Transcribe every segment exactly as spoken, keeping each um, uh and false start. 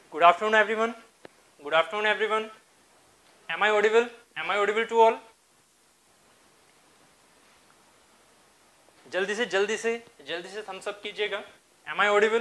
Good afternoon, everyone. Good afternoon, everyone. Am I audible? Am I audible to all? जल्दी से जल्दी से जल्दी से thumbs up कीजिएगा. Am I audible?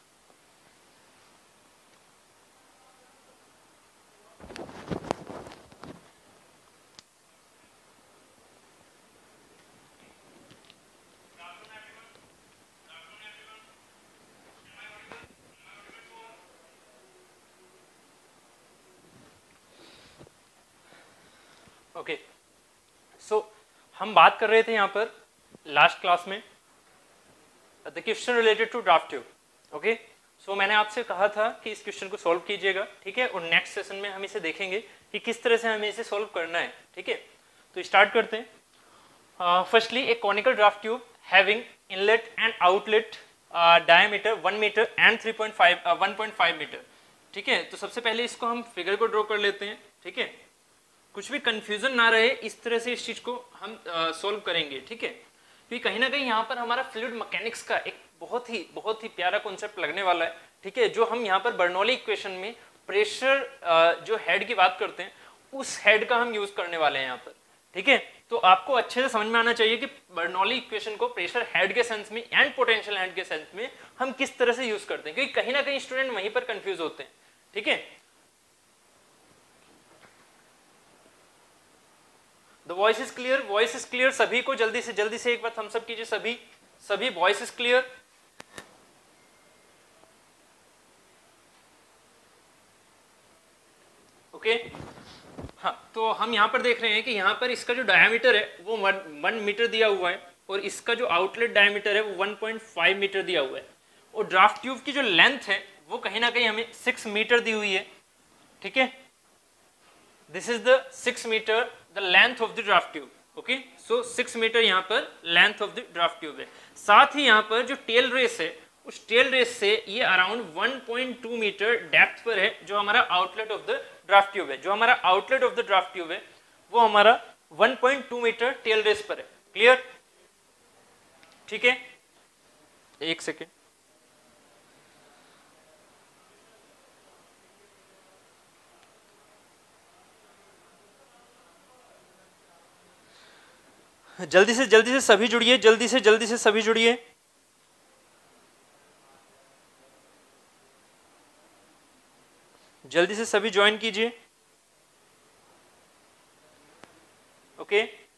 Okay, so हम बात कर रहे थे यहाँ पर लास्ट क्लास में the question related to draft tube. Okay, so मैंने आपसे कहा था कि इस क्वेश्चन को सॉल्व कीजिएगा, ठीक है, और नेक्स्ट सेशन में हम इसे देखेंगे कि किस तरह से हमें इसे सॉल्व करना है. ठीक है, तो स्टार्ट करते हैं. Firstly a conical draft tube having inlet and outlet diameter one metre and three point five one point five metre. ठीक है, तो सबसे पहले इसको हम फिगर को ड्रॉ कर लेते हैं. ठीक है, कुछ भी कंफ्यूजन ना रहे, इस तरह से इस चीज को हम सॉल्व करेंगे. ठीक है, क्योंकि कहीं ना कहीं यहाँ पर हमारा फ्लूइड मैकेनिक्स का एक बहुत ही बहुत ही प्यारा कॉन्सेप्ट लगने वाला है. ठीक है, जो हम यहाँ पर बर्नौली इक्वेशन में प्रेशर जो हेड की बात करते हैं उस हेड का हम यूज करने वाले हैं यहाँ पर. ठीक है, तो आपको अच्छे से समझ में आना चाहिए कि बर्नौली इक्वेशन को प्रेशर हेड के सेंस में एंड पोटेंशियल हेड के सेंस में हम किस तरह से यूज करते हैं, क्योंकि कहीं ना कहीं स्टूडेंट वहीं पर कंफ्यूज होते हैं. ठीक है, the voice is clear, voice is clear. सभी को जल्दी से जल्दी से एक बार थम्स अप कीजिए. सभी सभी वॉइस इज क्लियर. ओके, हाँ, तो हम यहाँ पर देख रहे हैं कि यहाँ पर इसका जो डायमीटर है वो वन मीटर दिया हुआ है और इसका जो आउटलेट डायमीटर है वो वन पॉइंट फाइव मीटर दिया हुआ है और ड्राफ्ट ट्यूब की जो लेंथ है वो कहीं ना कहीं हमें सिक्स मीटर दी हुई है. ठीक है, this is the six metre the length of the draft tube. Okay, so six metre यहाँ पर length of the draft tube है. साथ ही यहाँ पर जो टेल रेस है उस टेल रेस से ये around one point two metre depth पर है जो हमारा outlet of the draft tube है. जो हमारा outlet of the draft tube है वो हमारा one point two metre tail race पर है. क्लियर? ठीक है, एक सेकेंड. जल्दी से जल्दी से सभी जुड़िए, जल्दी से जल्दी से सभी जुड़िए. जल्दी से सभी ज्वाइन कीजिए. ओके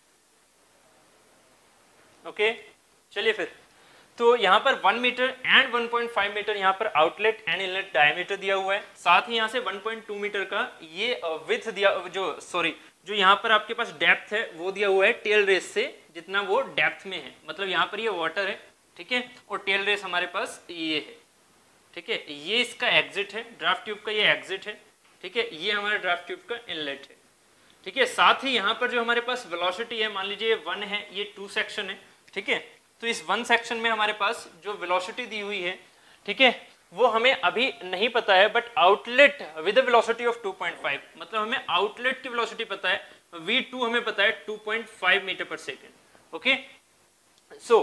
ओके, चलिए फिर. तो यहाँ पर one metre and one point five metre यहाँ पर आउटलेट एंड इनलेट डायमीटर दिया हुआ है. साथ ही यहाँ से वन पॉइंट टू मीटर का ये विड्थ दिया, जो सॉरी जो यहाँ पर आपके पास डेप्थ है वो दिया हुआ है टेल रेस से जितना वो डेप्थ में है. मतलब यहाँ पर ये वाटर है. ठीक है, और टेल रेस हमारे पास ये है. ठीक है, ये इसका एग्जिट है ड्राफ्ट ट्यूब का, ये एग्जिट है. ठीक है, ये हमारे ड्राफ्ट ट्यूब का इनलेट है. ठीक है, साथ ही यहाँ पर जो हमारे पास वेलोसिटी है, मान लीजिए वन है, ये टू सेक्शन है. ठीक है, तो इस वन सेक्शन में हमारे पास जो वेलोसिटी दी हुई है, ठीक है, वो हमें अभी नहीं पता है, but outlet with velocity of two point five, मतलब हमें आउटलेट की वेलोसिटी पता है, वी टू हमें पता है टू पॉइंट फाइव मीटर पर second. Okay, so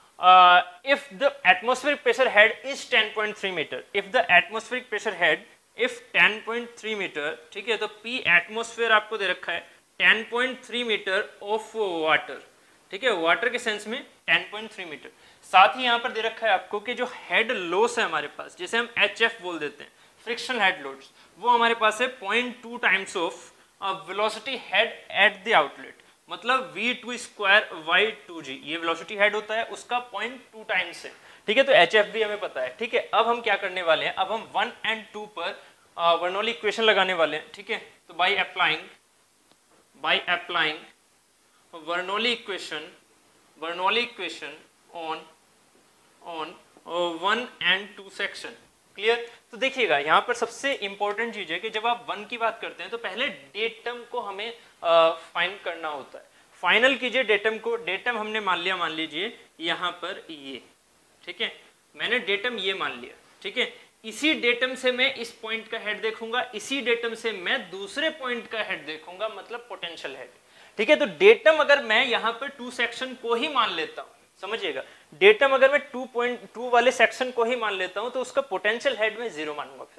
if the atmospheric pressure head is ten point three metre, if the atmospheric pressure head if ten point three metre, ठीक है, तो पी एटमॉस्फेयर आपको दे रखा है ten point three metre of water. ठीक है, water के सेंस में टेन पॉइंट थ्री मीटर. साथ ही यहाँ पर दे रखा है आपको कि जो हेड लॉस है हमारे पास, जिसे हम एच एफ बोल देते हैं, फ्रिक्शन हेड लोड्स, वो हमारे पास है point two times of velocity head at the outlet. मतलब V two square by two G, ये वेलोसिटी हेड होता है, उसका पॉइंट टू टाइम्स है. ठीक है, तो एच एफ भी हमें पता है. ठीक है, अब हम क्या करने वाले हैं, अब हम वन एंड टू पर बर्नौली इक्वेशन लगाने वाले हैं. ठीक है, तो by applying by applying Bernoulli equation Bernoulli equation on on one and two section. Clear? तो देखिएगा यहाँ पर सबसे इंपॉर्टेंट चीज है कि जब आप वन की बात करते हैं तो पहले डेटम को हमें फाइंड uh, करना होता है. फाइनल कीजिए डेटम को. डेटम हमने मान लिया, मान लीजिए यहाँ पर ये. ठीक है, मैंने डेटम ये मान लिया. ठीक है, इसी डेटम से मैं इस पॉइंट का हेड देखूंगा, इसी डेटम से मैं दूसरे पॉइंट का हेड देखूंगा, मतलब पोटेंशियल हेड. ठीक है, तो डेटम अगर मैं यहाँ पर टू सेक्शन को ही मान लेता हूँ, समझिएगा, डेटम अगर मैं टू पॉइंट टू वाले सेक्शन को ही मान लेता हूँ तो उसका पोटेंशियल हेड में जीरो मानूंगा फिर.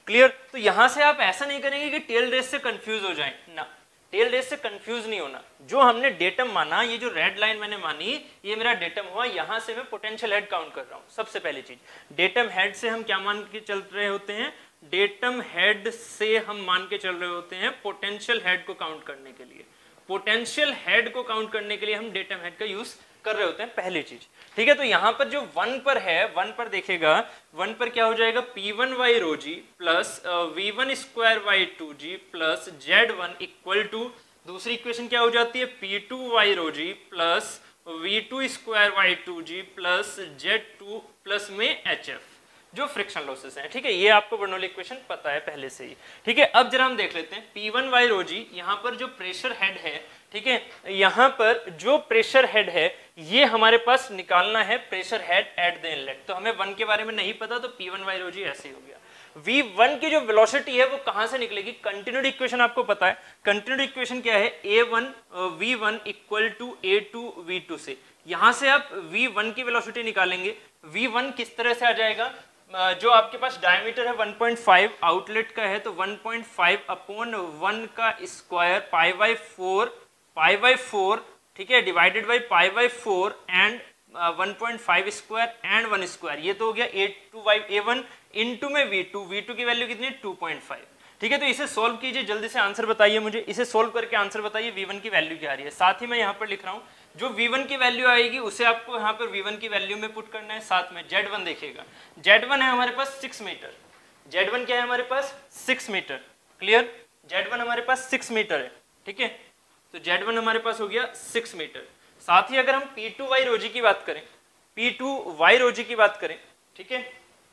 क्लियर। तो यहां से आप ऐसा नहीं करेंगे कि टेल रेस से कंफ्यूज हो जाएं ना, टेल रेस से कंफ्यूज नहीं होना। जो हमने डेटम माना, ये जो रेड लाइन मैंने मानी, ये मेरा डेटम हुआ, यहां से मैं पोटेंशियल हेड काउंट कर रहा हूं। सबसे पहली चीज, डेटम हेड से हम क्या मान के चल रहे होते हैं, डेटम हेड से हम मान के चल रहे होते हैं पोटेंशियल हेड को काउंट करने के लिए। पोटेंशियल हेड को काउंट करने के लिए हम डेटम हेड का यूज कर रहे होते हैं, पहली चीज, ठीक है। तो यहां पर जो वन पर है, वन पर देखेगा, वन पर क्या हो जाएगा, P one by rho ji plus V one square by two ji plus Z one equal to, दूसरी इक्वेशन क्या हो जाती है, P two by rho ji plus V two square by two ji plus Z two plus में H F, जो friction losses हैं, ठीक है। ये आपको बर्नौली इक्वेशन पता है पहले से ही, ठीक है। अब जरा हम देख लेते हैं P one by rho G, यहाँ पर जो प्रेशर हेड है, ठीक है, यहाँ पर जो प्रेशर हेड है ये हमारे पास निकालना है, pressure head at the inlet. तो हमें वन के बारे में नहीं पता, तो P one by rho G ऐसे ही हो गया। वी वन की जो वेलोसिटी है वो कहां से निकलेगी, कंटिन्यूड इक्वेशन आपको पता है, कंटिन्यूड इक्वेशन क्या है, A one V one equal to A two V two से, यहां से आप वी वन की वेलोसिटी निकालेंगे। वी वन किस तरह से आ जाएगा, जो आपके पास डायमीटर है वन पॉइंट फाइव, आउटलेट का है तो one point five upon one का square pi by four, pi by four, ठीक है, divided by pi by four and one point five square and one square, ये तो हो गया A two by A one into में V two, V two की value कितनी है टू पॉइंट फाइव, ठीक है। तो इसे सोल्व कीजिए, जल्दी से आंसर बताइए मुझे, इसे सोल्व करके आंसर बताइए वी वन की वैल्यू क्या आ रही है। साथ ही मैं यहाँ पर लिख रहा हूँ, जो वी वन की वैल्यू आएगी उसे आपको यहाँ पर वी वन की वैल्यू में पुट करना है। साथ में जेड वन देखिएगा, जेड वन है हमारे पास सिक्स मीटर, जेड वन क्या है हमारे पास six metre, clear, Z one हमारे पास सिक्स मीटर है, ठीक है। तो जेड वन हमारे पास हो गया सिक्स मीटर। साथ ही अगर हम पी टू वाई रोजी की बात करें, पी टू वाई रोजी की बात करें, ठीक है,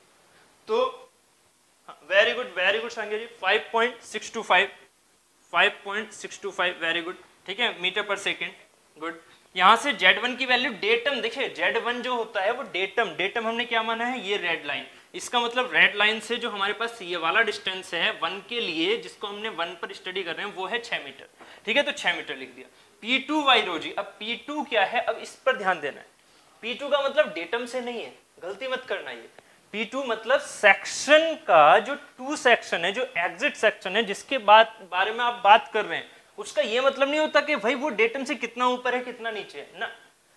तो very good very good Sange ji, five point six two five, five point six two five, very good, ठीक है, मीटर पर सेकेंड, गुड। यहां से जेड वन की वैल्यू, डेटम देखिए, जेड वन जो होता है वो डेटम, डेटम हमने क्या माना है, ये रेड लाइन, इसका मतलब रेड लाइन से जो हमारे पास ये वाला डिस्टेंस है वन के लिए, जिसको हमने वन पर स्टडी कर रहे हैं, वो है छह मीटर, ठीक है। तो छह मीटर लिख दिया। P two by rho G, अब पी टू क्या है, अब इस पर ध्यान देना है, पी टू का मतलब डेटम से नहीं है, गलती मत करना, ये पी टू मतलब सेक्शन का जो टू सेक्शन है, जो एग्जिट सेक्शन है, जिसके बाद बारे में आप बात कर रहे हैं, उसका ये मतलब नहीं होता कि भाई वो डेटम से कितना ऊपर है कितना नीचे है ना।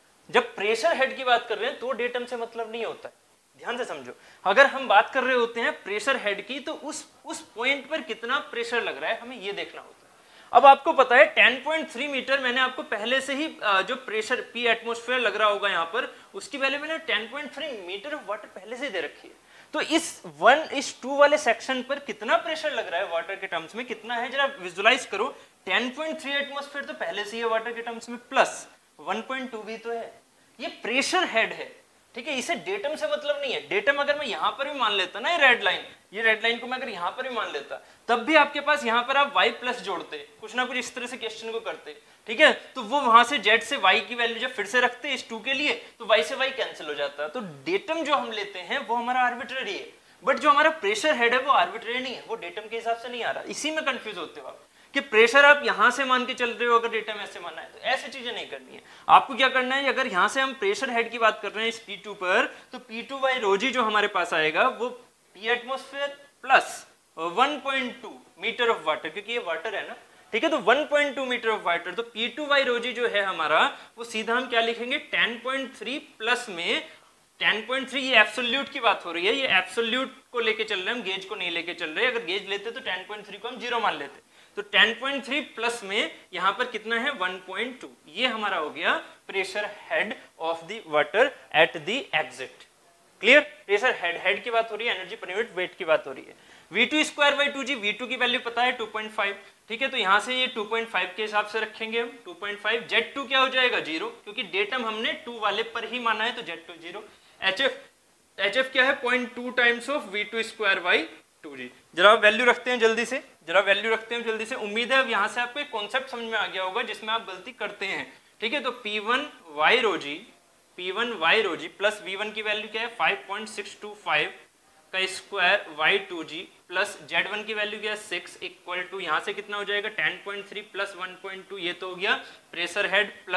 जब प्रेशर हेड की बात कर रहे हैं तो डेटम से मतलब नहीं होता है, ध्यान से समझो। अगर हम बात कर रहे होते हैं प्रेशर हेड की, तो उस उस पॉइंट पर कितना प्रेशर लग रहा है हमें ये देखना होता है। अब आपको पता है टेन पॉइंट थ्री मीटर, मैंने आपको पहले से ही जो प्रेशर पी एटमॉस्फेयर लग रहा होगा यहाँ पर, उसकी वैल्यू मैंने ten point three metre of water पहले से दे रखी है। तो इस वन इस टू वाले सेक्शन पर कितना प्रेशर लग रहा है वाटर के टर्म्स में, कितना है जरा विजुलाइज करो। टेन पॉइंट थ्री एटमॉस्फेयर तो पहले से ही है वाटर के टर्म्स में, प्लस वन पॉइंट टू भी तो है, ये प्रेशर हेड है, ठीक है। इसे डेटम से मतलब नहीं है। डेटम अगर मैं यहाँ पर भी मान लेता ना, ये रेड लाइन, ये रेड लाइन को मैं अगर यहाँ पर भी मान लेता, तब भी आपके पास यहाँ पर आप y प्लस जोड़ते, कुछ ना कुछ इस तरह से क्वेश्चन को करते, ठीक है। तो वो वहां से z से y की वैल्यू जब फिर से रखते इस टू के लिए, तो y से y कैंसिल हो जाता है। तो डेटम जो हम लेते हैं वो हमारा आर्बिट्रेरी है, बट जो हमारा प्रेशर हेड है वो आर्बिट्रेरी नहीं है, वो डेटम के हिसाब से नहीं आ रहा। इसी में कंफ्यूज होते हो आप कि प्रेशर आप यहां से मान के चल रहे हो, अगर डेटम ऐसे मानना है, तो ऐसी चीजें नहीं करनी है। आपको क्या करना है, अगर यहां से हम प्रेशर हेड की बात कर रहे हैं इस पी टू पर, तो पी टू बाई रोजी जो हमारे पास आएगा वो P atmosphere plus one point two metre of water, क्योंकि ये वाटर है ना, ठीक है। तो one point two metre of water, तो पी टू बाई रोजी जो है हमारा, वो सीधा हम क्या लिखेंगे, टेन पॉइंट थ्री प्लस में टेन पॉइंट थ्री, ये एब्सोल्यूट की बात हो रही है, ये एब्सोल्यूट को लेके चल रहे हैं हम, गेज को नहीं लेके चल रहे। अगर गेज लेते तो टेन पॉइंट थ्री को हम जीरो मान लेते। तो टेन पॉइंट थ्री प्लस में यहाँ पर कितना है वन पॉइंट टू, ये हमारा हो गया pressure head of the water at the exit. Clear, pressure head, head की बात हो रही है, एनर्जी पर यूनिट वेट की बात हो रही है। V two square by two G, V two की वैल्यू पता है टू पॉइंट फाइव, ठीक है। तो यहाँ से ये टू पॉइंट फाइव के हिसाब से रखेंगे हम, two point five. Z two क्या हो जाएगा जीरो, क्योंकि डेटम हमने टू वाले पर ही माना है, तो Z two zero. H F, H F क्या है point two times of V two square by two G. जरा वैल्यू रखते हैं जल्दी से, जरा वैल्यू रखते हैं जल्दी से। उम्मीद है अब यहाँ से आपको एक कॉन्सेप्ट समझ में आ गया होगा जिसमें आप गलती करते हैं, ठीक है। तो P one by rho G, P one by rho ji plus V one की वैल्यू क्या है five point six two five का square by two ji plus Z one की वैल्यू क्या है सिक्स इक्वल टू, यहाँ से कितना हो जाएगा ten point three plus one point two, ये तो हो गया pressure head plus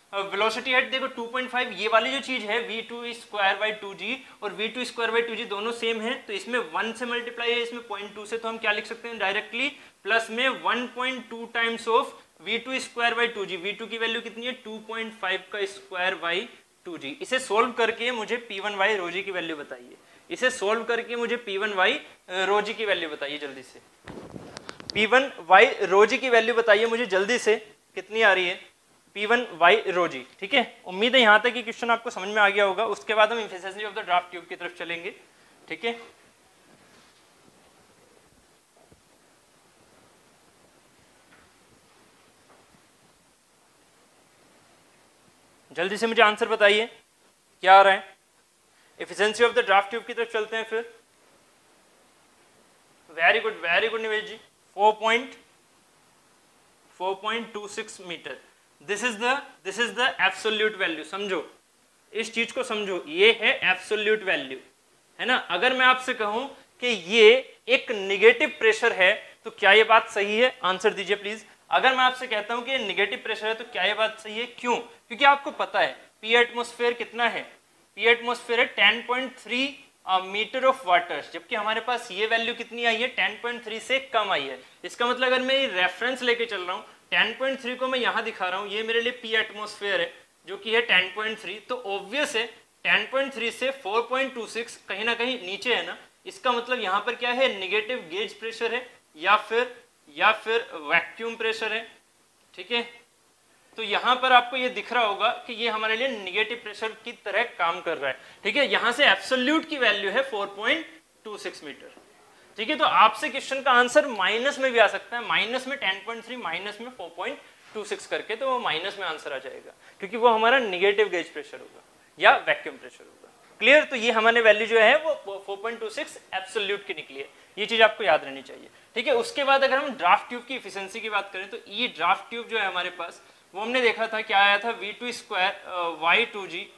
velocity at देखो टू पॉइंट फाइव, ये वाली जो चीज है V two square by two G और V two square by two G दोनों सेम है, तो इसमें वन से मल्टीप्लाई है, इसमें पॉइंट टू से, तो हम क्या लिख सकते हैं डायरेक्टली प्लस में one point two times of V two square by two G. V two की वैल्यू कितनी है टू पॉइंट फाइव का स्क्वायर बाई टू जी। इसे सोल्व करके मुझे पी वन वाई रो जी की वैल्यू बताइए। इसे सोल्व करके मुझे पी वन वाई रो जी की वैल्यू बताइए जल्दी से। पी वन वाई रो जी की वैल्यू बताइए मुझे जल्दी से, कितनी आ रही है P one by rho G. ठीक है, उम्मीद है यहाँ तक कि क्वेश्चन आपको समझ में आ गया होगा। उसके बाद हम efficiency of the draft tube की तरफ चलेंगे। ठीक है, जल्दी से मुझे आंसर बताइए क्या आ रहा है। Efficiency of the draft tube की तरफ चलते हैं फिर। Very good, very good Nivesh ji. Four point four point two six metre, this is the this is the absolute value. समझो इस चीज को, समझो ये है एब्सोल्यूट वैल्यू, है ना। अगर मैं आपसे कहूं कि ये एक निगेटिव प्रेशर है तो क्या ये बात सही है? आंसर दीजिए प्लीज। अगर मैं आपसे कहता हूं कि ये निगेटिव प्रेशर है तो क्या ये बात सही है? क्यों? क्योंकि आपको पता है पी एटमोस्फेयर कितना है, पी एटमोस्फेयर है ten point three metre of water, जबकि हमारे पास ये वैल्यू कितनी आई है टेन पॉइंट थ्री से कम आई है। इसका मतलब अगर मैं ये रेफरेंस लेके चल रहा हूँ, टेन पॉइंट थ्री को मैं यहाँ दिखा रहा हूँ, ये मेरे लिए पी एटमोस्फेयर है जो कि है टेन पॉइंट थ्री, तो ऑब्वियस है टेन पॉइंट थ्री से फोर पॉइंट टू सिक्स कहीं ना कहीं नीचे है ना। इसका मतलब यहाँ पर क्या है, निगेटिव गेज प्रेशर है या फिर या फिर वैक्यूम प्रेशर है। ठीक है, तो यहाँ पर आपको ये दिख रहा होगा कि ये हमारे लिए निगेटिव प्रेशर की तरह काम कर रहा है। ठीक है, यहाँ से एब्सोल्यूट की वैल्यू है four point two six metre. ठीक है, तो आपसे क्वेश्चन का आंसर माइनस में भी आ सकता है, माइनस में टेन पॉइंट थ्री माइनस में फोर पॉइंट टू सिक्स करके, तो वो माइनस में आंसर आ जाएगा क्योंकि वो हमारा निगेटिव गेज प्रेशर होगा या वैक्यूम प्रेशर होगा। क्लियर? तो ये हमारे वैल्यू जो है वो four point two six absolute की निकली है, ये चीज आपको याद रहनी चाहिए। ठीक है, उसके बाद अगर हम ड्राफ्ट ट्यूब की एफिशिएंसी की बात करें तो ये ड्राफ्ट ट्यूब जो है हमारे पास, वो हमने देखा था क्या आया था, V two square by two ji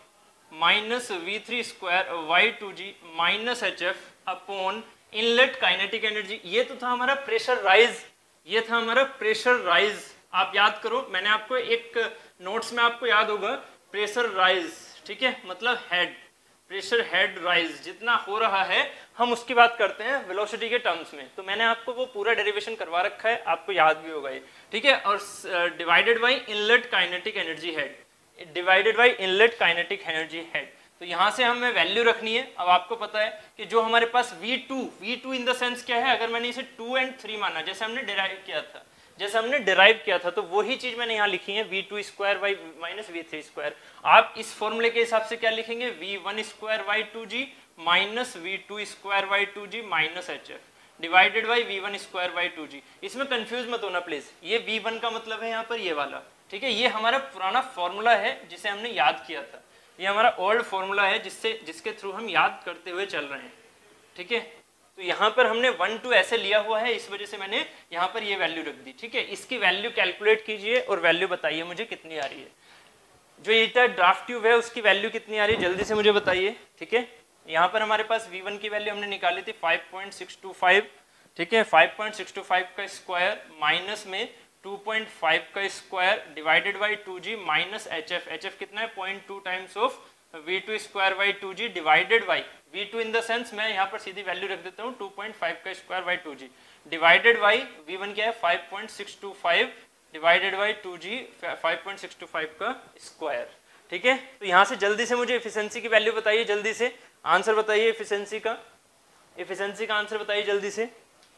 minus V three square by two ji minus H F upon inlet kinetic energy. ये तो था हमारा प्रेशर राइज, ये था हमारा प्रेशर राइज। आप याद करो, मैंने आपको एक नोट्स में आपको याद होगा प्रेशर राइज, ठीक है, मतलब हेड, प्रेशर हेड राइज जितना हो रहा है हम उसकी बात करते हैं वेलोसिटी के टर्म्स में। तो मैंने आपको वो पूरा डेरिवेशन करवा रखा है, आपको याद भी होगा ये। ठीक है, और divided by inlet kinetic energy head, divided by inlet kinetic energy head. तो यहाँ से हमें वैल्यू रखनी है। अब आपको पता है कि जो हमारे पास V two, V two in the sense क्या है, अगर मैंने इसे टू एंड थ्री माना जैसे हमने डिराइव किया था, जैसे हमने डिराइव किया था, तो वही चीज मैंने यहाँ लिखी है V two square by minus V three square. आप इस फॉर्मूले के हिसाब से क्या लिखेंगे, V one square by two ji minus V two square by two ji minus H F divided by V one square by two G. इसमें confuse मत होना प्लीज, ये वी वन का मतलब है यहाँ पर ये वाला। ठीक है, ये हमारा पुराना फॉर्मूला है जिसे हमने याद किया था, ये हमारा ओल्ड फॉर्मूला है जिससे जिसके थ्रू हम याद करते हुए चल रहे हैं। ठीक है, तो यहाँ पर हमने वन टू ऐसे लिया हुआ है, इस वजह से मैंने यहाँ पर ये वैल्यू रख दी। ठीक है, इसकी वैल्यू कैलकुलेट कीजिए और वैल्यू बताइए मुझे कितनी आ रही है। जो ये ड्राफ्ट ट्यूब है उसकी वैल्यू कितनी आ रही है जल्दी से मुझे बताइए। ठीक है, यहाँ पर हमारे पास वी वन की वैल्यू हमने निकाली थी five point six two five. ठीक है, five point six two five का स्क्वायर माइनस में टू पॉइंट फाइव का square divided by two ji minus H F, H F कितना है point two times of V two square by two G divided by V two in the sense मैं यहाँ पर सीधी value रख देता हूँ टू पॉइंट फाइव का square by two G divided by V one क्या है five point six two five divided by two G five point six two five का स्क्वायर। ठीक है, तो यहाँ से जल्दी से मुझे एफिशिएंसी की वैल्यू बताइए, जल्दी से आंसर बताइए एफिशिएंसी का, एफिशिएंसी का आंसर बताइए जल्दी से।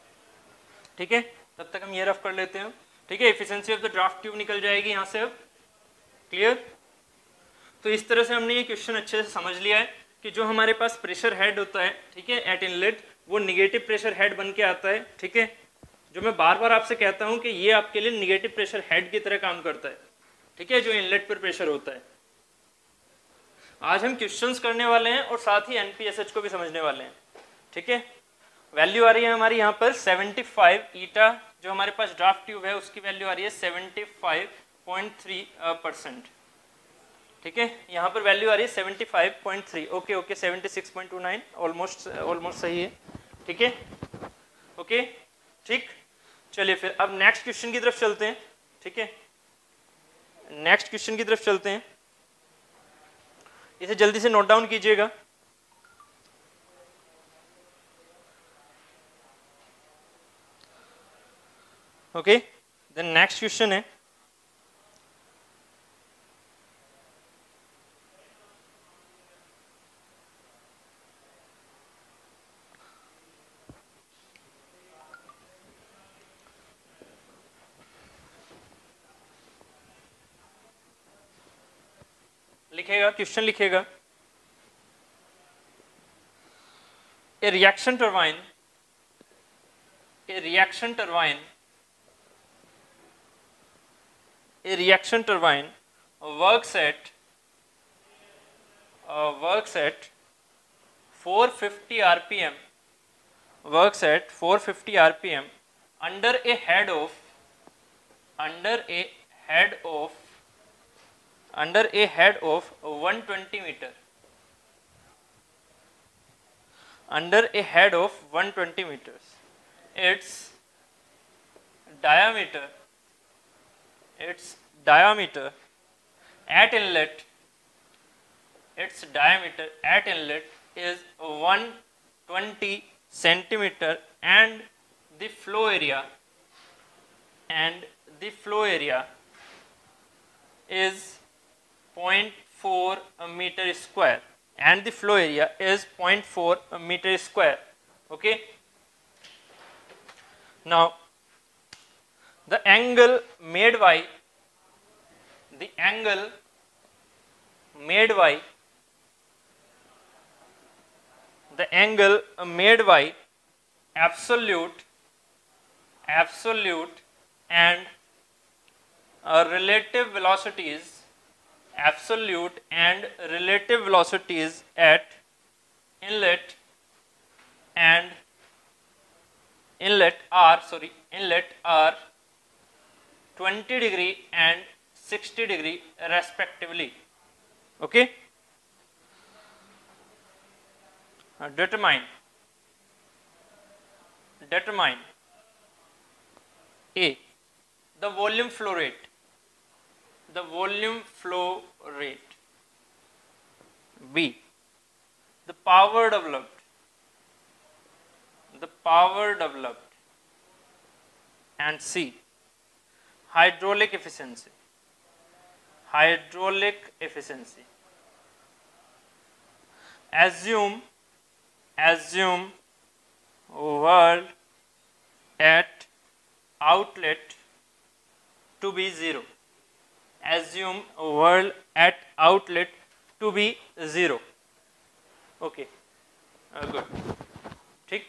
ठीक है, तब तक हम ये रफ कर लेते हैं। ठीक है, efficiency of the draft tube निकल जाएगी यहाँ से। अब क्लियर? तो इस तरह से हमने ये क्वेश्चन अच्छे से समझ लिया है कि जो हमारे पास प्रेशर हेड होता है, ठीक है, एट इनलेट, वो निगेटिव प्रेशर हेड बन के आता है। ठीक है, जो मैं बार बार आपसे कहता हूँ कि ये आपके लिए निगेटिव प्रेशर हेड की तरह काम करता है। ठीक है, जो इनलेट पर प्रेशर होता है। आज हम क्वेश्चंस करने वाले हैं और साथ ही एनपीएसएच को भी समझने वाले हैं। ठीक है, वैल्यू आ रही है हमारी यहाँ पर सेवेंटी फाइव, ईटा जो हमारे पास ड्राफ्ट ट्यूब है उसकी वैल्यू आ रही है seventy five point three percent. ठीक है, यहाँ पर वैल्यू आ रही है seventy five point three. Okay okay, seventy six point two nine, almost almost सही है। ठीक है, ओके ठीक, चलिए फिर अब नेक्स्ट क्वेश्चन की तरफ चलते हैं। ठीक है, नेक्स्ट क्वेश्चन की तरफ चलते हैं, इसे जल्दी से नोट डाउन कीजिएगा। ओके, देन नेक्स्ट क्वेश्चन है लिखेगा, क्वेश्चन लिखेगा, a reaction turbine a reaction turbine a reaction turbine works at works at four fifty R P M works at four fifty R P M under a head of under a head of under a head of one hundred twenty meter under a head of one hundred twenty meters. Its diameter its diameter at inlet its diameter at inlet is one hundred twenty centimeter and the flow area and the flow area is zero point four meter square and the flow area is zero point four meter square. Okay, now the angle made by the angle made by the angle made by absolute absolute and uh, relative velocities absolute and relative velocities at inlet and inlet are sorry inlet are twenty degree and sixty degree respectively. Okay, uh, determine determine A, the volume flow rate the volume flow rate, B, the power developed the power developed, and C, hydraulic efficiency hydraulic efficiency. Assume assume world at outlet to be zero assume world at outlet to be zero. Okay, uh, good, ठीक,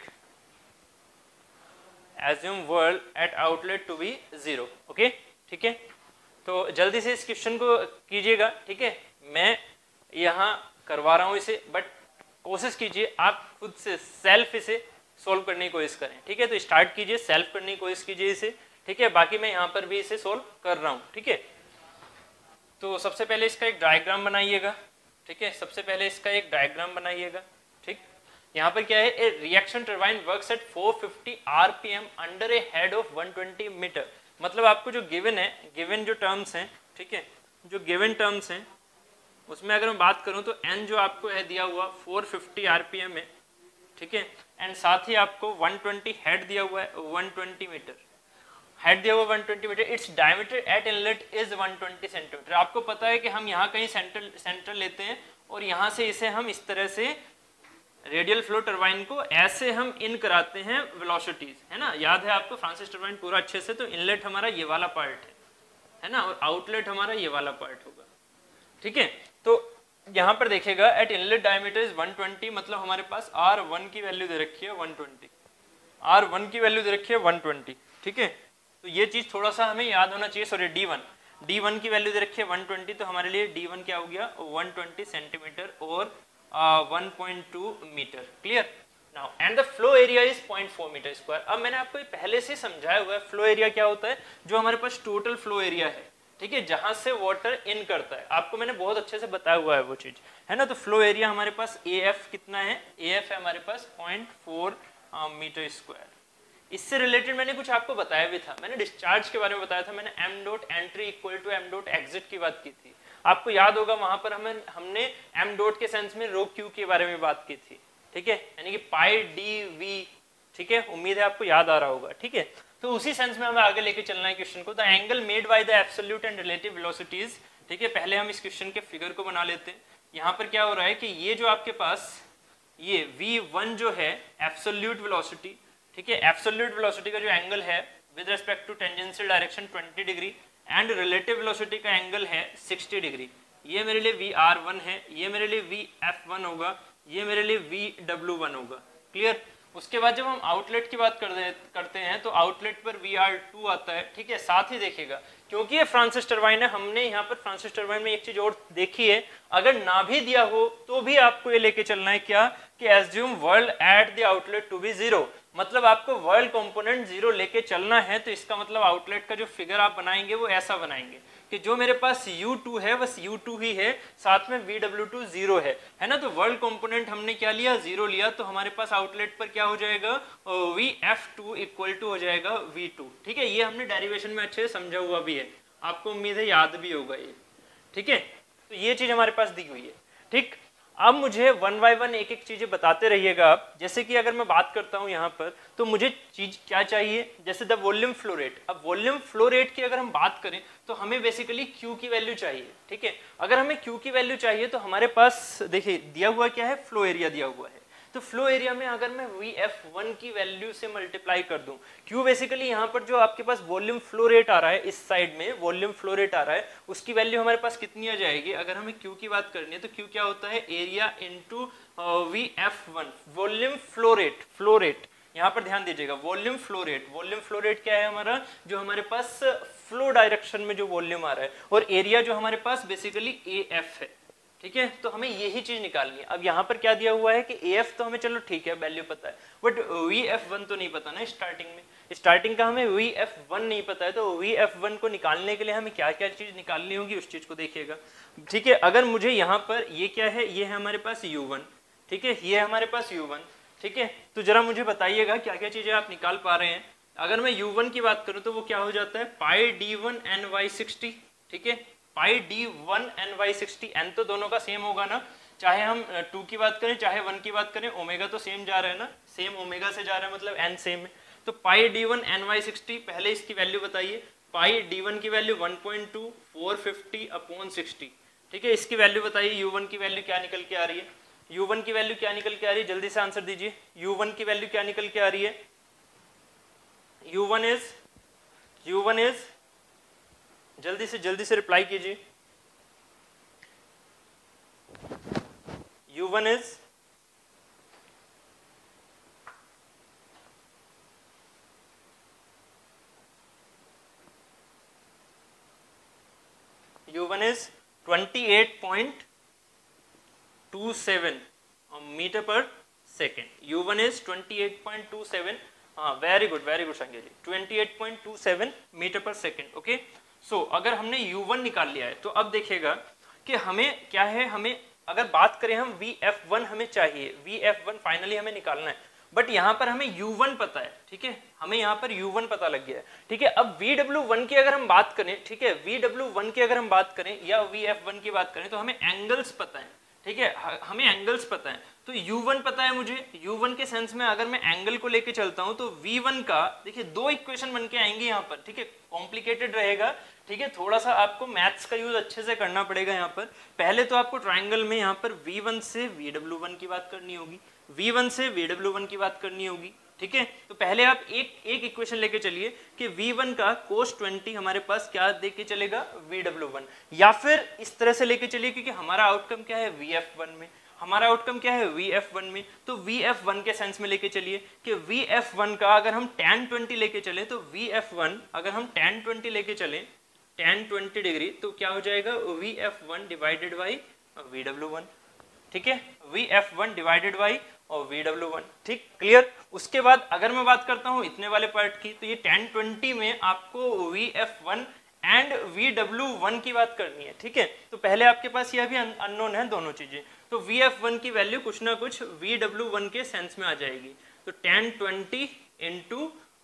assume world at outlet to be zero. Okay, ठीक है, तो जल्दी से इस question को कीजिएगा, ठीक है, मैं यहाँ करवा रहा हूँ इसे, बट कोशिश कीजिए आप खुद से सेल्फ इसे सोल्व करने की कोशिश करें, ठीक है, तो स्टार्ट कीजिए, सेल्फ करने की कोशिश कीजिए इसे, ठीक है, बाकी मैं यहाँ पर भी इसे सोल्व कर रहा हूँ, ठीक है। तो सबसे पहले इसका एक डायग्राम बनाइएगा, ठीक है, सबसे पहले इसका एक डायग्राम बनाइएगा, ठीक, यहाँ पर क्या है, a reaction turbine works at four fifty R P M under a head of one hundred twenty metre, मतलब आपको जो गिवन है, गिवन जो टर्म्स हैं, ठीक है, जो गिवन टर्म्स हैं उसमें अगर मैं बात करूं तो n जो आपको है दिया हुआ four fifty R P M है, ठीक है, एंड साथ ही आपको one twenty हेड दिया हुआ है, one twenty मीटर हेड दिया हुआ one twenty metre, it's diameter at inlet is one twenty centimetre. आपको पता है कि हम यहाँ कहीं सेंटर सेंटर लेते हैं और यहाँ से इसे हम इस तरह से रेडियल फ्लो टरबाइन को ऐसे हम इन कराते हैं वेलोसिटीज, है ना, याद है आपको फ्रांसिस टरबाइन पूरा अच्छे से, तो इनलेट हमारा ये वाला पार्ट है है ना, और आउटलेट हमारा ये वाला पार्ट होगा, ठीक है। तो यहाँ पर देखिएगा at inlet diameter is one twenty, मतलब हमारे पास R one की वैल्यू दे रखी है one twenty, R one की वैल्यू दे रखी है one twenty, ठीक है, तो ये चीज थोड़ा सा हमें याद होना चाहिए। Sorry D one D one की वैल्यू दे रखी है one twenty, तो हमारे लिए D one क्या हो गया one twenty सेंटीमीटर और one point two metre, clear. Now and the flow area is zero point four metre square. अब मैंने आपको पहले से समझाया हुआ है फ्लो एरिया क्या होता है, जो हमारे पास टोटल फ्लो एरिया है, ठीक है, जहां से वाटर इन करता है, आपको मैंने बहुत अच्छे से बताया हुआ है वो चीज, है ना। तो फ्लो एरिया हमारे पास A F कितना है, A F है हमारे पास zero point four metre square, इससे रिलेटेड मैंने कुछ आपको बताया भी था, मैंने डिस्चार्ज के बारे में बताया था, मैंने M dot entry equal to M dot exit की बात की थी। आपको याद होगा वहां पर हमें हमने एम डॉट के सेंस में रो क्यू के बारे में बात की थी, ठीक है, यानी कि पाई डी वी, ठीक है, उम्मीद है आपको याद आ रहा होगा, ठीक है। तो उसी सेंस में हमें आगे लेके चलना है क्वेश्चन को। The angle made by the absolute and relative velocities, ठीक है, पहले हम इस क्वेश्चन के फिगर को बना लेते हैं। यहाँ पर क्या हो रहा है कि ये जो आपके पास ये वी वन जो है एब्सोल्यूट वेलोसिटी, ठीक है, एब्सोल्यूट वेलोसिटी का जो एंगल है with respect to tangential direction twenty degree and relative velocity का एंगल है सिक्सटी डिग्री। ये मेरे लिए वी आर वन है, ये मेरे लिए वी एफ वन होगा, ये मेरे लिए वी डब्ल्यू वन होगा। क्लियर। उसके बाद जब हम आउटलेट की बात कर दे, करते हैं तो आउटलेट पर वी आर टू आता है, ठीक है। साथ ही देखिएगा क्योंकि ये फ्रांसिस टरबाइन है, हमने यहाँ पर फ्रांसिस टरबाइन में एक चीज और देखी है, अगर ना भी दिया हो तो भी आपको ये लेके चलना है क्या कि assume whirl at the outlet to be zero, मतलब आपको वर्ल्ड कंपोनेंट जीरो लेके चलना है। तो इसका मतलब आउटलेट का जो फिगर आप बनाएंगे वो ऐसा बनाएंगे कि जो मेरे पास यू टू है बस यू टू ही है, साथ में वी डब्ल्यू टू जीरो है, है ना। तो वर्ल्ड कंपोनेंट हमने क्या लिया, जीरो लिया, तो हमारे पास आउटलेट पर क्या हो जाएगा, V F two equal to हो जाएगा वी टू, ठीक है। ये हमने डेरिवेशन में अच्छे से समझा हुआ भी है, आपको उम्मीद है याद भी होगा ये, ठीक है। तो ये चीज हमारे पास दी हुई है, ठीक। अब मुझे वन बाय वन एक एक चीजें बताते रहिएगा आप। जैसे कि अगर मैं बात करता हूं यहाँ पर तो मुझे चीज क्या चाहिए, जैसे द वॉल्यूम फ्लो रेट। अब वॉल्यूम फ्लो रेट की अगर हम बात करें तो हमें बेसिकली क्यू की वैल्यू चाहिए, ठीक है। अगर हमें क्यू की वैल्यू चाहिए तो हमारे पास देखिए दिया हुआ क्या है, फ्लो एरिया दिया हुआ है। तो फ्लो एरिया में अगर मैं वी एफ वन की वैल्यू से मल्टीप्लाई कर दूं, क्यू बेसिकली यहाँ पर जो आपके पास वॉल्यूम फ्लो रेट आ रहा है, इस साइड में वॉल्यूम फ्लो रेट आ रहा है, उसकी वैल्यू हमारे पास कितनी आ जाएगी। अगर हमें क्यू की बात करनी है तो क्यू क्या होता है, area into V F one, volume flow rate. Flow rate यहाँ पर ध्यान दीजिएगा, volume flow rate, volume flow rate क्या है हमारा, जो हमारे पास फ्लो डायरेक्शन में जो वॉल्यूम आ रहा है, और एरिया जो हमारे पास बेसिकली ए एफ है, ठीक है। तो हमें यही चीज निकालनी है। अब यहाँ पर क्या दिया हुआ है कि ए एफ तो हमें चलो ठीक है वैल्यू पता है, बट वी एफ वन तो नहीं पता ना। स्टार्टिंग में स्टार्टिंग का हमें वी एफ वन नहीं पता है, तो वी एफ वन को निकालने के लिए हमें क्या क्या चीज निकालनी होगी उस चीज को देखिएगा, ठीक है। अगर मुझे यहाँ पर ये क्या है, ये है हमारे पास यू वन, ठीक है, ये है हमारे पास यू वन, ठीक है। तो जरा मुझे बताइएगा क्या क्या चीजें आप निकाल पा रहे हैं। अगर मैं यू वन की बात करूँ तो वो क्या हो जाता है, pi D one N by sixty, ठीक है, pi D one N by sixty. N तो दोनों का सेम होगा ना, चाहे हम टू की बात करें चाहे वन की बात करें, ओमेगा तो सेम जा रहा है ना, सेम ओमेगा से जा रहा है, मतलब एन सेम है। तो pi D one N by sixty, पहले इसकी वैल्यू बताइए। पाई डी वन की value one point two four fifty upon sixty, ठीक है। इसकी वैल्यू बताइए, यू वन की वैल्यू क्या निकल के आ रही है, यू वन की वैल्यू क्या निकल के आ रही है, जल्दी से आंसर दीजिए। यू वन की वैल्यू क्या निकल के आ रही है, U one is U one is जल्दी से जल्दी से रिप्लाई कीजिए। U one is U one is twenty eight point two seven metre पर second. U one is twenty eight point two seven, हाँ very good very good Sanjay ji, twenty eight point two seven metre पर second, okay. So अगर हमने you one निकाल लिया है तो अब देखिएगा कि हमें क्या है, हमें अगर बात करें हम वी एफ वन हमें चाहिए, वी एफ वन फाइनली हमें निकालना है, बट यहाँ पर हमें यू वन पता है, ठीक है, हमें यहाँ पर यू वन पता लग गया है, ठीक है। अब वी डब्ल्यू वन की अगर हम बात करें, ठीक है, वी डब्ल्यू वन की अगर हम बात करें या वी एफ वन की बात करें तो हमें एंगल्स पता है, ठीक है, हमें एंगल्स पता है। तो यू वन पता है मुझे, यू वन के सेंस में अगर मैं एंगल को लेके चलता हूं तो वी वन का देखिए दो इक्वेशन बन के आएंगे यहाँ पर, ठीक है, कॉम्प्लिकेटेड रहेगा, ठीक है, थोड़ा सा आपको मैथ्स का यूज अच्छे से करना पड़ेगा यहाँ पर। पहले तो आपको ट्राइंगल में यहाँ पर वी वन से वी डब्ल्यू वन की बात करनी होगी, वी वन से वी डब्ल्यू वन की बात करनी होगी, ठीक है। तो पहले आप एक एक इक्वेशन लेके चलिए कि वी वन का कोस ट्वेंटी हमारे पास क्या देके चलेगा, वी डब्ल्यू वन, या फिर इस तरह से लेके चलिए क्योंकि हमारा आउटकम क्या है वी एफ वन में, हमारा आउटकम क्या है वी एफ वन में, तो वी एफ वन के सेंस में लेके चलिए कि वी एफ वन का अगर हम tan ट्वेंटी लेके चले तो वी एफ वन अगर हम tan ट्वेंटी लेके चले tan ट्वेंटी डिग्री तो क्या हो जाएगा V F one divided by V W one, ठीक है, V F one divided by और वी डब्ल्यू वन, ठीक, क्लियर। उसके बाद अगर मैं बात करता हूं इतने वाले पार्ट की तो ये tan ट्वेंटी में आपको V F one and V W one की बात करनी है, ठीक है। तो पहले आपके पास यह भी अननोन है दोनों चीजें, तो वी एफ वन की वैल्यू कुछ ना कुछ वी डब्ल्यू वन के सेंस में आ जाएगी। तो tan twenty into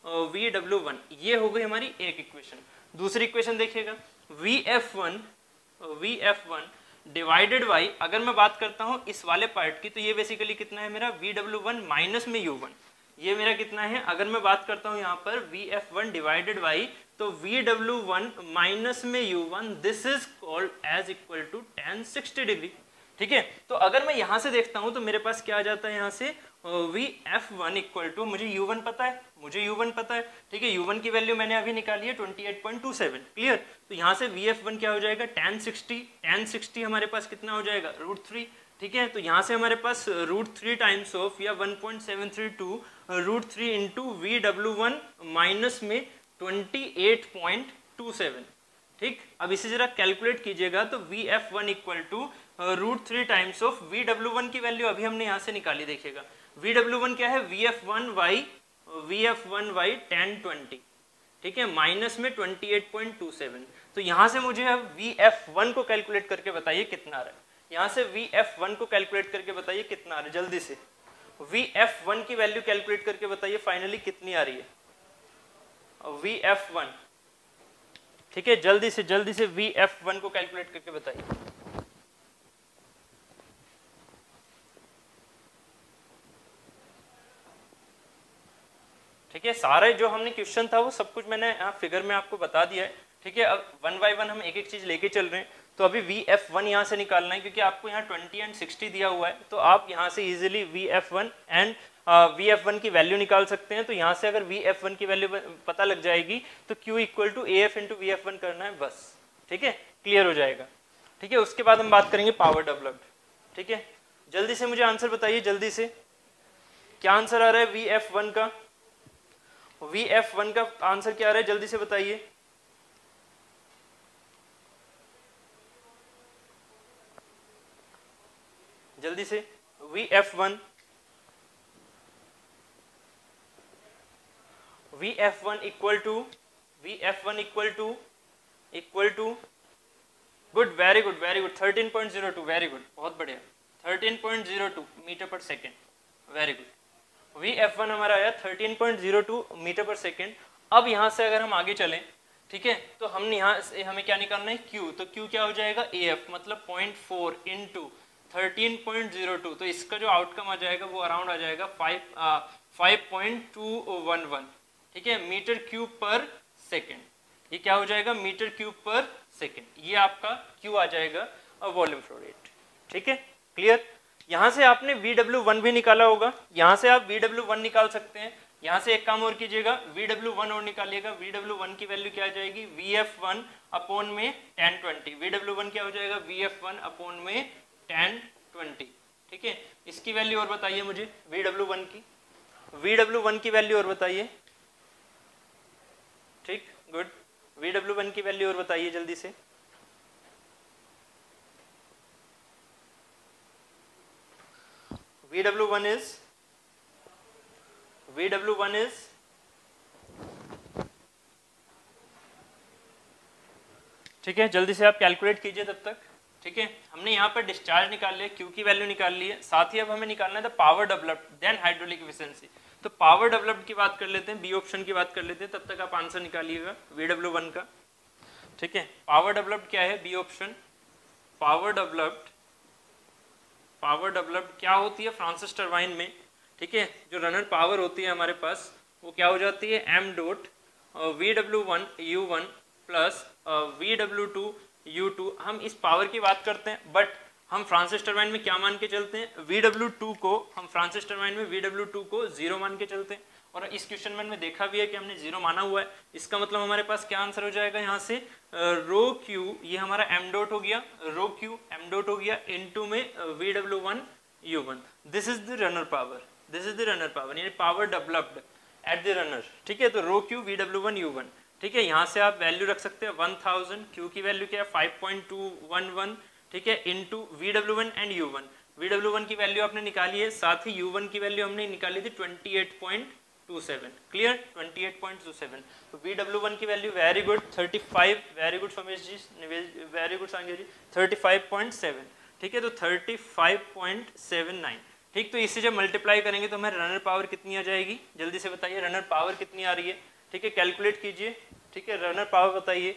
V W one, ये हो गई हमारी एक इक्वेशन। दूसरी इक्वेशन देखिएगा, V F one V F one divided by, अगर मैं बात करता हूँ इस वाले पार्ट की, तो ये बेसिकली कितना है मेरा वी डब्ल्यू वन माइनस में यू वन, ये मेरा कितना है, अगर मैं बात करता हूँ यहाँ पर V F one divided by, तो वी डब्ल्यू वन माइनस में U one, this is called as equal to tan sixty degree. ठीक है, तो अगर मैं यहाँ से देखता हूँ तो मेरे पास क्या आ जाता है, यहाँ से V F one equal to, मुझे यू वन पता है, मुझे यू वन पता है, ठीक है, यू वन की वैल्यू मैंने अभी निकाली है twenty eight point two seven, clear. तो यहाँ से वी एफ वन क्या हो जाएगा, टेन सिक्सटी, टेन सिक्सटी हमारे पास कितना हो जाएगा, रूट थ्री। ठीक है, तो यहाँ से हमारे पास रूट थ्री टाइम्स ऑफ या one point seven three two root three into V W one minus में twenty eight point two seven. ठीक, अब इसे जरा कैलकुलेट कीजिएगा, तो V F one equal to root three times of V W one की value अभी हमने यहाँ से निकाली, देखिएगा वी डब्ल्यू वन क्या है, V F one by V F one by tan twenty, ठीक है, माइनस में twenty eight point two seven. तो यहाँ से मुझे अब वी एफ वन को कैलकुलेट करके बताइए कितना आ रहा है, यहाँ से वी एफ वन को कैलकुलेट करके बताइए कितना आ रहा है, जल्दी से वी एफ वन की वैल्यू कैलकुलेट करके बताइए फाइनली कितनी आ रही है वी एफ वन। ठीक है, जल्दी से जल्दी से वी एफ वन को कैलकुलेट करके बताइए। ठीक है, सारे जो हमने क्वेश्चन था वो सब कुछ मैंने यहाँ फिगर में आपको बता दिया है। ठीक है, अब वन बाय वन हम एक एक चीज लेके चल रहे हैं। तो अभी वी एफ वन यहाँ से निकालना है, क्योंकि आपको यहाँ ट्वेंटी एंड सिक्सटी दिया हुआ है, तो आप यहाँ से easily V F one and V F one की वैल्यू निकाल सकते हैं। तो यहाँ से अगर वी एफ वन की वैल्यू पता लग जाएगी तो Q equal to A F into V F one करना है बस। ठीक है, क्लियर हो जाएगा। ठीक है, उसके बाद हम बात करेंगे पावर डेवलप्ड। ठीक है, जल्दी से मुझे आंसर बताइए, जल्दी से क्या आंसर आ रहा है वी एफ वन का, वी एफ वन का आंसर क्या आ रहा है, जल्दी से बताइए। जल्दी से V F one, V F one equal to V F one equal to equal to good, very good very good, thirteen point zero two, very good, बहुत बढ़िया, thirteen point zero two metre पर second, very good. V F one हमारा आया thirteen point zero two metre पर second. अब यहाँ से अगर हम आगे चलें, ठीक है, तो हम यहाँ से हमें क्या निकालना है, Q, तो Q क्या हो जाएगा, ए एफ, मतलब point four into thirteen point zero two, तो इसका जो आउटकम आ जाएगा वो अराउंड आ जाएगा five point two one one. ठीक है, मीटर क्यूब पर सेकेंड, ये क्या हो जाएगा, मीटर क्यूब पर सेकेंड, ये आपका Q आ जाएगा वॉल्यूम फ्लो रेट। ठीक है, क्लियर। यहाँ से आपने वी डब्ल्यू वन भी निकाला होगा, यहाँ से आप वी डब्ल्यू वन निकाल सकते हैं। यहाँ से एक काम और कीजिएगा, वी डब्ल्यू वन और निकालिएगा। वी डब्ल्यू वन की वैल्यू क्या आ जाएगी, वी एफ वन अपॉन में tan twenty, V W one क्या हो जाएगा, वी एफ वन अपॉन में टेन ट्वेंटी। ठीक है, इसकी वैल्यू और बताइए मुझे, वी डब्ल्यू वन की, वी डब्ल्यू वन की वैल्यू और बताइए। ठीक, गुड, वी डब्ल्यू वन की वैल्यू और बताइए जल्दी से। V W one is V W one is ठीक है, जल्दी से आप कैलकुलेट कीजिए तब तक। ठीक है, हमने यहाँ पर डिस्चार्ज निकाल लिया, Q की वैल्यू निकाल ली है, साथ ही अब हमें निकालना है power developed then hydraulic efficiency. तो पावर डेवलप्ड की बात कर लेते हैं, बी ऑप्शन की बात कर लेते हैं, तब तक आप आंसर निकालिएगा वी डब्ल्यू वन का। ठीक है, पावर डेवलप्ड क्या है, B option, power developed power developed क्या होती है फ्रांसिस टरबाइन में। ठीक है, जो रनर पावर होती है हमारे पास वो क्या हो जाती है, M dot V W one U one plus V W two U two. हम इस पावर की बात करते हैं, बट हम फ्रांसिस टरबाइन में क्या मान के चलते हैं, वी डब्ल्यू टू को, हम फ्रांसिस टरबाइन में वी डब्ल्यू टू को जीरो मान के चलते हैं। और इस क्वेश्चन में हमने देखा भी है कि हमने जीरो माना हुआ है। इसका मतलब हमारे पास क्या आंसर हो जाएगा, यहाँ से रो क्यू, ये हमारा एम डॉट हो गया, रो क्यू एम डॉट हो गया इनटू में V W one U one. This is the runner power, this is the runner power, यानी power developed at the runner. ठीक है, तो rho Q V W one U one. ठीक है, यहाँ से आप वैल्यू रख सकते हैं वन थाउजेंड, क्यू की वैल्यू क्या है five point two one one. ठीक है, into V W one and U one. V W one की वैल्यू आपने निकाली है, साथ ही यू वन की वैल्यू हमने निकाली थी twenty eight point two seven. Clear, twenty eight point two seven. तो वी डब्ल्यू वन की value very good thirty five, very good Samesh ji, very good Sange ji, thirty five point seven. ठीक है, तो thirty five point seven nine. ठीक ठीक। तो इससे जब मल्टीप्लाई करेंगे तो हमें रनर पावर कितनी आ जाएगी, जल्दी से बताइए रनर पावर कितनी आ रही है। ठीक है, कैलकुलेट कीजिए। ठीक है, रनर पावर बताइए।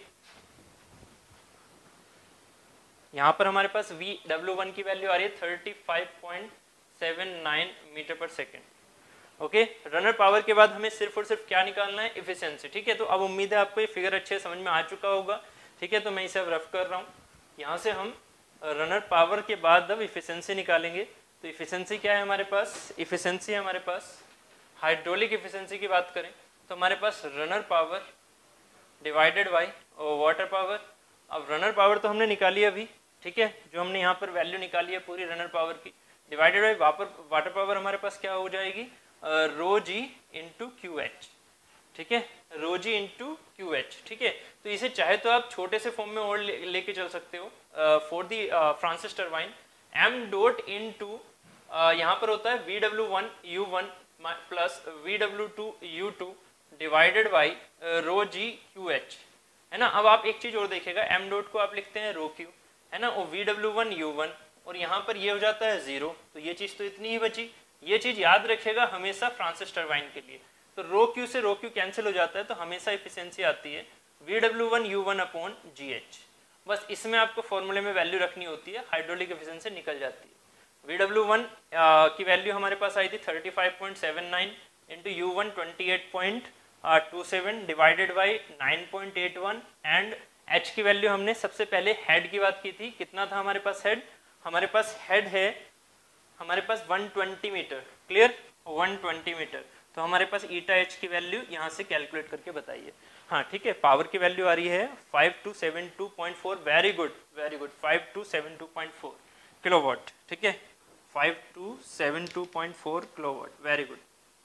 यहाँ पर हमारे पास वी डब्ल्यू वन की वैल्यू आ रही है thirty five point seven nine metre पर सेकेंड। ओके, रनर पावर के बाद हमें सिर्फ और सिर्फ क्या निकालना है, इफिशिएंसी। ठीक है, तो अब उम्मीद है आपको ये फिगर अच्छे समझ में आ चुका होगा। ठीक है, तो मैं इसे अब रफ कर रहा हूँ। यहाँ से हम रनर पावर के बाद अब इफिशिएंसी निकालेंगे। तो इफिशिएंसी क्या है हमारे पास, इफिशिएंसी हमारे पास हाइड्रोलिक इफिशिएंसी की बात करें तो हमारे पास runner power divided by water power. अब रनर पावर तो हमने निकाली अभी, ठीक है, जो हमने यहाँ पर वैल्यू निकाली है पूरी रनर पावर की, डिवाइडेड बाई वापर वाटर पावर हमारे पास क्या हो जाएगी, rho G into Q H. ठीक है, rho G into Q H. ठीक है, तो इसे चाहे तो आप छोटे से फॉर्म में और लेके ले चल सकते हो। For the Francis turbine M dot into यहाँ पर होता है V W one U one plus V W two U two divided by rho G Q H, है ना। अब आप एक चीज और देखिएगा, एम डॉट को आप लिखते हैं रो क्यू, है ना, और V W one U one, और यहाँ पर ये हो जाता है जीरो। तो ये चीज तो इतनी ही बची। ये चीज याद रखिएगा हमेशा फ्रांसिस टरबाइन के लिए। तो रो क्यू से रो क्यू कैंसिल हो जाता है, तो हमेशा इफिशिएंसी आती है V W one U one upon G H. बस इसमें आपको फॉर्मूले में वैल्यू रखनी होती है, हाइड्रोलिक एफिशिएंसी निकल जाती है। वी डब्ल्यू वन की वैल्यू हमारे पास आई थी thirty five point seven nine into U one twenty eight point two seven divided by nine point eight one, and H की वैल्यू हमने सबसे पहले हेड की बात की थी। कितना था हमारे पास हेड, हमारे पास हेड है हमारे पास one twenty metre, clear, one twenty metre. तो हमारे पास ईटा एच की वैल्यू यहाँ से कैलकुलेट करके बताइए। हाँ ठीक है, पावर की वैल्यू आ रही है five two seven two point four, very good very good, five two seven two point four kilowatt. ठीक है, five two seven two point four kilowatt, very good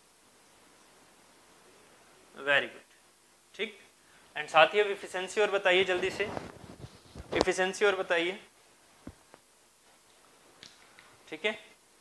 very good. ठीक, एंड साथ ही अब इफिशिएंसी और बताइए जल्दी से, इफिशिएंसी और बताइए। ठीक है,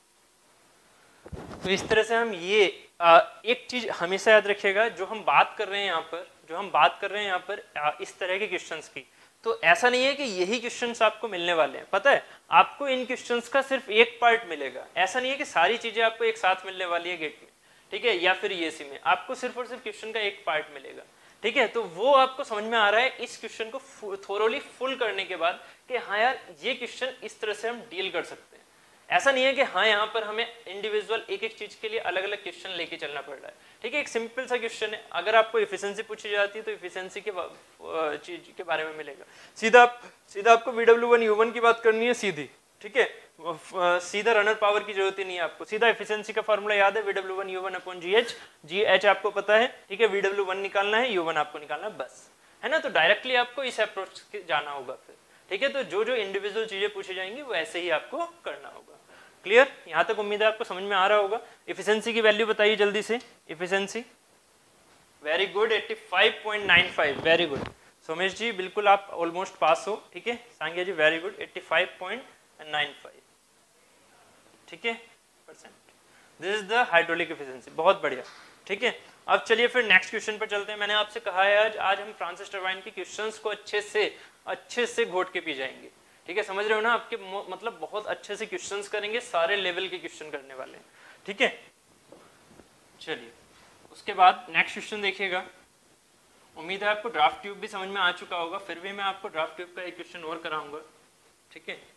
तो इस तरह से हम ये आ, एक चीज हमेशा याद रखिएगा, जो हम बात कर रहे हैं यहाँ पर जो हम बात कर रहे हैं यहाँ पर आ, इस तरह के क्वेश्चंस की, तो ऐसा नहीं है कि यही क्वेश्चंस आपको मिलने वाले हैं। पता है, आपको इन क्वेश्चंस का सिर्फ एक पार्ट मिलेगा। ऐसा नहीं है कि सारी चीजें आपको एक साथ मिलने वाली है गेट में, ठीक है, या फिर ये सी में आपको सिर्फ और सिर्फ क्वेश्चन का एक पार्ट मिलेगा। ठीक है, तो वो आपको समझ में आ रहा है इस क्वेश्चन को थोरोली फुल करने के बाद कि हाँ यार ये क्वेश्चन इस तरह से हम डील कर सकते हैं। ऐसा नहीं है कि हाँ यहाँ पर हमें इंडिविजुअल एक एक चीज के लिए अलग अलग क्वेश्चन लेके चलना पड़ रहा है। ठीक है, एक सिंपल सा क्वेश्चन है, अगर आपको इफिशिएंसी पूछी जाती है तो इफिशिएंसी के चीज के बारे में मिलेगा। सीधा आप सीधा आपको V W one U one की बात करनी है सीधी, ठीक है, सीधा रनर पावर की जरूरत ही नहीं है आपको, सीधा एफिशिएंसी का फॉर्मूला याद है V W one U one upon G H. G H आपको पता है, ठीक है, वी डब्ल्यू वन निकालना है, यू वन आपको निकालना है, बस, है ना। तो डायरेक्टली आपको इस अप्रोच से जाना होगा फिर। ठीक है, तो जो जो इंडिविजुअल चीजें पूछी जाएंगी वो ऐसे ही आपको करना होगा। क्लियर, यहाँ तक उम्मीद है आपको समझ में आ रहा होगा। इफिशिएंसी की वैल्यू बताइए जल्दी से, efficiency, very good, eighty five point nine five, very good Somesh ji, बिल्कुल आप ऑलमोस्ट पास हो। ठीक है, Sangiya ji very good, eighty five point nine five, ठीक है, percent. This is the hydraulic efficiency, बहुत बढ़िया। ठीक है, अब चलिए फिर नेक्स्ट क्वेश्चन पर चलते हैं। मैंने आपसे कहा है आज आज हम फ्रांसिस टरबाइन के क्वेश्चंस को अच्छे से अच्छे से घोट के पी जाएंगे। ठीक है, समझ रहे हो ना, आपके मतलब बहुत अच्छे से क्वेश्चंस करेंगे, सारे लेवल के क्वेश्चन करने वाले हैं। ठीक है, चलिए उसके बाद नेक्स्ट क्वेश्चन देखिएगा। उम्मीद है आपको ड्राफ्ट ट्यूब भी समझ में आ चुका होगा, फिर भी मैं आपको ड्राफ्ट ट्यूब का एक क्वेश्चन और कराऊंगा। ठीक है,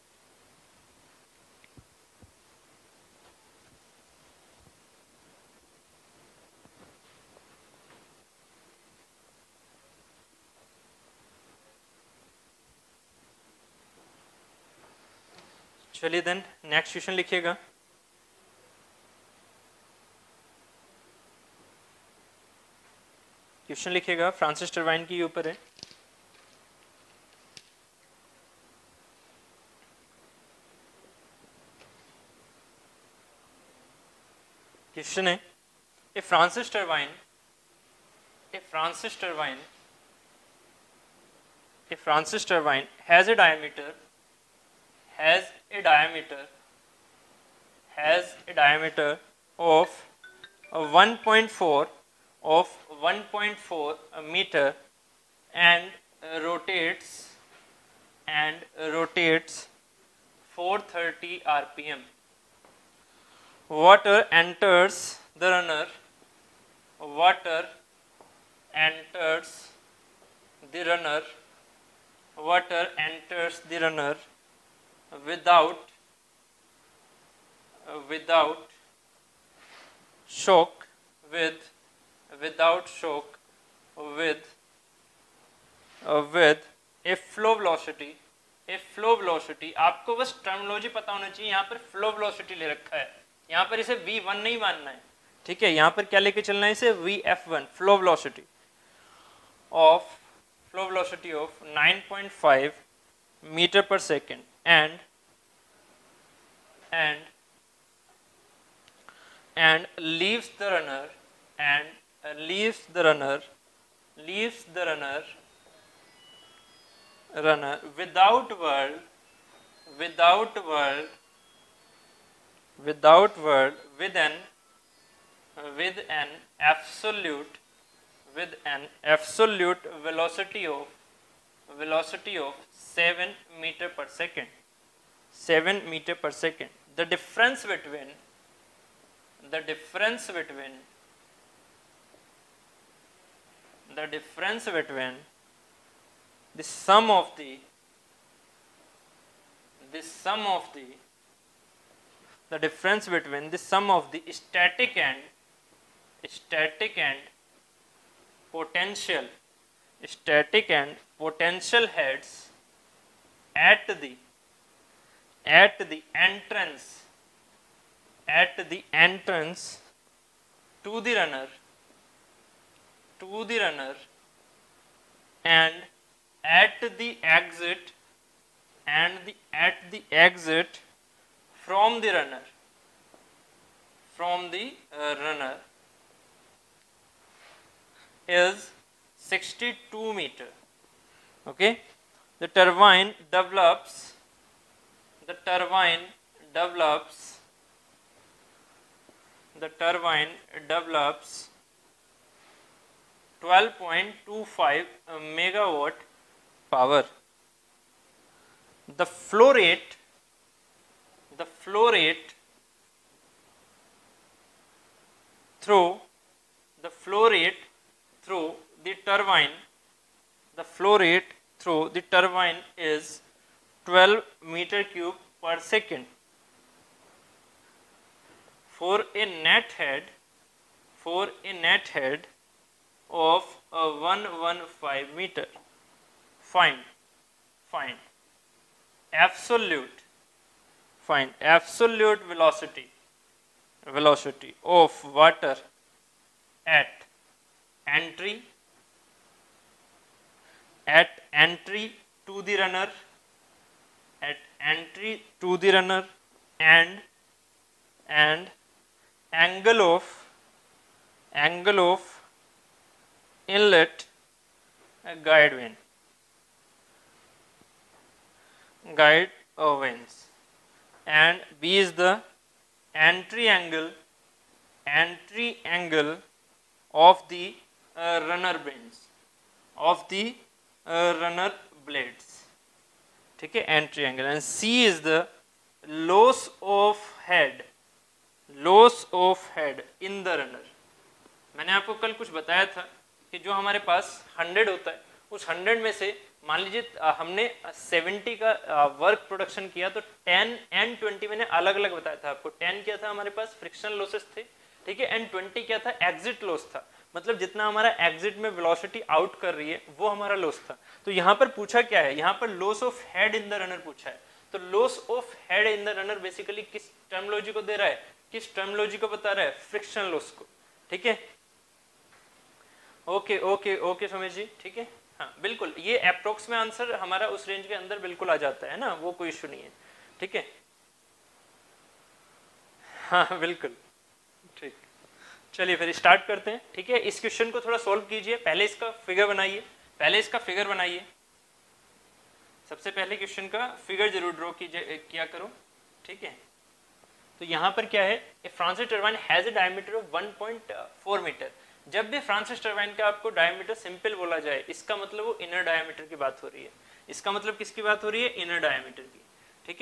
चलिए देन नेक्स्ट क्वेश्चन लिखिएगा। क्वेश्चन लिखिएगा, फ्रांसिस टरबाइन के ऊपर है। क्वेश्चन है, a Francis turbine a Francis turbine a Francis turbine has a diameter has a diameter has a diameter of one point four of one point four meter and uh, rotates and rotates four thirty R P M water enters the runner, water enters the runner, water enters the runner without uh, without shock, with without shock, with uh, with a flow velocity, a flow velocity, आपको बस terminology पता होना चाहिए। यहाँ पर flow velocity ले रखा है, यहाँ पर इसे वी वन नहीं मानना है, ठीक है। यहाँ पर क्या लेके चलना है इसे, V F one, flow velocity of flow velocity of nine point five meter per second and and and leaves the runner and uh, leaves the runner leaves the runner runner without whirl without whirl without whirl with an with an absolute with an absolute velocity of velocity of seven meter per second, seven meter per second. The difference between the difference between the difference between the sum of the the sum of the the difference between the sum of the static and static and potential static and potential heads at the at the entrance at the entrance to the runner to the runner and at the exit and the at the exit from the runner from the uh, runner is sixty-two meter. Okay, the turbine develops the turbine develops the turbine develops twelve point two five megawatt power. The flow rate the flow rate through the flow rate through the turbine the flow rate through the turbine is twelve meter cube per second for a net head for a net head of a one hundred fifteen meter. Find find absolute find absolute velocity velocity of water at entry at entry to the runner at entry to the runner and and angle of angle of inlet guide vane guide vanes and B is the entry angle entry angle of the uh, runner blades of the uh, runner blades, ठीक है, entry angle, and C is the loss of head loss of head in the runner. मैंने आपको कल कुछ बताया था कि जो हमारे पास हंड्रेड होता है उस हंड्रेड में से मान लीजिए हमने सेवेंटी का वर्क प्रोडक्शन किया तो टेन एंड ट्वेंटी मैंने अलग अलग बताया था आपको। टेन क्या था हमारे पास फ्रिक्शनल लॉसेस थे, ठीक है, एंड ट्वेंटी क्या था एग्जिट लॉस था, मतलब जितना हमारा एग्जिट में वेलोसिटी आउट कर रही है वो हमारा लॉस था। तो यहाँ पर पूछा क्या है, यहाँ पर loss of head in the runner पूछा है। तो loss of head in the runner basically किस टर्मिनोलॉजी को दे रहा है, किस टर्मिनोलॉजी को बता रहा है, फ्रिक्शनल लॉस को, ठीक है। Okay okay okay Sumesh ji, ठीक है, हाँ बिल्कुल, ये अप्रोक्स में आंसर हमारा उस रेंज के अंदर बिल्कुल आ जाता है ना, वो कोई इशू नहीं है, ठीक है, हाँ बिल्कुल, ठीक। चलिए फिर स्टार्ट करते हैं, ठीक है। इस क्वेश्चन को थोड़ा सोल्व कीजिए, पहले इसका फिगर बनाइए, पहले इसका फिगर बनाइए, सबसे पहले क्वेश्चन का फिगर जरूर ड्रॉ कीजिए, किया करो, ठीक है। तो यहाँ पर क्या है, a Francis turbine has a diameter of one point four metre. जब भी फ्रांसिस टर्बाइन का आपको डायमीटर सिंपल बोला जाए इसका मतलब वो इनर डायमीटर की बात हो रही है, इसका मतलब किसकी बात हो रही है, इनर डायमीटर की, ठीक है।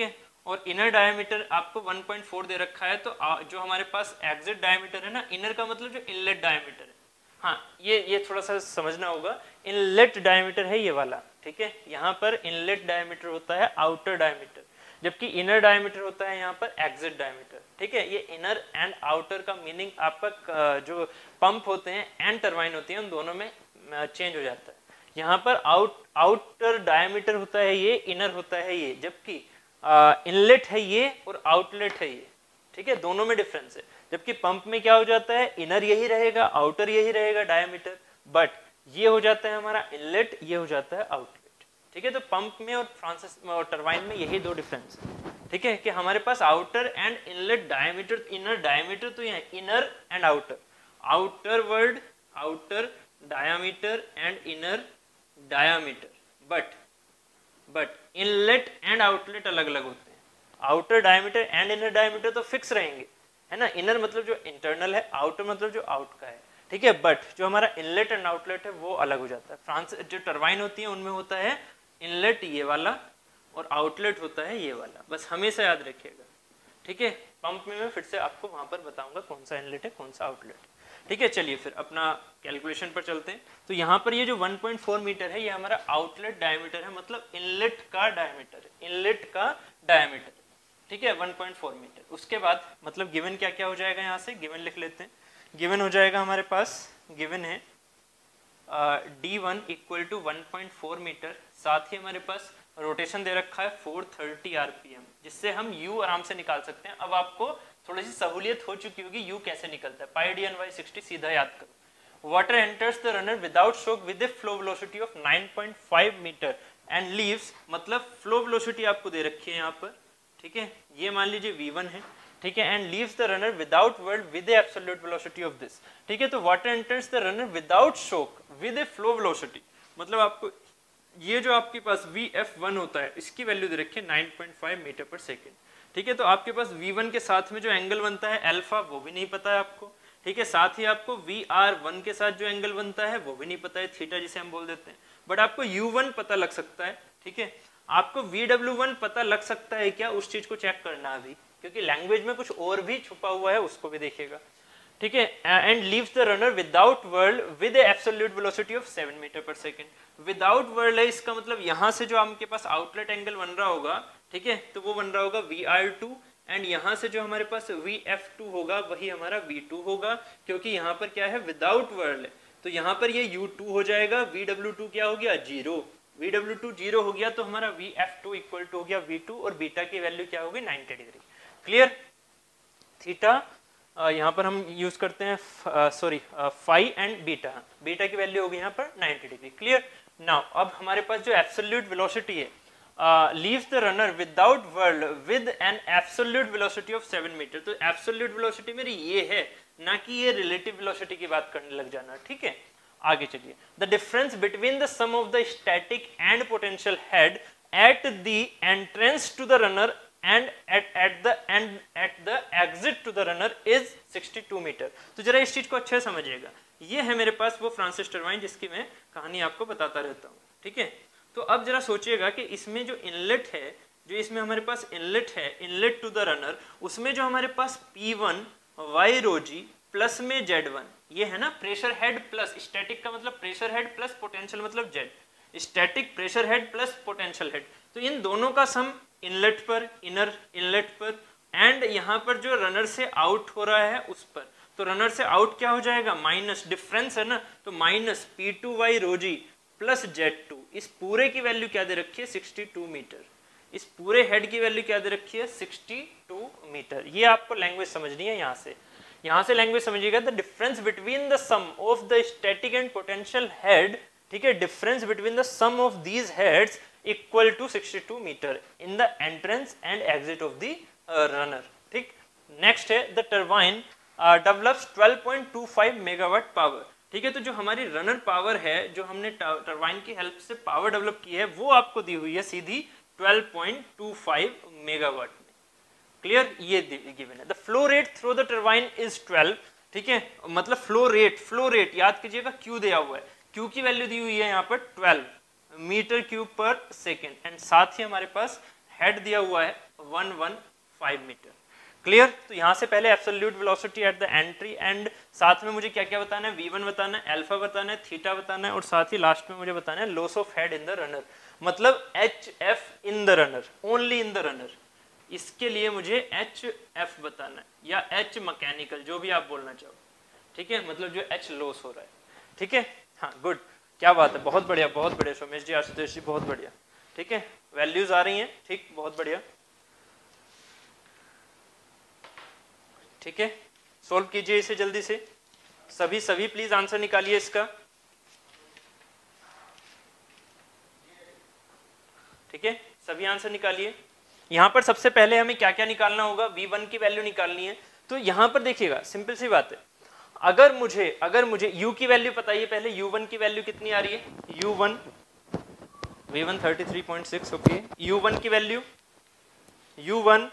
और इनर डायमीटर आपको वन पॉइंट फोर दे रखा है, तो जो हमारे पास एग्जिट डायमीटर है ना, इनर का मतलब जो इनलेट डायमीटर है, हाँ ये ये थोड़ा सा समझना होगा, इनलेट डायमीटर है ये वाला, ठीक है। यहाँ पर इनलेट डायमीटर होता है आउटर डायमीटर, जबकि इनर डायमीटर होता है यहाँ पर एग्जिट डायमीटर, ठीक है। ये इनर एंड आउटर का मीनिंग आपका जो पंप होते हैं एंड टरबाइन होती है उन दोनों में चेंज हो जाता है। यहाँ पर आउट आउटर डायमीटर होता है ये, इनर होता है ये, जबकि इनलेट है ये और आउटलेट है ये, ठीक है, दोनों में डिफरेंस है। जबकि पंप में क्या हो जाता है, इनर यही रहेगा, आउटर यही रहेगा डायमीटर, बट ये हो जाता है हमारा इनलेट, ये हो जाता है आउटलेट, ठीक है। तो पंप में और फ्रांसिस और टरबाइन में यही दो डिफरेंस है, ठीक है, कि हमारे पास outer and inlet diameter, inner diameter तो ये inner and outer, outer word outer diameter and inner diameter, but but inlet and outlet अलग अलग होते हैं। Outer diameter and inner diameter तो फिक्स रहेंगे, है ना, इनर मतलब जो इंटरनल है, आउटर मतलब जो आउट का है, ठीक है, बट जो हमारा इनलेट एंड आउटलेट है वो अलग हो जाता है। फ्रांस जो टरबाइन होती है उनमें होता है इनलेट ये वाला और आउटलेट होता है ये वाला, बस हमेशा याद रखिएगा, ठीक है। पंप में मैं फिर से आपको वहां पर बताऊंगा कौन सा इनलेट है कौन सा आउटलेट है, ठीक है। चलिए फिर अपना कैलकुलेशन पर चलते हैं। तो यहाँ पर ये जो वन पॉइंट फोर मीटर है ये हमारा आउटलेट डायमीटर है, मतलब इनलेट का डायमीटर है, इनलेट का डायमीटर, ठीक है, वन पॉइंट फोर मीटर। उसके बाद मतलब गिवन क्या क्या हो जाएगा, यहाँ से गिवन लिख लेते हैं। गिवन हो जाएगा हमारे पास, गिवन है D one equal to one point four metre, साथ ही हमारे पास रोटेशन दे रखा है फोर थर्टी आरपीएम, जिससे हम यू आराम से निकाल सकते हैं। अब आपको थोड़ी सी सहूलियत हो चुकी होगी, यू कैसे निकलता है, pi D N by sixty सीधा याद करो। Water enters the runner without shock with a flow velocity of nine point five metre and leaves, मतलब फ्लो वेलोसिटी आपको दे रखी है यहाँ पर, ठीक है, ये मान लीजिए वी वन है, ठीक है, and leaves the runner without whirl with a absolute velocity of this, ठीक है। तो water enters the runner without shock with a flow velocity, मतलब आपको ये जो आपके पास वी एफ वन होता है इसकी वैल्यू दे रखी है नाइन पॉइंट फाइव मीटर पर सेकेंड, ठीक है। तो आपके पास वी वन के साथ में जो एंगल बनता है अल्फा वो भी नहीं पता है आपको, ठीक है, साथ ही आपको वी आर वन के साथ जो एंगल बनता है वो भी नहीं पता है, थीटा जिसे हम बोल देते हैं, बट आपको यू वन पता लग सकता है, ठीक है। आपको वी डब्ल्यू वन पता लग सकता है क्या, उस चीज को चेक करना अभी, क्योंकि लैंग्वेज में कुछ और भी छुपा हुआ है, उसको भी देखिएगा, ठीक है। And leaves the runner without whirl with absolute velocity of seven metre पर सेकेंड। विदाउट वर्ल्ड है, इसका मतलब यहाँ से जो आपके पास आउटलेट एंगल बन रहा होगा, ठीक है, तो वो बन रहा होगा वी आर टू, एंड यहाँ से जो हमारे पास वी एफ टू होगा वही हमारा वी टू होगा, क्योंकि यहाँ पर क्या है विदाउट वर्ल्ड है, तो यहाँ पर ये यू टू हो जाएगा, वी डब्ल्यू टू क्या हो गया zero, V W two zero हो गया, तो हमारा V F two equal to हो गया वी टू, और बीटा की वैल्यू क्या होगी नाइन्टी डिग्री। क्लियर। थीटा यहाँ पर हम यूज करते हैं sorry phi and beta, beta की वैल्यू होगी यहाँ पर नाइन्टी डिग्री। क्लियर। नाउ अब हमारे पास जो एब्सोल्यूट वेलोसिटी है, leaves the runner without whirl with an absolute velocity of seven metre, तो एब्सोल्यूट वेलोसिटी मेरी ये है, ना कि ये रिलेटिव वेलोसिटी की बात करने लग जाना, ठीक है। आगे चलिए, the difference between the sum of the static and potential head at the entrance to the runner and at at the and at the exit to the runner is sixty two metre. तो जरा इस चीज को अच्छे समझिएगा, ये है मेरे पास वो फ्रांसिस टरबाइन जिसकी मैं कहानी आपको बताता रहता हूँ, ठीक है। तो अब जरा सोचिएगा कि इसमें जो इनलेट है, जो इसमें हमारे पास इनलेट है, इनलेट टू द रनर, उसमें जो हमारे पास P one by rho ji plus में जेड वन, ये है ना प्रेशर हेड प्लस स्टैटिक का मतलब प्रेशर हेड प्लस पोटेंशियल मतलब Z, static pressure head plus potential head, तो इन दोनों का सम इनलेट पर, इनर इनलेट पर, एंड यहाँ पर जो रनर से आउट हो रहा है उस पर, तो रनर से आउट क्या हो जाएगा माइनस, डिफरेंस है ना, तो minus P two by rho ji plus Z two, इस पूरे की वैल्यू क्या दे रखी है सिक्सटी टू मीटर, इस पूरे हेड की वैल्यू क्या दे रखी है सिक्सटी टू मीटर। ये आपको लैंग्वेज समझनी है, यहाँ से यहाँ से लैंग्वेज समझिएगा, the difference between the sum of the static and potential head, ठीक है, difference between the sum of these heads equal to sixty two metre in the entrance and exit of the runner, ठीक। Next है the turbine develops twelve point two five megawatt power, ठीक है। तो जो हमारी runner power है, जो हमने टरबाइन की हेल्प से पावर डेवलप की है, वो आपको दी हुई है सीधी twelve point two five megawatt में। क्लियर, ये गिवन है। The flow rate through the turbine is twelve, ठीक है, मतलब फ्लो रेट, फ्लो रेट याद कीजिएगा क्यू दिया हुआ है, क्यू की वैल्यू दी हुई है यहाँ पर twelve metre cube per second, and साथ ही हमारे पास हेड दिया हुआ है one one five metre. Clear? तो यहाँ से पहले absolute velocity at the entry and साथ में मुझे क्या क्या बताना है, वी वन बताना है, अल्फा बताना है, थीटा बताना है और साथ ही लास्ट में मुझे बताना है loss of head in the runner, मतलब H F in the runner, only in the runner. इसके लिए मुझे एच एफ बताना है या एच मैकेनिकल, जो भी आप बोलना चाहो, ठीक है, मतलब जो एच लॉस हो रहा है, ठीक है। हाँ गुड, क्या बात है, बहुत बढ़िया बहुत बढ़िया सोमेश जी, आशुतोष जी, बहुत बढ़िया, ठीक है, वैल्यूज आ रही हैं, ठीक, बहुत बढ़िया, ठीक है। सोल्व कीजिए इसे जल्दी से, सभी सभी प्लीज आंसर निकालिए इसका, ठीक है, सभी आंसर निकालिए। यहां पर सबसे पहले हमें क्या क्या निकालना होगा, वी वन की वैल्यू निकालनी है। तो यहां पर देखिएगा, सिंपल सी बात है, अगर मुझे अगर मुझे u की वैल्यू पता है, पहले u वन की वैल्यू कितनी आ रही है, u one v one thirty three point six, okay, u one की value u one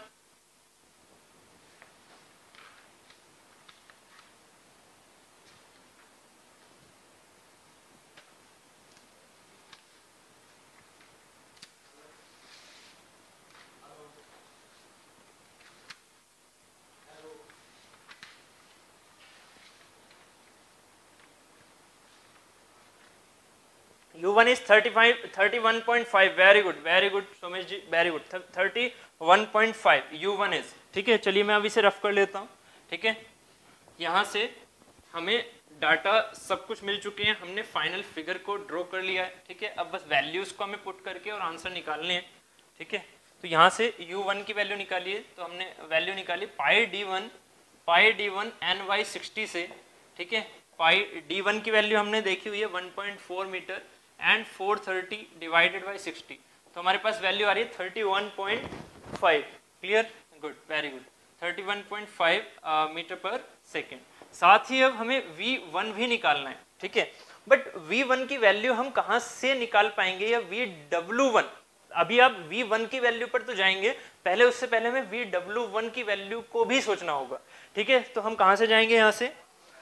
U one is thirty-five, thirty-one point five, very good very good Somesh ji, very good, thirty-one point five U one is, ठीक है। चलिए मैं अभी से rough कर लेता हूँ, ठीक है। यहाँ से हमें डाटा सब कुछ मिल चुके हैं, हमने फाइनल फिगर को ड्रॉ कर लिया है, ठीक है। अब बस वैल्यूज को हमें पुट करके और आंसर निकालने हैं, ठीक है। तो यहाँ से U वन की वैल्यू निकालिए, तो हमने वैल्यू निकाली pi D one pi D one N by sixty से, ठीक है। पाई डी वन की वैल्यू हमने देखी हुई है one point four metre and four thirty divided by sixty, तो हमारे पास वैल्यू आ रही है thirty one point five. Clear? Good, very good, thirty one point five metre पर सेकेंड। साथ ही अब हमें वी वन भी निकालना है, ठीक है। बट वी वन की वैल्यू हम कहाँ से निकाल पाएंगे, या वी डब्ल्यू वन, अभी आप वी वन की वैल्यू पर तो जाएंगे, पहले उससे पहले हमें वी डब्ल्यू वन की वैल्यू को भी सोचना होगा, ठीक है। तो हम कहाँ से जाएंगे, यहाँ से,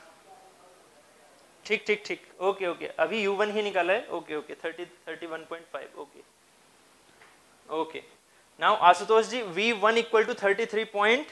ठीक ठीक ठीक, ओके ओके, अभी U वन ही निकाला है, okay okay, thirty thirty one point five, okay okay. Now Ashutosh ji, V one equal to thirty three point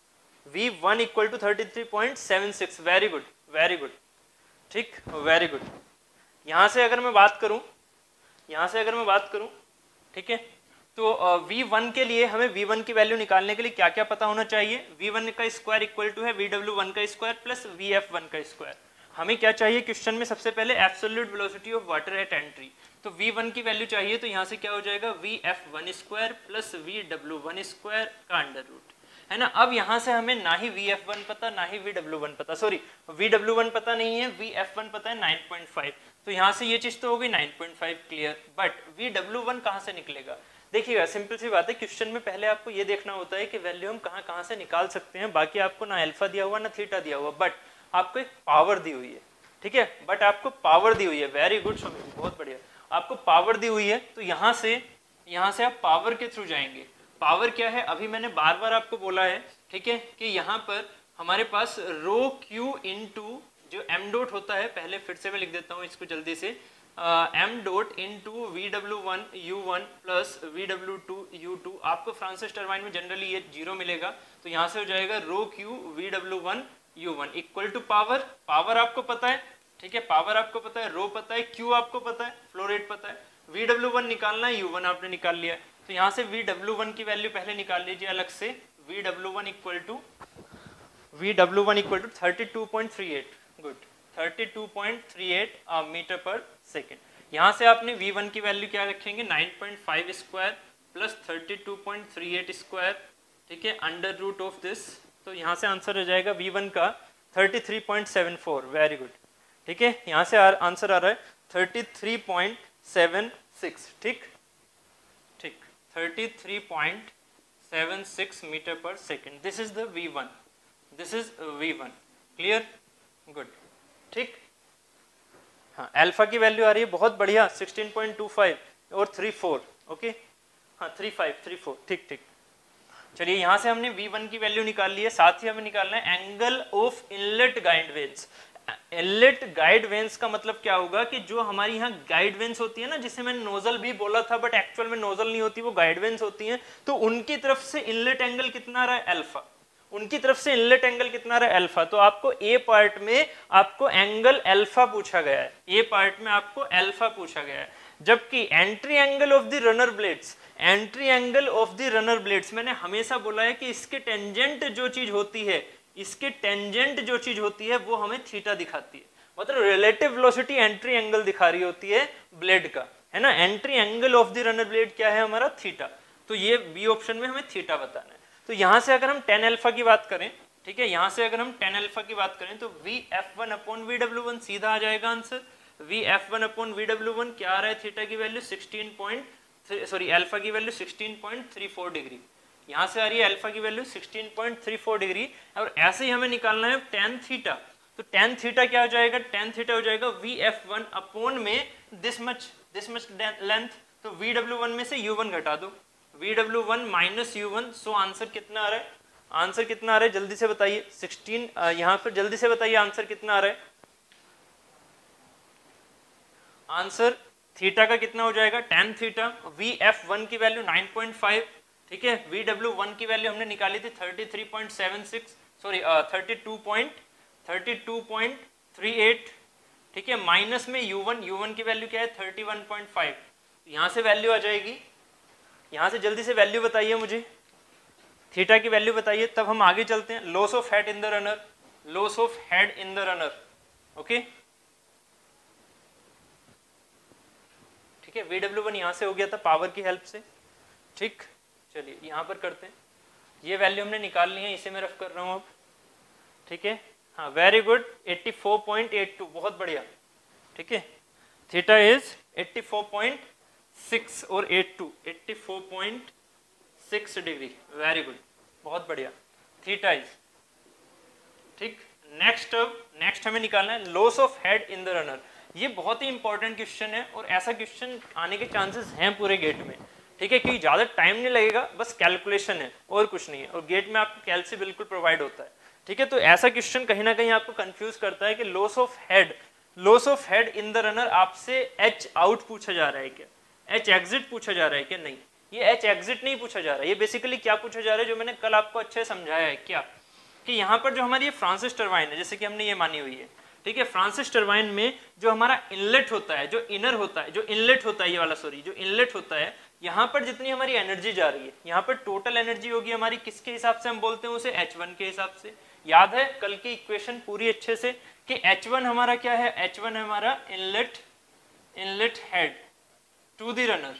V one equal to thirty three point seven six, very good very good, ठीक, very good. यहाँ से अगर मैं बात करूँ यहाँ से अगर मैं बात करूँ ठीक है, तो V वन के लिए हमें V वन की वैल्यू निकालने के लिए क्या क्या पता होना चाहिए, V वन का स्क्वायर इक्वल टू है V डब्ल्यू वन का square plus V F one का स्क्वायर। हमें क्या चाहिए क्वेश्चन में, सबसे पहले absolute velocity of water at entry, तो V वन की वैल्यू चाहिए, तो यहाँ से क्या हो जाएगा V F one square plus V W one square का अंडर रूट, है ना। अब यहाँ से हमें ना ही V एफ वन पता ना ही V डब्ल्यू वन पता, सॉरी V डब्ल्यू वन पता नहीं है, V एफ वन पता है नाइन पॉइंट फाइव, तो यहाँ से ये चीज तो हो गई nine point five, clear. But V W one कहाँ से निकलेगा, देखिएगा सिंपल सी बात है, क्वेश्चन में पहले आपको ये देखना होता है कि वैल्यू हम कहाँ कहाँ से निकाल सकते हैं, बाकी आपको ना अल्फा दिया हुआ ना थीटा दिया हुआ, बट आपको एक पावर दी हुई है, ठीक है, बट आपको पावर दी हुई है, वेरी गुड सुमित, बहुत बढ़िया, आपको पावर दी हुई है। तो यहाँ से यहाँ से आप पावर के थ्रू जाएंगे। पावर क्या है, अभी मैंने बार बार आपको बोला है, ठीक है, कि यहाँ पर हमारे पास रो क्यू इनटू जो एम डॉट होता है, पहले फिर से मैं लिख देता हूँ इसको जल्दी से, M dot into V W one U one plus V W two U two, आपको फ्रांसिस टर्बाइन में जनरली ये जीरो मिलेगा, तो यहाँ से हो जाएगा rho Q V W one U one equal to power, power आपको पता है, ठीक है, पावर आपको पता है, रो पता है, क्यू आपको पता है, फ्लो रेट पता है, वी डब्ल्यू वन निकालना है, यू वन आपने निकाल लिया, तो यहाँ से वी डब्ल्यू वन की वैल्यू पहले निकाल लीजिए अलग से, V W one equal to V W one equal to thirty two point three eight, good, thirty two point three eight metre पर सेकेंड। यहाँ से आपने वी वन की वैल्यू क्या रखेंगे, nine point five square plus thirty two point three eight square, ठीक है, under root of this, तो यहाँ से आंसर हो जाएगा वी वन का thirty three point seven four, very good, ठीक है, यहाँ से आंसर आ रहा है thirty three point seven six, ठीक ठीक, thirty three point seven six metre पर second, this is the V one, this is V one, clear, good, ठीक। हाँ, अल्फा की वैल्यू आ रही है, बहुत बढ़िया, सिक्सटीन पॉइंट टू फाइव और थ्री फोर, ओके, हाँ थ्री फाइव थ्री फोर, ठीक ठीक। चलिए यहाँ से हमने वी वन की वैल्यू निकाल ली है, साथ ही हमें निकालना है angle of inlet guide vanes. Inlet guide vanes का मतलब क्या होगा कि जो हमारी यहाँ गाइड वेंस होती है ना, जिसे मैंने नोजल भी बोला था बट एक्चुअल में नोजल नहीं होती, वो गाइड वेंस होती हैं, तो उनकी तरफ से इनलेट एंगल कितना रहा है, अल्फा। उनकी तरफ से इनलेट एंगल कितना रहा है, अल्फा। तो आपको ए पार्ट में आपको एंगल अल्फा पूछा गया है, ए पार्ट में आपको अल्फा पूछा गया है। जबकि entry angle of the runner blades, entry angle of the runner blades, मैंने हमेशा बोला है कि इसके टेंजेंट जो चीज होती है, इसके टेंजेंट जो चीज होती है वो हमें थीटा दिखाती है, मतलब रिलेटिव वेलोसिटी एंट्री एंगल दिखा रही होती है ब्लेड का, है ना। Entry angle of the runner blade क्या है हमारा, थीटा। तो ये बी ऑप्शन में हमें थीटा बताना है। तो यहां से अगर हम टेन अल्फा की बात करें, ठीक है, यहां से अगर हम टेन अल्फा की बात करें तो V F one upon V W one सीधा आ जाएगा answer. V F one upon V W one क्या आ रहा है, थीटा की value sixteen point sorry alpha की value sixteen point three four degree, यहाँ से आ रही है अल्फा की value sixteen point three four degree. और ऐसे ही हमें निकालना है टेन थीटा, तो टेन थीटा क्या हो जाएगा, टेन थीटा हो जाएगा वी एफ वन अपॉन में this much this much length, तो वी डब्ल्यू वन में से यू वन घटा दो, V W one minus U one. So answer कितना आ रहा है, आंसर कितना आ रहा है जल्दी से बताइए, सिक्सटीन, यहाँ पर जल्दी से बताइए आंसर कितना आ रहा है। आंसर थीटा का कितना हो जाएगा, tan theta, V F one की वैल्यू नाइन पॉइंट फाइव, ठीक है, वी डब्ल्यू वन की वैल्यू हमने निकाली थी thirty three point seven six sorry thirty two point thirty two point three eight, ठीक है, माइनस में यू वन, यू वन की वैल्यू क्या है थर्टी वन पॉइंट फाइव, यहाँ से वैल्यू आ जाएगी, यहाँ से जल्दी से वैल्यू बताइए मुझे, थीटा की वैल्यू बताइए, तब हम आगे चलते हैं। Loss of head in the runner, loss of head in the runner, okay, ठीक है, वी डब्ल्यू वन यहाँ से हो गया था पावर की हेल्प से, ठीक। चलिए यहाँ पर करते हैं, ये वैल्यू हमने निकाल ली है, इसे मैं रफ कर रहा हूँ अब, ठीक है, हाँ very good, eighty four point eight two, बहुत बढ़िया, ठीक है, theta is eighty four point six और eight two, eighty four point six degree, very good, बहुत बढ़िया, थीटा इज, ठीक। नेक्स्ट अब नेक्स्ट हमें निकालना है loss of head in the runner. ये बहुत ही इंपॉर्टेंट क्वेश्चन है और ऐसा क्वेश्चन आने के चांसेस हैं पूरे गेट में, ठीक है, क्योंकि ज़्यादा टाइम नहीं लगेगा, बस कैलकुलेशन है और कुछ नहीं है, और गेट में आपको कैल्सी बिल्कुल प्रोवाइड होता है, ठीक है। तो ऐसा क्वेश्चन कहीं ना कहीं आपको कंफ्यूज करता है कि loss of head, loss of head in the runner आपसे एच आउट पूछा जा रहा है क्या, एच एग्जिट पूछा जा रहा है क्या, नहीं, ये एच एग्जिट नहीं पूछा जा रहा है, ये बेसिकली क्या पूछा जा रहा है जो मैंने कल आपको अच्छे से समझाया है, क्या कि यहाँ पर जो हमारी ये फ्रांसिस टरबाइन है, जैसे कि हमने ये मानी हुई है, ठीक है, फ्रांसिस टरबाइन में जो हमारा इनलेट होता है, जो इनर होता है, जो इनलेट होता है ये वाला सॉरी जो इनलेट होता है, यहाँ पर जितनी हमारी एनर्जी जा रही है, यहाँ पर टोटल एनर्जी होगी हमारी किसके हिसाब से हम बोलते हैं उसे, एच वन के हिसाब से। याद है कल की इक्वेशन पूरी अच्छे से कि एच वन हमारा क्या है, एच वन हमारा inlet inlet head to the runner,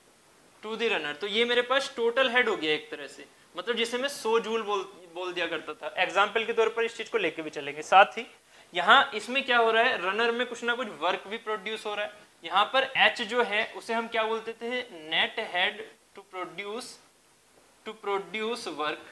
to the runner. तो ये मेरे पास टोटल हेड हो गया एक तरह से, मतलब जिसे मैं सौ जूल बोल बोल दिया करता था, एग्जाम्पल के तौर पर इस चीज को लेके भी चलेंगे। साथ ही यहाँ इसमें क्या हो रहा है, रनर में कुछ ना कुछ वर्क भी प्रोड्यूस हो रहा है, यहाँ पर H जो है उसे हम क्या बोलते थे, net head to produce to produce work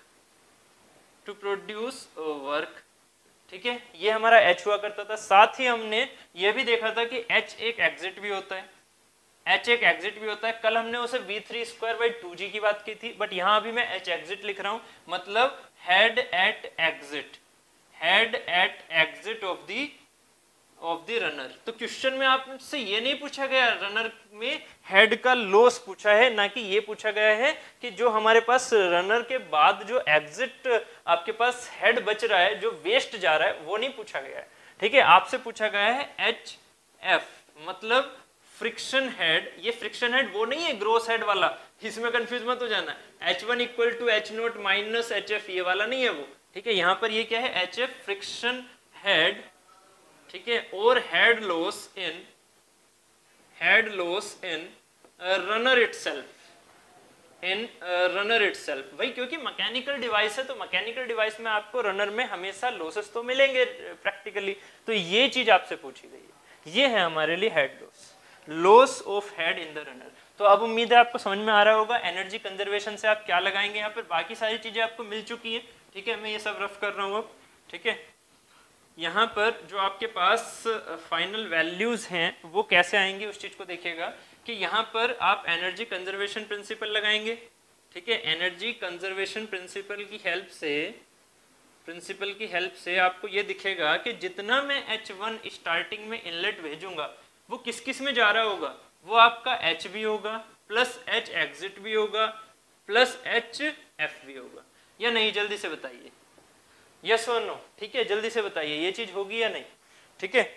to produce work, ठीक है, ये हमारा H हुआ करता था। साथ ही हमने ये भी देखा था कि H एक एग्जिट भी होता है, H एक एग्जिट भी होता है, कल हमने उसे V three square by two जी की बात की थी, बट यहाँ अभी मैं H एग्जिट लिख रहा हूँ, मतलब head at exit, head at exit of the of the runner. तो क्वेश्चन में आपसे ये नहीं पूछा गया रनर में हेड का लॉस पूछा है, ना कि ये पूछा गया है कि जो हमारे पास रनर के बाद जो एग्जिट आपके पास हेड बच रहा है, जो वेस्ट जा रहा है, वो नहीं पूछा गया है, ठीक है। आपसे पूछा गया है एच एफ, मतलब फ्रिक्शन हेड। ये फ्रिक्शन हेड वो नहीं है ग्रोस हेड वाला, इसमें कंफ्यूज मत हो जाना, H one equal to H naught minus H F, ये वाला नहीं है वो, ठीक है। यहाँ पर ये क्या है, एच एफ फ्रिक्शन हेड, ठीक है, और head loss in head loss in runner itself, in runner itself. भाई क्योंकि मैकेनिकल डिवाइस है, तो मैकेनिकल डिवाइस में आपको रनर में हमेशा लॉसेस तो मिलेंगे प्रैक्टिकली, तो ये चीज आपसे पूछी गई है, ये है हमारे लिए head loss, loss of head in the runner. तो अब उम्मीद है आपको समझ में आ रहा होगा एनर्जी कंजर्वेशन से आप क्या लगाएंगे यहाँ पर, बाकी सारी चीजें आपको मिल चुकी हैं, ठीक है, मैं ये सब रफ कर रहा हूँ अब, ठीक है। यहाँ पर जो आपके पास फाइनल वैल्यूज हैं वो कैसे आएंगी उस चीज को देखिएगा कि यहाँ पर आप एनर्जी कंजर्वेशन प्रिंसिपल लगाएंगे, ठीक है, एनर्जी कंजर्वेशन प्रिंसिपल की हेल्प से प्रिंसिपल की हेल्प से आपको ये दिखेगा कि जितना मैं एच वन स्टार्टिंग में इनलेट भेजूंगा वो किस किस में जा रहा होगा, वो आपका एच भी होगा प्लस एच एग्जिट भी होगा प्लस एच एफ भी होगा, या नहीं? जल्दी से बताइए, यस और नो। ठीक है, जल्दी से बताइए ये चीज होगी या नहीं। ठीक है,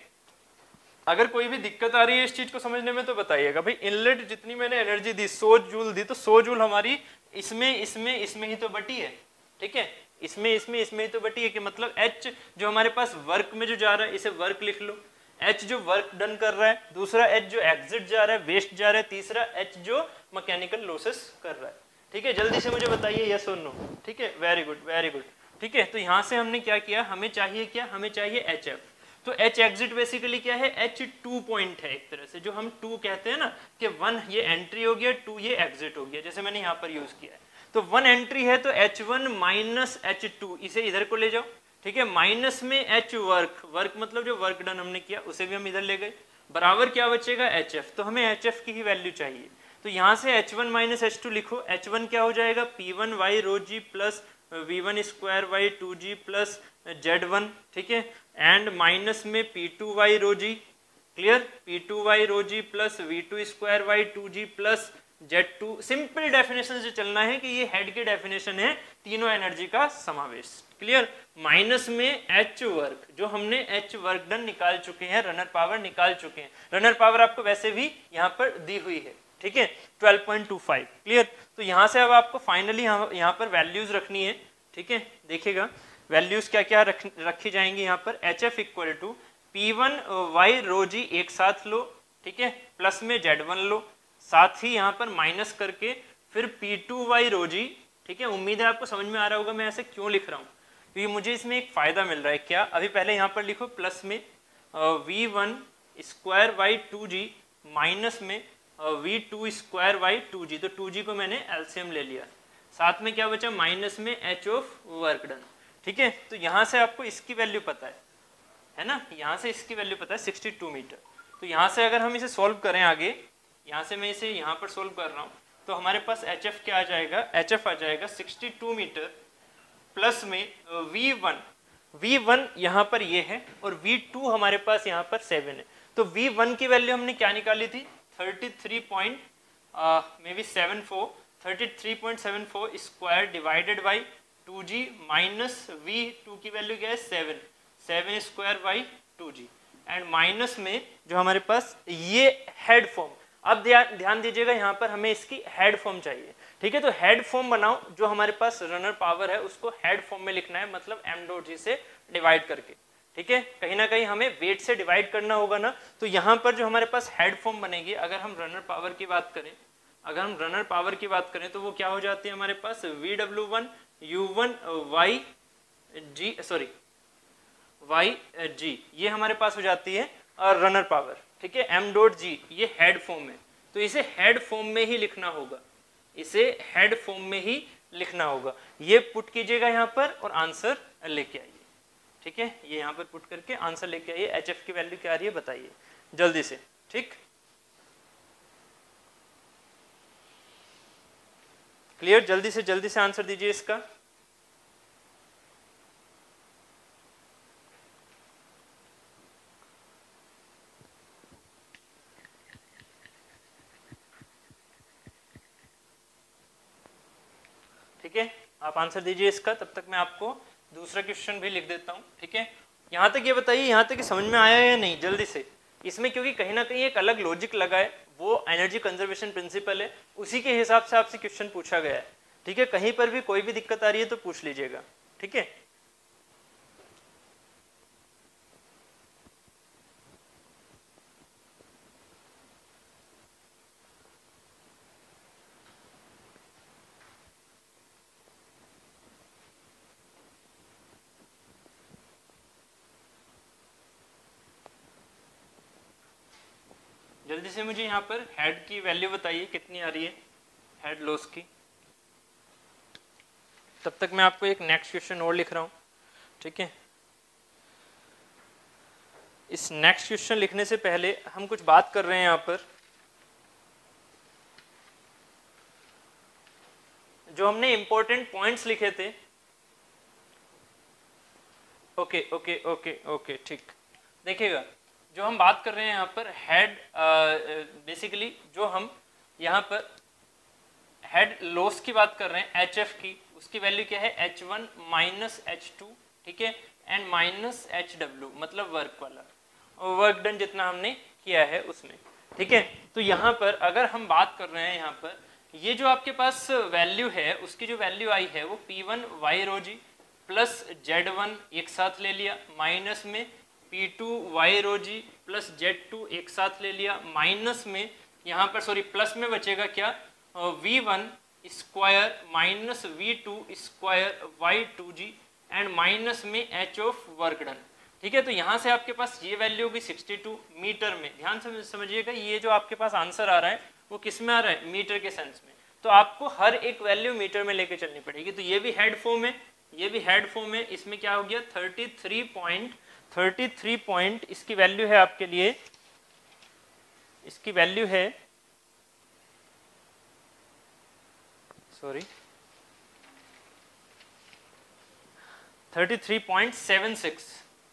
अगर कोई भी दिक्कत आ रही है इस चीज को समझने में तो बताइएगा। भाई इनलेट जितनी मैंने एनर्जी दी सौ जूल दी, तो सौ जूल हमारी इसमें इसमें इसमें ही तो बटी है। ठीक है, इसमें इसमें इसमें ही तो बटी है, कि मतलब एच जो हमारे पास वर्क में जो जा रहा है इसे वर्क लिख लो, एच जो वर्क डन कर रहा है, दूसरा एच जो एग्जिट जा रहा है वेस्ट जा रहा है, तीसरा एच जो मैकेनिकल लॉसेस कर रहा है। ठीक है, जल्दी से मुझे बताइए यस और नो। ठीक है, वेरी गुड वेरी गुड। ठीक है, तो यहाँ से हमने क्या किया, हमें चाहिए क्या, हमें चाहिए एच एफ। तो एच एग्जिट बेसिकली क्या है, एच टू पॉइंट है एक तरह से, जो हम टू कहते हैं ना कि वन ये एंट्री हो गया, टू ये एग्जिट हो गया, जैसे मैंने यहाँ पर यूज किया है। तो वन एंट्री है तो H one minus H two, इसे इधर को ले जाओ। ठीक है, माइनस में एच वर्क, वर्क मतलब जो वर्क डन हमने किया उसे भी हम इधर ले गए, बराबर क्या बचेगा एच एफ। तो हमें एच एफ की ही वैल्यू चाहिए, तो यहाँ से H one minus H two लिखो। एच वन क्या हो जाएगा, P one by rho ji plus V one square by two ji plus Z one. ठीक है, एंड माइनस में P two by rho G, clear, P two by rho ji plus V two square by two ji plus Z two. Simple definition से चलना है कि ये head की definition है तीनों एनर्जी का समावेश, क्लियर। माइनस में एच वर्क, जो हमने एच वर्क डन निकाल चुके हैं, रनर पावर निकाल चुके हैं, रनर पावर आपको वैसे भी यहाँ पर दी हुई है। ठीक है, twelve point two five, clear. तो यहाँ से अब आपको फाइनली यहाँ यहाँ पर वैल्यूज रखनी है। ठीक है, देखिएगा वैल्यूज क्या क्या रख, रखी जाएंगी यहाँ पर। H F equal to P one by rho G एक साथ लो, ठीक है, प्लस में जेड वन लो, साथ ही यहाँ पर माइनस करके फिर P two by rho G. ठीक है, उम्मीद है आपको समझ में आ रहा होगा मैं ऐसे क्यों लिख रहा हूँ, क्योंकि मुझे इसमें एक फायदा मिल रहा है। क्या, अभी पहले यहाँ पर लिखो प्लस में V one square by two ji minus में V two square by two G, तो टू जी को मैंने एलसीएम ले लिया, साथ में क्या बचा माइनस में एच ऑफ वर्क डन। ठीक है, तो यहाँ से आपको इसकी वैल्यू पता है है ना, यहाँ से इसकी वैल्यू पता है सिक्सटी टू मीटर। तो यहाँ से अगर हम इसे सॉल्व करें आगे, यहाँ से मैं इसे यहाँ पर सॉल्व कर रहा हूँ, तो हमारे पास एच एफ क्या आ जाएगा, एच एफ आ जाएगा सिक्सटी टू मीटर प्लस में वी वन, वी वन यहाँ पर ये है और वी टू हमारे पास यहाँ पर सेवन है। तो वी वन की वैल्यू हमने क्या निकाली थी, thirty three point maybe seven four, thirty three point seven four square divided by two ji minus V two की वैल्यू क्या है seven, seven square by two G, and minus में जो हमारे पास ये हेड फॉर्म। अब ध्यान ध्यान दीजिएगा, यहाँ पर हमें इसकी हेड फॉर्म चाहिए। ठीक है, तो हेड फॉर्म बनाओ, जो हमारे पास रनर पावर है उसको हेड फॉर्म में लिखना है, मतलब एम डॉट जी से डिवाइड करके। ठीक है, कहीं ना कहीं हमें वेट से डिवाइड करना होगा ना, तो यहाँ पर जो हमारे पास हेड फॉर्म बनेगी, अगर हम रनर पावर की बात करें अगर हम रनर पावर की बात करें तो वो क्या हो जाती है हमारे पास, V W one U one by G sorry by G, ये हमारे पास हो जाती है और रनर पावर। ठीक है, एम डॉट जी ये हेड फॉर्म में, तो इसे हेड फॉर्म में ही लिखना होगा, इसे हेड फॉर्म में ही लिखना होगा। ये पुट कीजिएगा यहाँ पर और आंसर लेके आइए। ठीक है, ये यहाँ पर पुट करके आंसर लेके आइए। एच एफ की वैल्यू क्या आ रही है बताइए जल्दी से। ठीक, क्लियर, जल्दी से जल्दी से आंसर दीजिए इसका। ठीक है, आप आंसर दीजिए इसका, तब तक मैं आपको दूसरा क्वेश्चन भी लिख देता हूँ। ठीक है, यहाँ तक ये बताइए, यहाँ तक समझ में आया या नहीं जल्दी से। इसमें क्योंकि कहीं ना कहीं एक अलग लॉजिक लगा है, वो एनर्जी कंजर्वेशन प्रिंसिपल है, उसी के हिसाब से आपसे क्वेश्चन पूछा गया है। ठीक है, कहीं पर भी कोई भी दिक्कत आ रही है तो पूछ लीजिएगा। ठीक है, जल्दी से मुझे यहाँ पर हेड की वैल्यू बताइए कितनी आ रही है, हेड लॉस की। तब तक मैं आपको एक नेक्स्ट क्वेश्चन और लिख रहा हूँ। ठीक है, इस नेक्स्ट क्वेश्चन लिखने से पहले हम कुछ बात कर रहे हैं यहाँ पर, जो हमने इंपॉर्टेंट पॉइंट्स लिखे थे ओके ओके ओके ओके ठीक। देखिएगा जो हम बात कर रहे हैं यहाँ पर हेड, बेसिकली जो हम यहाँ पर हेड लॉस की बात कर रहे हैं एच एफ की, उसकी वैल्यू क्या है H one minus H two, ठीक है, एंड माइनस एच डब्ल्यू मतलब वर्क वाला, और वर्क डन जितना हमने किया है उसमें, ठीक है। तो यहाँ पर अगर हम बात कर रहे हैं यहाँ पर ये जो आपके पास वैल्यू है उसकी जो वैल्यू आई है वो P one by rho ji plus Z one एक साथ ले लिया, माइनस में P two by rho ji plus Z two एक साथ ले लिया, माइनस में यहाँ पर सॉरी प्लस में बचेगा क्या V one square minus V two square by two G and minus में एच ऑफ वर्क डन, ठीक है। तो यहाँ से आपके पास ये वैल्यू होगी सिक्सटी टू मीटर में। ध्यान से समझिएगा ये जो आपके पास आंसर आ रहा है वो किस में आ रहा है, मीटर के सेंस में। तो आपको हर एक वैल्यू मीटर में लेके चलनी पड़ेगी। तो ये भी हेड फॉर्म है, ये भी हेड फॉर्म है, इसमें क्या हो गया thirty three point thirty three point इसकी वैल्यू है आपके लिए, इसकी वैल्यू है sorry thirty three point seven six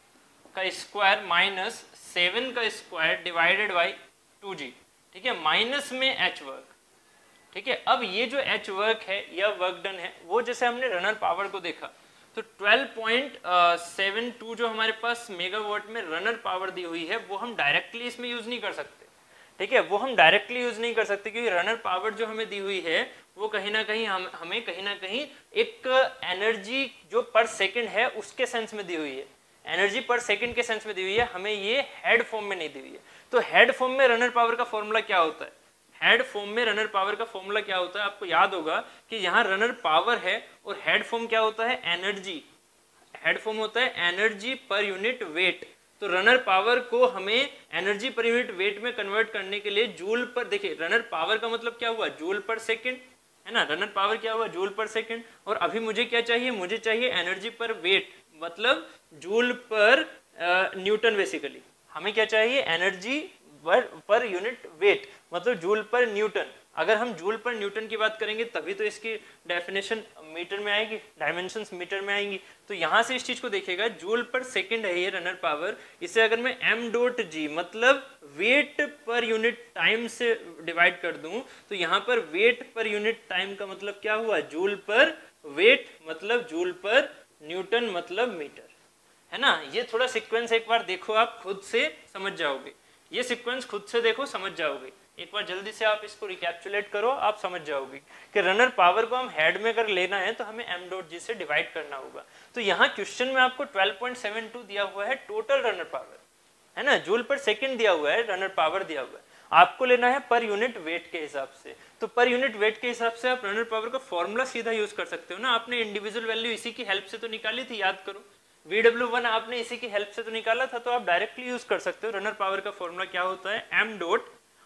का स्क्वायर माइनस सेवन का square divided by two G, ठीक है, माइनस में एच वर्क, ठीक है। अब ये जो एच वर्क है या वर्क डन है वो जैसे हमने रनर पावर को देखा तो ट्वेल्व पॉइंट सेवन टू जो हमारे पास मेगावाट में रनर पावर दी हुई है वो हम डायरेक्टली इसमें यूज नहीं कर सकते, ठीक है, वो हम डायरेक्टली यूज नहीं कर सकते क्योंकि रनर पावर जो हमें दी हुई है वो कहीं ना कहीं हम हमें कहीं ना कहीं एक एनर्जी जो पर सेकंड है उसके सेंस में दी हुई है, एनर्जी पर सेकंड के सेंस में दी हुई है, हमें ये हेड फॉर्म में नहीं दी हुई है। तो हेड फॉर्म में रनर पावर का फॉर्मूला क्या होता है, हेड फॉर्म में रनर पावर का फॉर्मूला क्या होता है, आपको याद होगा कि यहाँ रनर पावर है और हेड फॉर्म क्या होता है एनर्जी, हेड फॉर्म होता है एनर्जी पर यूनिट वेट। तो रनर पावर को हमें एनर्जी पर यूनिट वेट में कन्वर्ट करने के लिए जूल पर, देखिए रनर पावर का मतलब क्या हुआ जूल पर सेकंड, है ना, रनर पावर क्या हुआ जूल पर सेकंड, और अभी मुझे क्या चाहिए, मुझे चाहिए एनर्जी पर वेट मतलब जूल पर न्यूटन। बेसिकली हमें क्या चाहिए एनर्जी पर पर यूनिट वेट मतलब जूल पर न्यूटन। अगर हम जूल पर न्यूटन की बात करेंगे तभी तो इसकी डेफिनेशन मीटर में आएगी, डायमेंशंस मीटर में आएंगी। तो यहाँ से इस चीज को देखिएगा जूल पर सेकंड है ये रनर पावर, इसे अगर मैं एम डॉट जी मतलब वेट पर यूनिट टाइम से डिवाइड कर दूं तो यहाँ पर वेट पर यूनिट टाइम का मतलब क्या हुआ जूल पर वेट मतलब जूल पर न्यूटन मतलब मीटर, है ना। ये थोड़ा सीक्वेंस एक बार देखो आप खुद से समझ जाओगे, ये सीक्वेंस खुद से देखो समझ जाओगे, एक बार जल्दी से आप इसको रिकैप्चुलेट करो आप समझ जाओगे कि रनर पावर को हम हेड में अगर लेना है तो हमें एम डॉट जी से डिवाइड करना होगा। तो यहाँ क्वेश्चन में आपको ट्वेल्व पॉइंट सेवन टू दिया हुआ है टोटल रनर पावर, है ना, जूल पर सेकंड दिया हुआ है, रनर पावर दिया हुआ है, आपको लेना है पर यूनिट वेट के हिसाब से। तो पर यूनिट वेट के हिसाब से आप रनर पावर का फॉर्मूला सीधा यूज कर सकते हो ना, आपने इंडिविजुअल वैल्यू इसी की हेल्प से तो निकाली थी, याद करो वी डब्ल्यू वन आपने इसी की हेल्प से तो निकाला था, तो आप डायरेक्टली यूज कर सकते हो। रनर पावर का फॉर्मूला क्या होता है M dot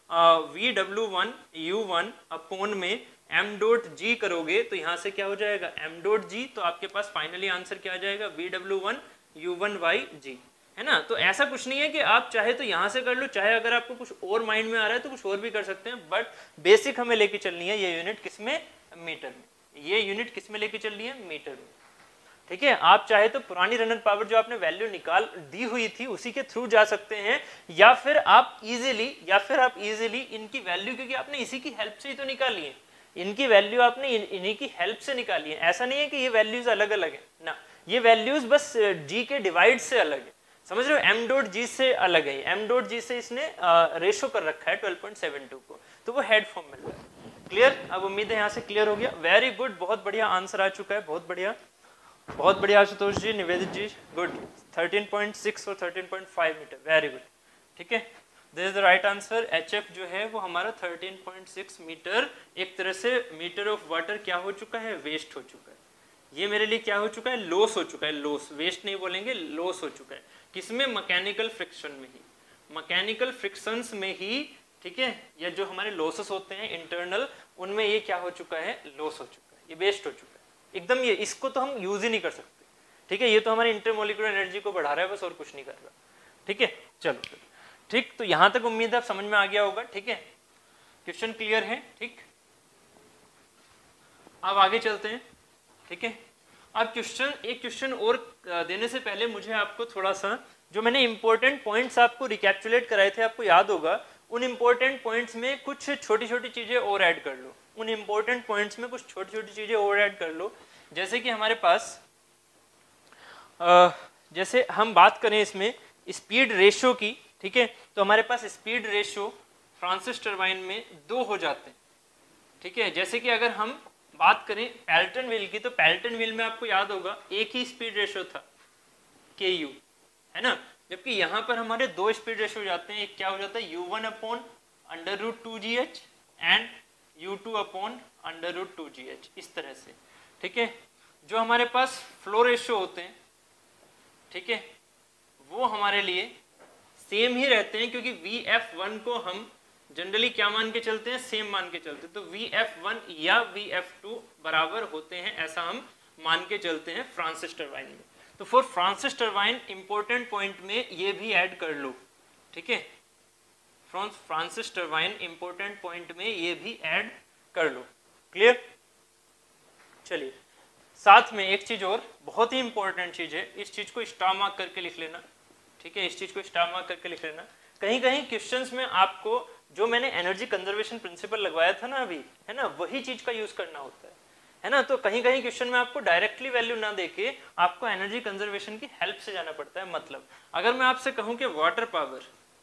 V W one U one upon में एम डॉट जी करोगे तो यहाँ से क्या हो जाएगा एम डॉट जी, तो आपके पास फाइनली आंसर क्या आ जाएगा V W one U one by G, है ना। तो ऐसा कुछ नहीं है कि आप चाहे तो यहाँ से कर लो, चाहे अगर आपको कुछ और माइंड में आ रहा है तो कुछ और भी कर सकते हैं, बट बेसिक हमें लेके चलनी है ये यूनिट किसमें मीटर में, ये यूनिट किसमें लेके चलनी है मीटर में, ठीक है। आप चाहे तो पुरानी रनर पावर जो आपने वैल्यू निकाल दी हुई थी उसी के थ्रू जा सकते हैं, या फिर आप इजीली या फिर आप इजीली इनकी वैल्यू, क्योंकि आपने इसी की हेल्प से ही तो निकाली है, इनकी वैल्यू आपने इन, इन्हीं की हेल्प से निकाली है। ऐसा नहीं है कि ये वैल्यूज अलग अलग है ना, ये वैल्यूज बस जी के डिवाइड से अलग है, समझ रहे हो, एम डॉट जी से अलग है, एम डॉट जी से इसने रेशो कर रखा है ट्वेल्व पॉइंट सेवन टू को, तो वो हेड फॉर्म मिल रहा है। क्लियर, अब उम्मीद है यहाँ से क्लियर हो गया। वेरी गुड, बहुत बढ़िया आंसर आ चुका है, बहुत बढ़िया बहुत बढ़िया Ashutosh ji, Nivedit ji, good, thirteen point six और thirteen point five metre, very good, ठीक है, this is the right answer. HF जो है वो हमारा थर्टीन पॉइंट सिक्स मीटर, एक तरह से मीटर ऑफ वाटर क्या हो चुका है, वेस्ट हो चुका है, ये मेरे लिए क्या हो चुका है, लॉस हो चुका है, लॉस, वेस्ट नहीं बोलेंगे, लॉस हो चुका है, किसमें, मैकेनिकल फ्रिक्शन में ही, मैकेनिकल फ्रिक्शंस में ही, ठीक है, या जो हमारे लॉसेस होते हैं इंटरनल, उनमें ये क्या हो चुका है, लॉस हो चुका है, ये वेस्ट हो चुका है एकदम, ये इसको तो हम यूज ही नहीं कर सकते, ठीक है, ये तो हमारी इंटरमोलिकुलर एनर्जी को बढ़ा रहा है बस, और कुछ नहीं कर रहा, ठीक है। चलो ठीक, तो यहां तक उम्मीद है आप समझ में आ गया होगा, ठीक है, क्वेश्चन क्लियर है, ठीक। अब आगे चलते हैं, ठीक है। अब क्वेश्चन एक क्वेश्चन और देने से पहले मुझे आपको थोड़ा सा जो मैंने इंपॉर्टेंट पॉइंट्स आपको रिकैप्चुलेट कराए थे, आपको याद होगा, उन इंपॉर्टेंट पॉइंट्स में कुछ छोटी छोटी चीजें और ऐड कर लो। उन इंपॉर्टेंट पॉइंट्स में कुछ छोटी छोटी चीजें और ऐड कर लो। जैसे कि हमारे पास आ, जैसे हम बात करें इसमें स्पीड रेशियो की, ठीक है, तो हमारे पास स्पीड रेशियो फ्रांसिस टरबाइन में दो हो जाते हैं, ठीक है। जैसे कि अगर हम बात करें पेल्टन व्हील की, तो पेल्टन व्हील में आपको याद होगा एक ही स्पीड रेशियो था के यू, है ना, जबकि यहाँ पर हमारे दो स्पीड रेशियो हो जाते हैं। एक क्या हो जाता है, U one upon under root two G H and U two upon under root two G H, इस तरह से, ठीक है। जो हमारे पास फ्लो रेशियो होते हैं, ठीक है, वो हमारे लिए सेम ही रहते हैं, क्योंकि वी एफ वन को हम जनरली क्या मान के चलते हैं, सेम मान के चलते हैं। तो वी एफ वन या वी एफ टू बराबर होते हैं, ऐसा हम मान के चलते हैं फ्रांसिस टरबाइन में। तो for Francis turbine important point में ये भी ऐड कर लो, ठीक है। From Francis turbine important point में ये भी ऐड कर लो। क्लियर? चलिए, साथ में एक चीज और बहुत ही इंपॉर्टेंट चीज है, इस चीज को स्टार मार्क करके लिख लेना, ठीक है। इस चीज को स्टार मार्क करके लिख लेना। कहीं कहीं क्वेश्चंस में आपको जो मैंने एनर्जी कंजर्वेशन प्रिंसिपल लगवाया था ना अभी, है ना, वही चीज का यूज करना होता है, है ना। तो कहीं कहीं क्वेश्चन में आपको डायरेक्टली वैल्यू ना देके आपको एनर्जी कंजर्वेशन की हेल्प से जाना पड़ता है। मतलब अगर मैं आपसे कहूं कि water power,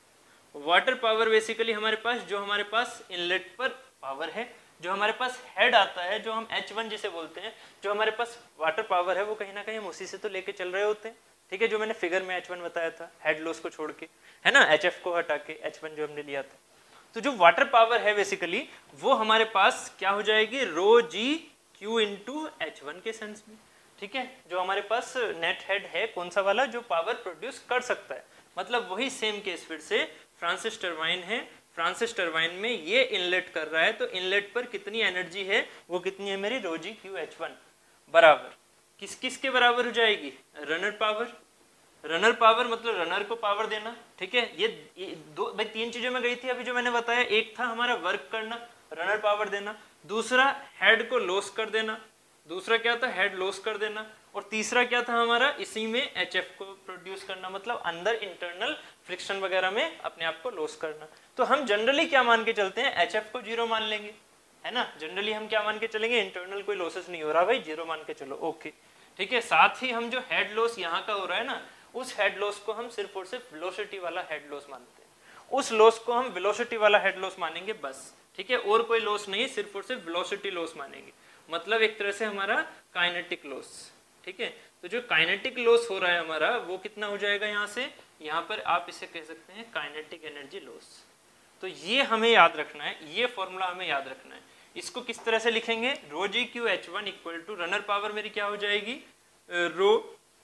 water power basically हमारे पास जो हमारे पास इनलेट पर पावर है, जो हमारे पास हेड आता है, जो हम एच वन जिसे बोलते हैं, जो हमारे पास वाटर पावर है, वो कहीं ना कहीं हम उसी से तो लेके चल रहे होते हैं, ठीक है। जो मैंने फिगर में एच वन बताया था, हेड लॉस को छोड़ के, है ना, एच एफ को हटा के एच वन जो हमने लिया था। तो जो वाटर पावर है बेसिकली वो हमारे पास क्या हो जाएगी, rho G Q into H one के सेंस में, ठीक है। जो हमारे पास नेट हेड है कौन सा वाला, जो पावर प्रोड्यूस कर सकता है, मतलब वही सेम केस फिर से फ्रांसिस टरबाइन है। फ्रांसिस टरबाइन में ये इनलेट कर रहा है, तो इनलेट पर कितनी एनर्जी है, वो कितनी है मेरी, rho G Q H one बराबर किस किस के बराबर हो जाएगी, रनर पावर। रनर पावर मतलब रनर को पावर देना, ठीक है। ये, ये दो भाई तीन चीजों में गई थी अभी जो मैंने बताया। एक था हमारा वर्क करना, रनर पावर देना, दूसरा हेड को लॉस कर देना, दूसरा क्या था, हेड लॉस कर देना, और तीसरा क्या था हमारा, इसी में एचएफ को प्रोड्यूस करना, मतलब अंदर इंटरनल फ्रिक्शन वगैरह में अपने आप को लॉस करना। तो हम जनरली क्या मान के चलते हैं, एचएफ को जीरो मान लेंगे, है ना। जनरली हम क्या मान के चलेंगे, इंटरनल कोई लॉसेस नहीं हो रहा भाई, जीरो मान के चलो, ओके, ठीक है। साथ ही हम जो हेड लॉस यहाँ का हो रहा है ना, उस हेड लॉस को हम सिर्फ और सिर्फ वेलोसिटी वाला हेड लॉस मानते हैं, उस लॉस को हम वेलोसिटी वाला हेड लॉस मानेंगे बस, ठीक है। और कोई लॉस नहीं, सिर्फ और सिर्फ वेलोसिटी लॉस मानेंगे, मतलब एक तरह से हमारा काइनेटिक लॉस, ठीक है। तो जो काइनेटिक लॉस हो रहा है हमारा, वो कितना हो जाएगा यहाँ से, यहाँ पर आप इसे कह सकते हैं काइनेटिक एनर्जी लॉस। तो ये हमें याद रखना है, ये फॉर्मूला हमें याद रखना है। इसको किस तरह से लिखेंगे, rho G Q H one equal to runner power मेरी क्या हो जाएगी, रो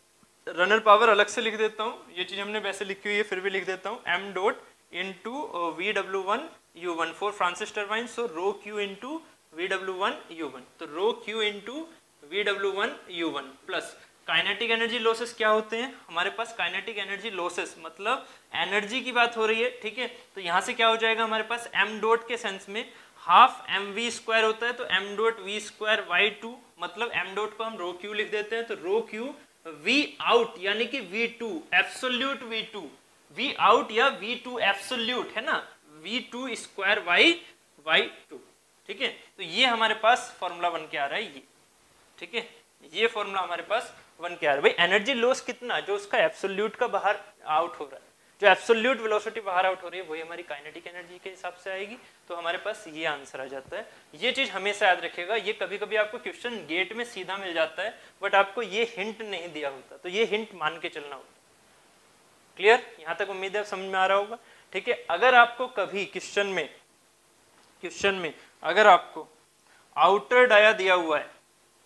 रनर पावर अलग से लिख देता हूँ, ये चीज हमने वैसे लिखी हुई है, फिर भी लिख देता हूँ, M dot into V W one U one for Francis turbine, so rho Q into V W one U one, तो rho Q into V W one U one plus kinetic energy losses क्या होते हैं हमारे पास, kinetic energy losses मतलब energy की बात हो रही है, ठीक है। तो यहाँ से क्या हो जाएगा हमारे पास, एम डॉट के सेंस में हाफ एम वी स्क्वायर होता है, तो M dot V square by two, मतलब एम डॉट को हम रो क्यू लिख देते हैं, तो रो क्यू वी आउट यानी कि V two absolute V two, V out या वी टू एब्सोल्यूट, है ना, V two square by by two, ठीक है। तो ये हमारे पास फॉर्मूला बन के आ रहा है ये, ठीक है, ये फॉर्मूला हमारे पास बन के आ रहा है। भाई एनर्जी लॉस कितना, जो उसका एब्सोल्यूट का बाहर आउट हो रहा है, जो एब्सोल्यूट वेलोसिटी बाहर आउट हो रही है, वही हमारी काइनेटिक एनर्जी के हिसाब से आएगी। तो हमारे पास ये आंसर आ जाता है। ये चीज हमेशा याद रखिएगा, ये कभी कभी आपको क्वेश्चन गेट में सीधा मिल जाता है, बट आपको ये हिंट नहीं दिया होता, तो ये हिंट मान के चलना होता। क्लियर, यहाँ तक उम्मीद है समझ में आ रहा होगा, ठीक है। अगर आपको कभी क्वेश्चन में क्वेश्चन में अगर आपको आउटर डाया दिया हुआ है,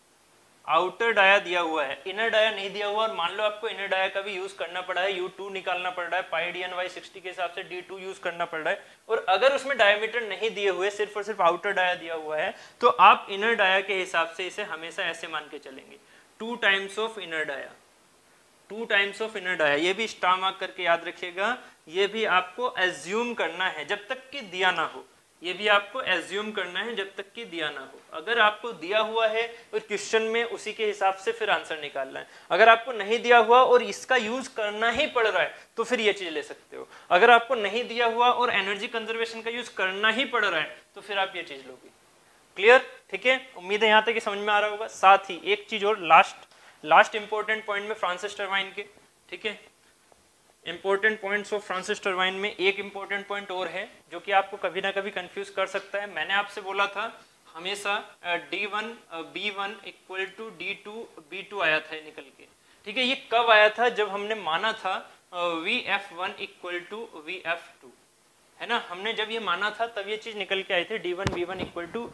आउटर डाया दिया हुआ है, इनर डाया नहीं दिया हुआ, और मान लो आपको इनर डाया का भी यूज करना पड़ा है, यू टू निकालना पड़ रहा है, pi D N by sixty के हिसाब से डी टू यूज करना पड़ रहा है, और अगर उसमें डायमीटर नहीं दिए हुए, सिर्फ और सिर्फ आउटर डाया दिया हुआ है, तो आप इनर डाया के हिसाब से इसे हमेशा ऐसे मान के चलेंगे, two times of inner dia, two times of inner dia. ये भी स्टार मार्क करके याद रखिएगा, ये भी आपको एज्यूम करना है जब तक कि दिया ना हो, ये भी आपको एज्यूम करना है जब तक कि दिया ना हो। अगर आपको दिया हुआ है और क्वेश्चन में उसी के हिसाब से फिर आंसर निकालना है। अगर आपको नहीं दिया हुआ और इसका यूज करना ही पड़ रहा है तो फिर ये चीज ले सकते हो। अगर आपको नहीं दिया हुआ और एनर्जी कंजर्वेशन का यूज करना ही पड़ रहा है तो फिर आप ये चीज लोगे। क्लियर? ठीक है, उम्मीद है यहाँ तक समझ में आ रहा होगा। साथ ही एक चीज और, लास्ट लास्ट इंपॉर्टेंट पॉइंट में फ्रांसिस टरबाइन के, ठीक है, important points of Francis turbine में एक इंपॉर्टेंट पॉइंट और है जो कि आपको कभी ना कभी कंफ्यूज कर सकता है। मैंने आपसे बोला था हमेशा D one B one equal to D two B two आया था निकल के, ठीक है। ये कब आया था? जब हमने माना था V F one equal to V F two, है ना। हमने जब ये माना था तब ये चीज निकल के आई थी D one B one equal to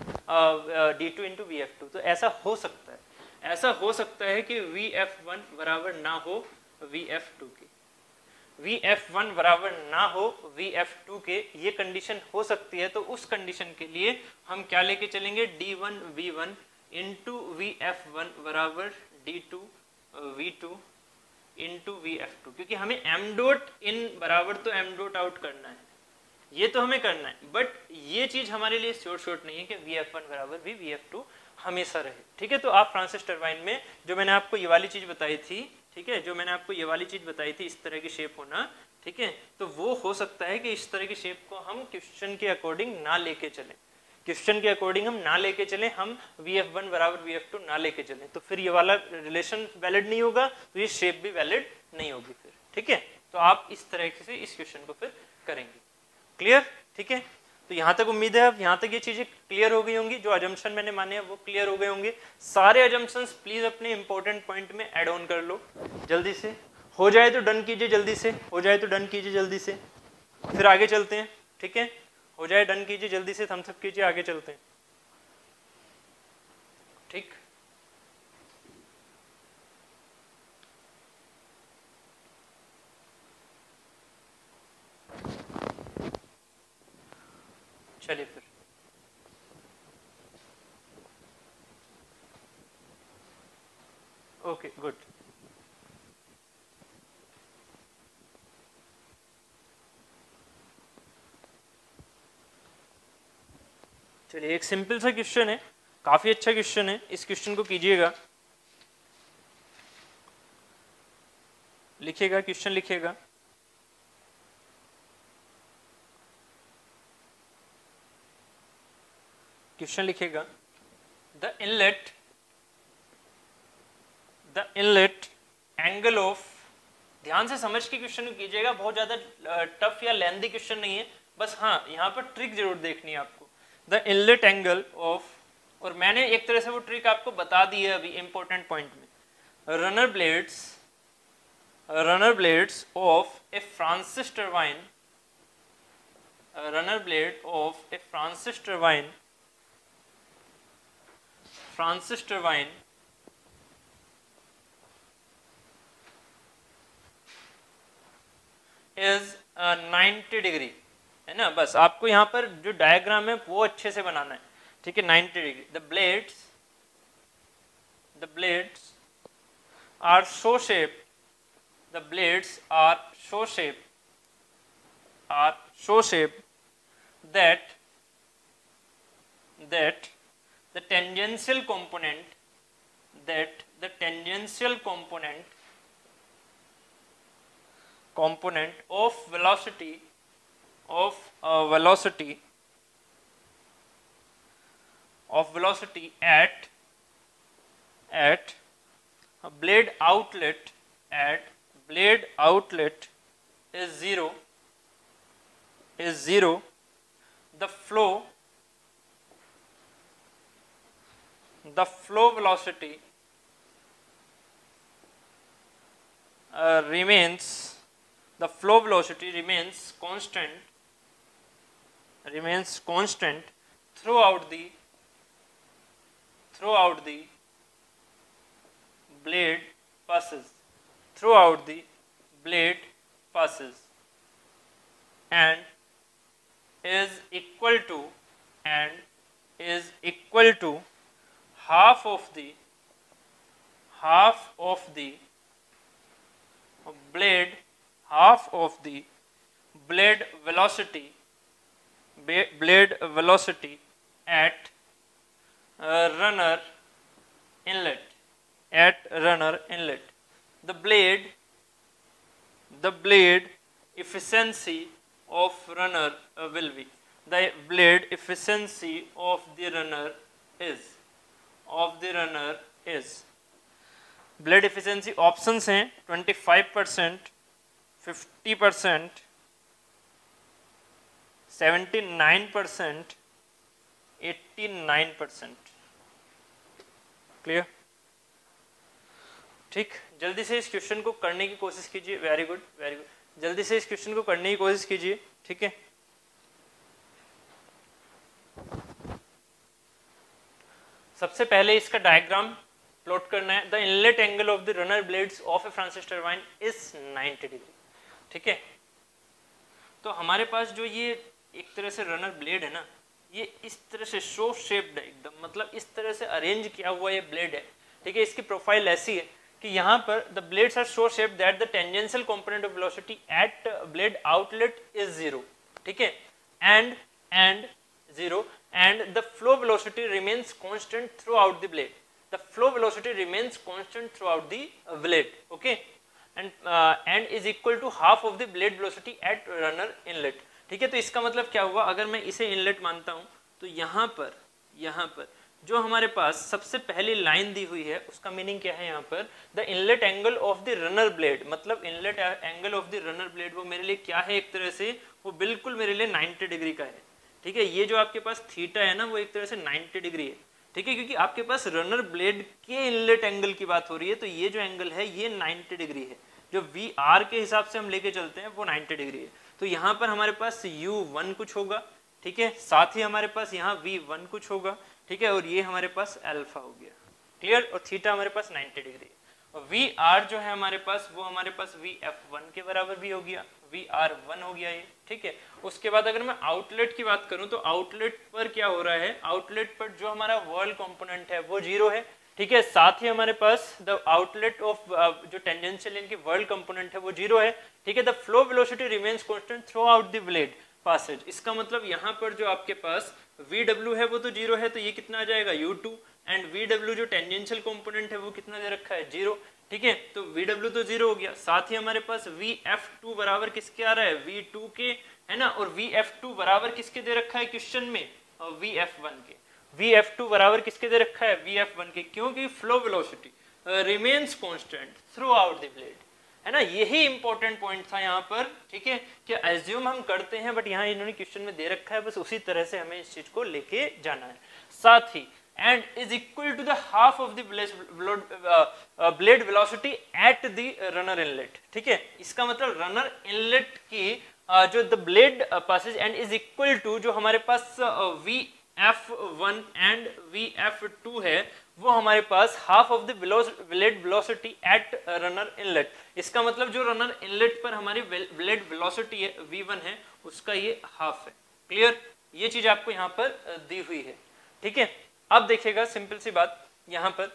D two into V F two. तो ऐसा हो सकता है, ऐसा हो सकता है कि वी एफ वन बराबर ना हो वी एफ टू के, वी एफ वन बराबर ना हो वी एफ टू के, ये कंडीशन हो सकती है। तो उस कंडीशन के लिए हम क्या लेके चलेंगे? D one V one into V F one बराबर D two V two into V F two, क्योंकि हमें एम डॉट इन बराबर तो एम डॉट आउट करना है, ये तो हमें करना है। बट ये चीज हमारे लिए श्योर शॉर्ट नहीं है कि वी एफ वन बराबर भी वी एफ टू हमेशा रहे, ठीक है। तो आप फ्रांसिस टरबाइन में जो मैंने आपको ये वाली चीज बताई थी, ठीक है, जो मैंने आपको ये वाली चीज बताई थी, इस तरह की शेप होना, ठीक है, तो वो हो सकता है कि इस तरह की शेप को हम क्वेश्चन के अकॉर्डिंग ना लेके चलें, क्वेश्चन के अकॉर्डिंग हम ना लेके चलें, हम वी एफ वन बराबर वी एफ टू ना लेके चलें, तो फिर ये वाला रिलेशन वैलिड नहीं होगा, तो ये शेप भी वैलिड नहीं होगी फिर, ठीक है। तो आप इस तरह से इस क्वेश्चन को फिर करेंगे। क्लियर? ठीक है, तो यहाँ तक उम्मीद है अब यहाँ तक ये चीजें क्लियर हो गई होंगी। जो अजम्पशन मैंने माने हैं वो क्लियर हो गए होंगे। सारे अजम्पशंस प्लीज अपने इंपॉर्टेंट पॉइंट में ऐड ऑन कर लो जल्दी से, हो जाए तो डन कीजिए जल्दी से, हो जाए तो डन कीजिए जल्दी से, फिर आगे चलते हैं, ठीक है। हो जाए डन कीजिए जल्दी से, थम्स अप कीजिए, आगे चलते हैं, ठीक। चलिए फिर ओके गुड। चलिए एक सिंपल सा क्वेश्चन है, काफी अच्छा क्वेश्चन है, इस क्वेश्चन को कीजिएगा, लिखिएगा, क्वेश्चन लिखिएगा। क्वेश्चन लिखिएगा, the inlet the inlet angle of, ध्यान से समझ के क्वेश्चन को कीजिएगा, बहुत ज्यादा टफ या लेंथी क्वेश्चन नहीं है, बस हाँ यहाँ पर ट्रिक जरूर देखनी है आपको। द इनलेट एंगल ऑफ, और मैंने एक तरह से वो ट्रिक आपको बता दी है अभी इंपॉर्टेंट पॉइंट में। Runner blades runner blades of a Francis turbine runner blade of a Francis turbine Francis turbine is ninety degree, है ना। बस आपको यहाँ पर जो डायग्राम है वो अच्छे से बनाना है, ठीक है। Ninety degree, the blades the blades are so shape the blades are so shape are so shape that that the tangential component that the tangential component component of velocity of uh, velocity of velocity at at a blade outlet at blade outlet is zero is zero the flow the flow velocity uh, remains the flow velocity remains constant remains constant throughout the throughout the blade passes throughout the blade passes and is equal to and is equal to half of the half of the blade half of the blade velocity blade velocity at uh, runner inlet at runner inlet, the blade the blade efficiency of runner uh, will be the blade efficiency of the runner is of the runner is blade efficiency options हैं पच्चीस percent, पचास percent, उन्यासी percent, नवासी percent. Clear? ठीक, जल्दी से इस question को करने की कोशिश कीजिए। वेरी गुड वेरी गुड, जल्दी से इस क्वेश्चन को करने की कोशिश कीजिए। ठीक है, सबसे पहले इसका डायग्राम प्लॉट करना है। The inlet angle of the runner blades of a Francis turbine is ninety degree. ठीक है, तो हमारे पास जो ये एक तरह से रनर ब्लेड है ना, ये इस तरह से शो शेप्ड है एकदम, मतलब इस तरह से अरेंज किया हुआ ये ब्लेड है। ठीक है, इसकी प्रोफाइल ऐसी है कि यहाँ पर the blades are so shaped that the tangential component of velocity at blade outlet is zero. ठीक है, and and zero and the flow velocity remains constant throughout the blade. The flow velocity remains constant throughout the uh, blade, okay, and uh, and is equal to half of the blade velocity at runner inlet. ठीक है, तो इसका मतलब क्या हुआ, अगर मैं इसे इनलेट मानता हूँ तो यहाँ पर यहाँ पर जो हमारे पास सबसे पहली लाइन दी हुई है उसका मीनिंग क्या है, यहाँ पर the inlet angle of the runner blade, मतलब inlet angle of the runner blade वो मेरे लिए क्या है, एक तरह से वो बिल्कुल मेरे लिए नाइन्टी डिग्री का है। ठीक है, ये जो आपके पास थीटा है ना, वो एक तरह से नाइन्टी डिग्री है। ठीक है, क्योंकि आपके पास रनर ब्लेड के इनलेट एंगल की बात हो रही है, तो ये जो एंगल है ये नाइन्टी डिग्री है। जो वी आर के हिसाब से हम लेके चलते हैं वो नाइन्टी डिग्री है। तो यहाँ पर हमारे पास यू वन कुछ होगा, ठीक है, साथ ही हमारे पास यहाँ वी वन कुछ होगा। ठीक है, और ये हमारे पास अल्फा हो गया। क्लियर? और थीटा हमारे पास नाइन्टी डिग्री है। और वी आर जो है हमारे पास वो हमारे पास वी एफ वन के बराबर भी हो गया, वी आर वन हो गया ये। ठीक है, उसके बाद अगर मैं आउटलेट की बात करूं तो आउटलेट पर क्या हो रहा है, आउटलेट पर जो हमारा वर्ल कंपोनेंट है वो जीरो है। ठीक है, साथ ही हमारे पास द आउटलेट ऑफ जो टेंजेंशियल इनकी वर्ल कंपोनेंट है वो जीरो है। ठीक है, the flow velocity remains constant throughout the blade passage. इसका मतलब यहाँ पर जो आपके पास वी डब्ल्यू है वो तो जीरो है, तो ये कितना आ जाएगा U two, and V W जो टेंजेंशियल कंपोनेंट है वो कितना दे रखा है, जीरो। ठीक है, तो वी डब्ल्यू तो जीरो हो गया। साथ ही हमारे पास वी एफ टू बराबर किसके आ रहा है, वी टू के, है ना, और वी एफ टू बराबर किसके दे रखा है क्वेश्चन में, और वी एफ वन के। वी एफ टू बराबर किसके दे रखा है, वी एफ वन के, क्योंकि flow velocity remains constant throughout the blade, है ना। यही इंपॉर्टेंट पॉइंट था यहाँ पर। ठीक है, कि एज्यूम हम करते हैं, बट यहाँ इन्होंने क्वेश्चन में दे रखा है, बस उसी तरह से हमें इस चीज को लेके जाना है। साथ ही and is equal to the half of the blade, uh, uh, blade velocity at the runner inlet. ठीक है, इसका मतलब रनर इनलेट की uh, जो the blade uh, passes and is equal to जो हमारे पास uh, V F one and V F two है, वो हमारे पास half of the blade velocity at runner inlet। इसका मतलब जो रनर इनलेट पर हमारी blade velocity है V वन है, उसका ये हाफ है। क्लियर? ये चीज आपको यहाँ पर uh, दी हुई है। ठीक है, अब देखिएगा सिंपल सी बात यहाँ पर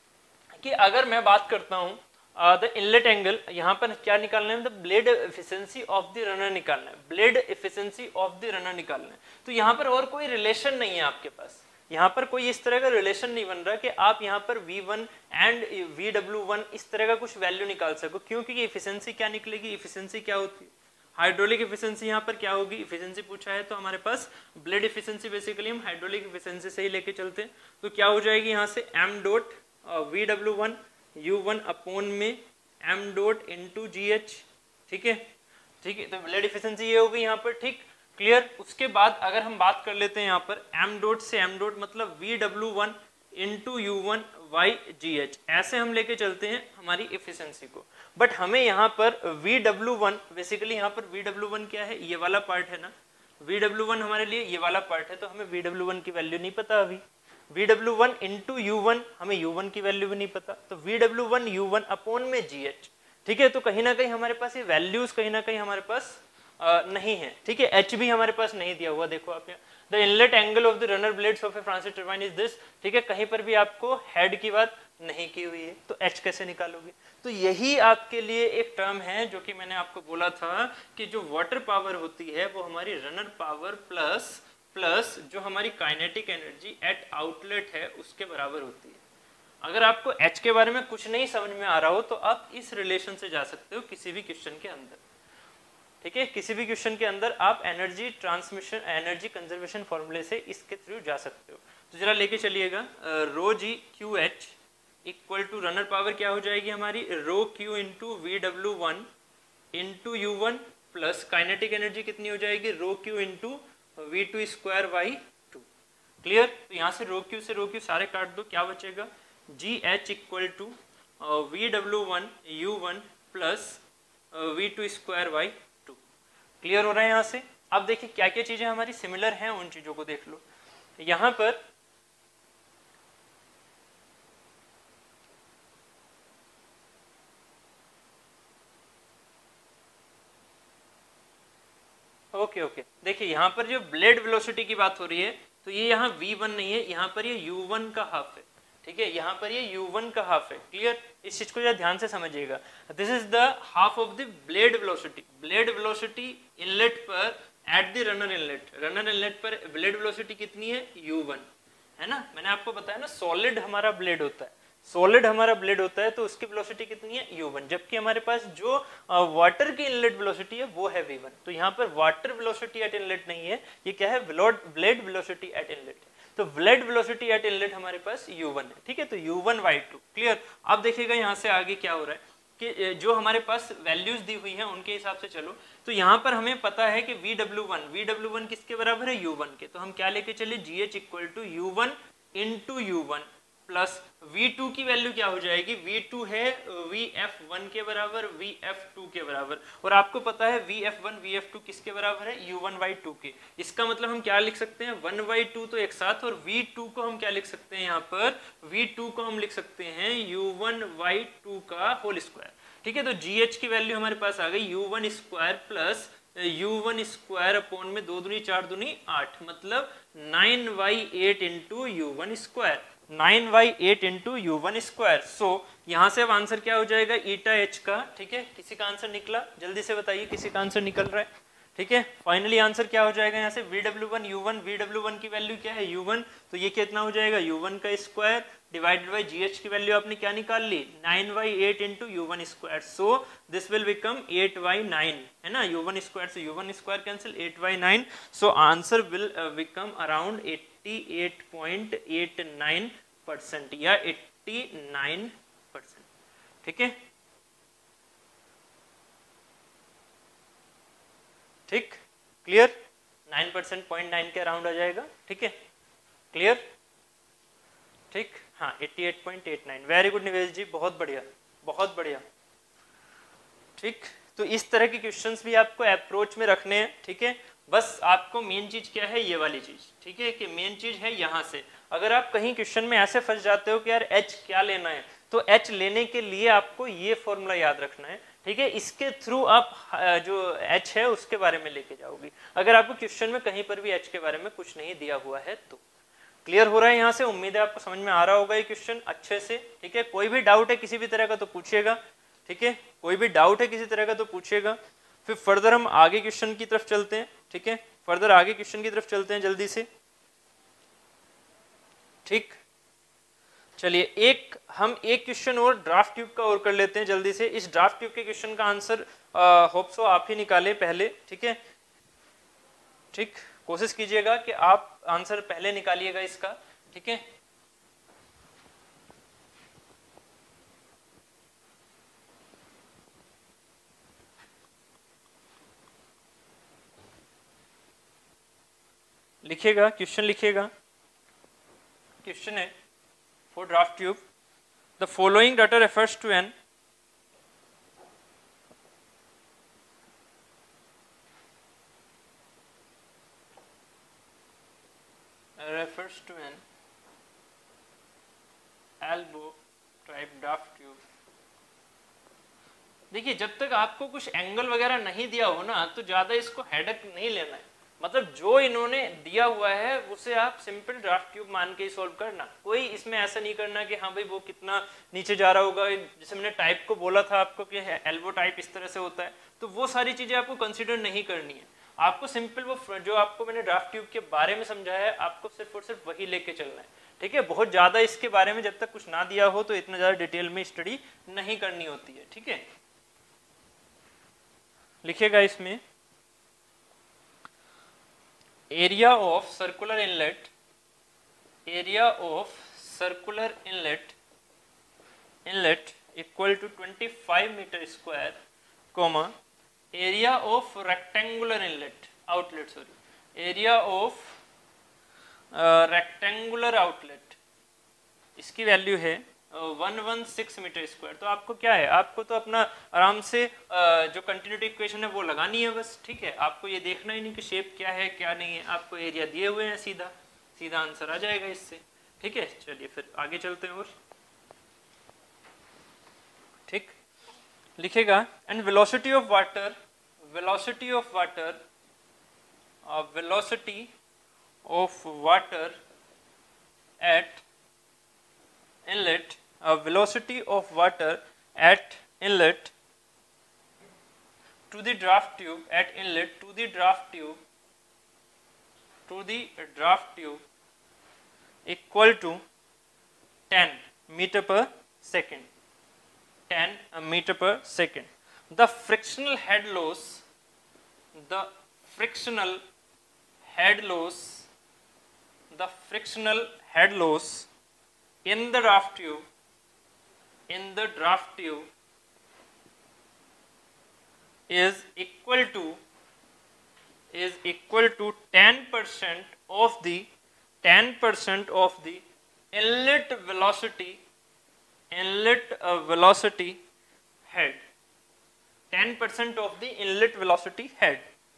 कि अगर मैं बात करता हूँ द इनलेट एंगल, यहाँ पर क्या निकालना है, the blade efficiency of the runner निकालना है, blade efficiency of the runner निकालना है। तो यहाँ पर और कोई रिलेशन नहीं है आपके पास, यहाँ पर कोई इस तरह का रिलेशन नहीं बन रहा कि आप यहाँ पर V one and V W one इस तरह का कुछ वैल्यू निकाल सको, क्योंकि एफिशिएंसी क्या निकलेगी, एफिशिएंसी क्या होती है, हाइड्रोलिक एफिशिएंसी यहाँ पर क्या होगी, एफिशिएंसी पूछा है तो हमारे पास ब्लेड एफिशिएंसी बेसिकली हम हाइड्रोलिक एफिशिएंसी से ही लेके चलते हैं। तो क्या हो जाएगी यहाँ से M dot V W one U one upon में M dot into G H. ठीक है, ठीक है, तो ब्लेड एफिशिएंसी ये होगी यहाँ पर। ठीक, क्लियर? उसके बाद अगर हम बात कर लेते हैं यहाँ पर एम डॉट से एम डॉट मतलब V W one into U one by G H, ऐसे हम लेके चलते हैं हमारी एफिशिएंसी को। बट हमें यहाँ पर वी डब्ल्यू वन बेसिकली यहाँ पर वी डब्ल्यू वन क्या है, ये वाला पार्ट है ना, वी डब्ल्यू वन हमारे लिए ये वाला पार्ट है, तो हमें वी डब्ल्यू वन की वैल्यू नहीं पता अभी। V W one into U one हमें यू वन की वैल्यू भी नहीं पता, तो V W one U one upon में जी एच। ठीक है, तो कहीं ना कहीं हमारे पास ये वैल्यूज कहीं ना कहीं हमारे पास आ, नहीं है। ठीक है, एच भी हमारे पास नहीं दिया हुआ, देखो आप यहाँ the inlet angle of the runner blades of a Francis turbine is this, ठीक है, कहीं पर भी आपको हेड की बात नहीं की हुई है, तो एच कैसे निकालोगे? तो यही आपके लिए एक टर्म है जो कि मैंने आपको बोला था कि जो वाटर पावर होती है वो हमारी रनर पावर प्लस प्लस जो हमारी काइनेटिक एनर्जी एट आउटलेट है उसके बराबर होती है। अगर आपको एच के बारे में कुछ नहीं समझ में आ रहा हो तो आप इस रिलेशन से जा सकते हो किसी भी क्वेश्चन के अंदर, ठीक है, किसी भी क्वेश्चन के अंदर आप एनर्जी ट्रांसमिशन एनर्जी कंजर्वेशन फॉर्मूले से इसके थ्रू जा सकते हो। तो जरा लेके चलिएगा, rho G Q H equal to runner power क्या हो जाएगी हमारी, rho Q into V W one into U one plus kinetic energy कितनी हो जाएगी, rho Q into V two square by two. Clear? तो यहाँ से रो क्यू से रो क्यू सारे काट दो, क्या बचेगा, G H equal to V W one U one plus V two square by two. Clear हो रहा है यहाँ से? अब देखिए क्या क्या चीज़ें हमारी सिमिलर हैं, उन चीज़ों को देख लो। यहाँ पर ओके ओके देखिए यहाँ पर जो ब्लेड वेलोसिटी की बात हो रही है तो ये यहाँ वी वन नहीं है, यहाँ पर ये यू वन का हाफ है, ठीक है, यहाँ पर ये यू वन का हाफ है। क्लियर? इस चीज को जरा ध्यान से समझिएगा। This is the half of the blade velocity. Blade velocity inlet पर at the runner inlet, runner inlet पर ब्लेड वेलोसिटी कितनी है, यू वन, है ना। मैंने आपको बताया ना सॉलिड हमारा ब्लेड होता है, सॉलिड हमारा ब्लेड होता है तो उसकी वेलोसिटी कितनी है, यू वन, जबकि हमारे पास जो वाटर की इनलेट वेलोसिटी है वो है वी वन। तो यहाँ पर वाटर वेलोसिटी एट इनलेट नहीं है, ये क्या है, ब्लेड वेलोसिटी एट इनलेट। तो ब्लेड वेलोसिटी एट इनलेट हमारे पास यू वन है, ठीक है, तो U one by two. Clear? अब देखिएगा यहाँ से आगे क्या हो रहा है कि जो हमारे पास वैल्यूज दी हुई हैं उनके हिसाब से चलो। तो यहाँ पर हमें पता है कि V W one V W one किसके बराबर है, यू वन के। तो हम क्या लेके चले, G H equal to U one into U one plus V two की वैल्यू क्या हो जाएगी, वी टू है वी एफ वन के बराबर, वी एफ टू के बराबर, और आपको पता है V F one V F two किसके बराबर है, यू वन बाई टू के। इसका मतलब हम क्या लिख सकते हैं, वन बाई टू तो एक साथ, और वी टू को हम क्या लिख सकते हैं, यहाँ पर वी टू को हम लिख सकते हैं यू वन बाई टू का होल स्क्वायर, ठीक है। तो जी एच की वैल्यू हमारे पास आ गई U one square plus U one square upon में दो दूनी चार दूनी आठ, मतलब nine by eight into U one square, nine by eight into U one square. So यहाँ से अब आंसर क्या हो जाएगा, ईटा एच का, ठीक है। किसी का आंसर निकला, जल्दी से बताइए किसी का आंसर निकल रहा है, ठीक है। फाइनली आंसर क्या हो जाएगा यहाँ से, V W one U one, V W one की वैल्यू क्या है, यू वन, तो ये कितना हो जाएगा, यू वन का square divided by G H की वैल्यू आपने क्या निकाल ली, nine by eight into U one square. So this will become eight by nine, है ना, यू वन स्क्वायर से U one square cancel, eight by nine. So answer will become around eighty eight point eight nine percent या eighty nine percent, ठीक है, ठीक, clear, nine percent point nine के around आ जाएगा, ठीक है, क्लियर, ठीक, हाँ eighty eight point eight nine. Very good Nivesh ji, बहुत बढ़िया बहुत बढ़िया, ठीक। तो इस तरह के क्वेश्चंस भी आपको अप्रोच में रखने हैं, ठीक है। बस आपको मेन चीज क्या है, ये वाली चीज, ठीक है, कि मेन चीज है यहाँ से अगर आप कहीं क्वेश्चन में ऐसे फंस जाते हो कि यार एच क्या लेना है, तो एच लेने के लिए आपको ये फॉर्मूला याद रखना है, ठीक है। इसके थ्रू आप जो एच है उसके बारे में लेके जाओगे, अगर आपको क्वेश्चन में कहीं पर भी एच के बारे में कुछ नहीं दिया हुआ है तो। क्लियर हो रहा है यहाँ से? उम्मीद है आपको समझ में आ रहा होगा ये क्वेश्चन अच्छे से, ठीक है। कोई भी डाउट है किसी भी तरह का तो पूछिएगा, ठीक है, कोई भी डाउट है किसी तरह का तो पूछिएगा। फिर फर्दर हम आगे क्वेश्चन की तरफ चलते हैं, ठीक है, फर्दर आगे क्वेश्चन की तरफ चलते हैं जल्दी से, ठीक। चलिए एक हम एक क्वेश्चन और ड्राफ्ट ट्यूब का और कर लेते हैं जल्दी से। इस ड्राफ्ट ट्यूब के क्वेश्चन का आंसर होप सो आप ही निकालें पहले, ठीक है, ठीक, कोशिश कीजिएगा कि आप आंसर पहले निकालिएगा इसका, ठीक है। लिखिएगा, क्वेश्चन लिखिएगा, क्वेश्चन है for draft tube, the following data refers to an refers to an elbow type draft tube। देखिए जब तक आपको कुछ एंगल वगैरह नहीं दिया हो ना तो ज़्यादा इसको हेडेक नहीं लेना है, मतलब जो इन्होंने दिया हुआ है उसे आप सिंपल ड्राफ्ट ट्यूब मान के ही सोल्व करना, कोई इसमें ऐसा नहीं करना कि हाँ भाई वो कितना नीचे जा रहा होगा, जैसे मैंने टाइप को बोला था आपको कि एल्बो टाइप इस तरह से होता है, तो वो सारी चीजें आपको कंसिडर नहीं करनी है। आपको सिंपल वो जो आपको मैंने ड्राफ्ट ट्यूब के बारे में समझाया है आपको सिर्फ और सिर्फ वही लेके चलना है, ठीक है। बहुत ज्यादा इसके बारे में जब तक कुछ ना दिया हो तो इतना ज्यादा डिटेल में स्टडी नहीं करनी होती है, ठीक है। लिखिएगा इसमें area of circular inlet, area of circular inlet inlet equal to पच्चीस metre square, comma area of rectangular inlet outlet, sorry area of rectangular outlet, इसकी वैल्यू है one one six metre square. तो आपको क्या है, आपको तो अपना आराम से uh, जो कंटिन्यूटी इक्वेशन है वो लगानी है बस, ठीक है। आपको ये देखना ही नहीं कि शेप क्या है क्या नहीं है, आपको एरिया दिए हुए हैं, सीधा सीधा आंसर आ जाएगा इससे, ठीक है। चलिए फिर आगे चलते हैं और ठीक लिखेगा and velocity of water, velocity of water, velocity of water at inlet, a velocity of water at inlet to the draft tube, at inlet to the draft tube, to the draft tube equal to ten meter per second, ten meter per second. The frictional head loss, the frictional head loss, the frictional head loss in the draft tube, in the draft tube is equal to, is equal to ten percent of the ten percent of the inlet velocity, inlet uh, velocity head, ten percent of the inlet velocity head.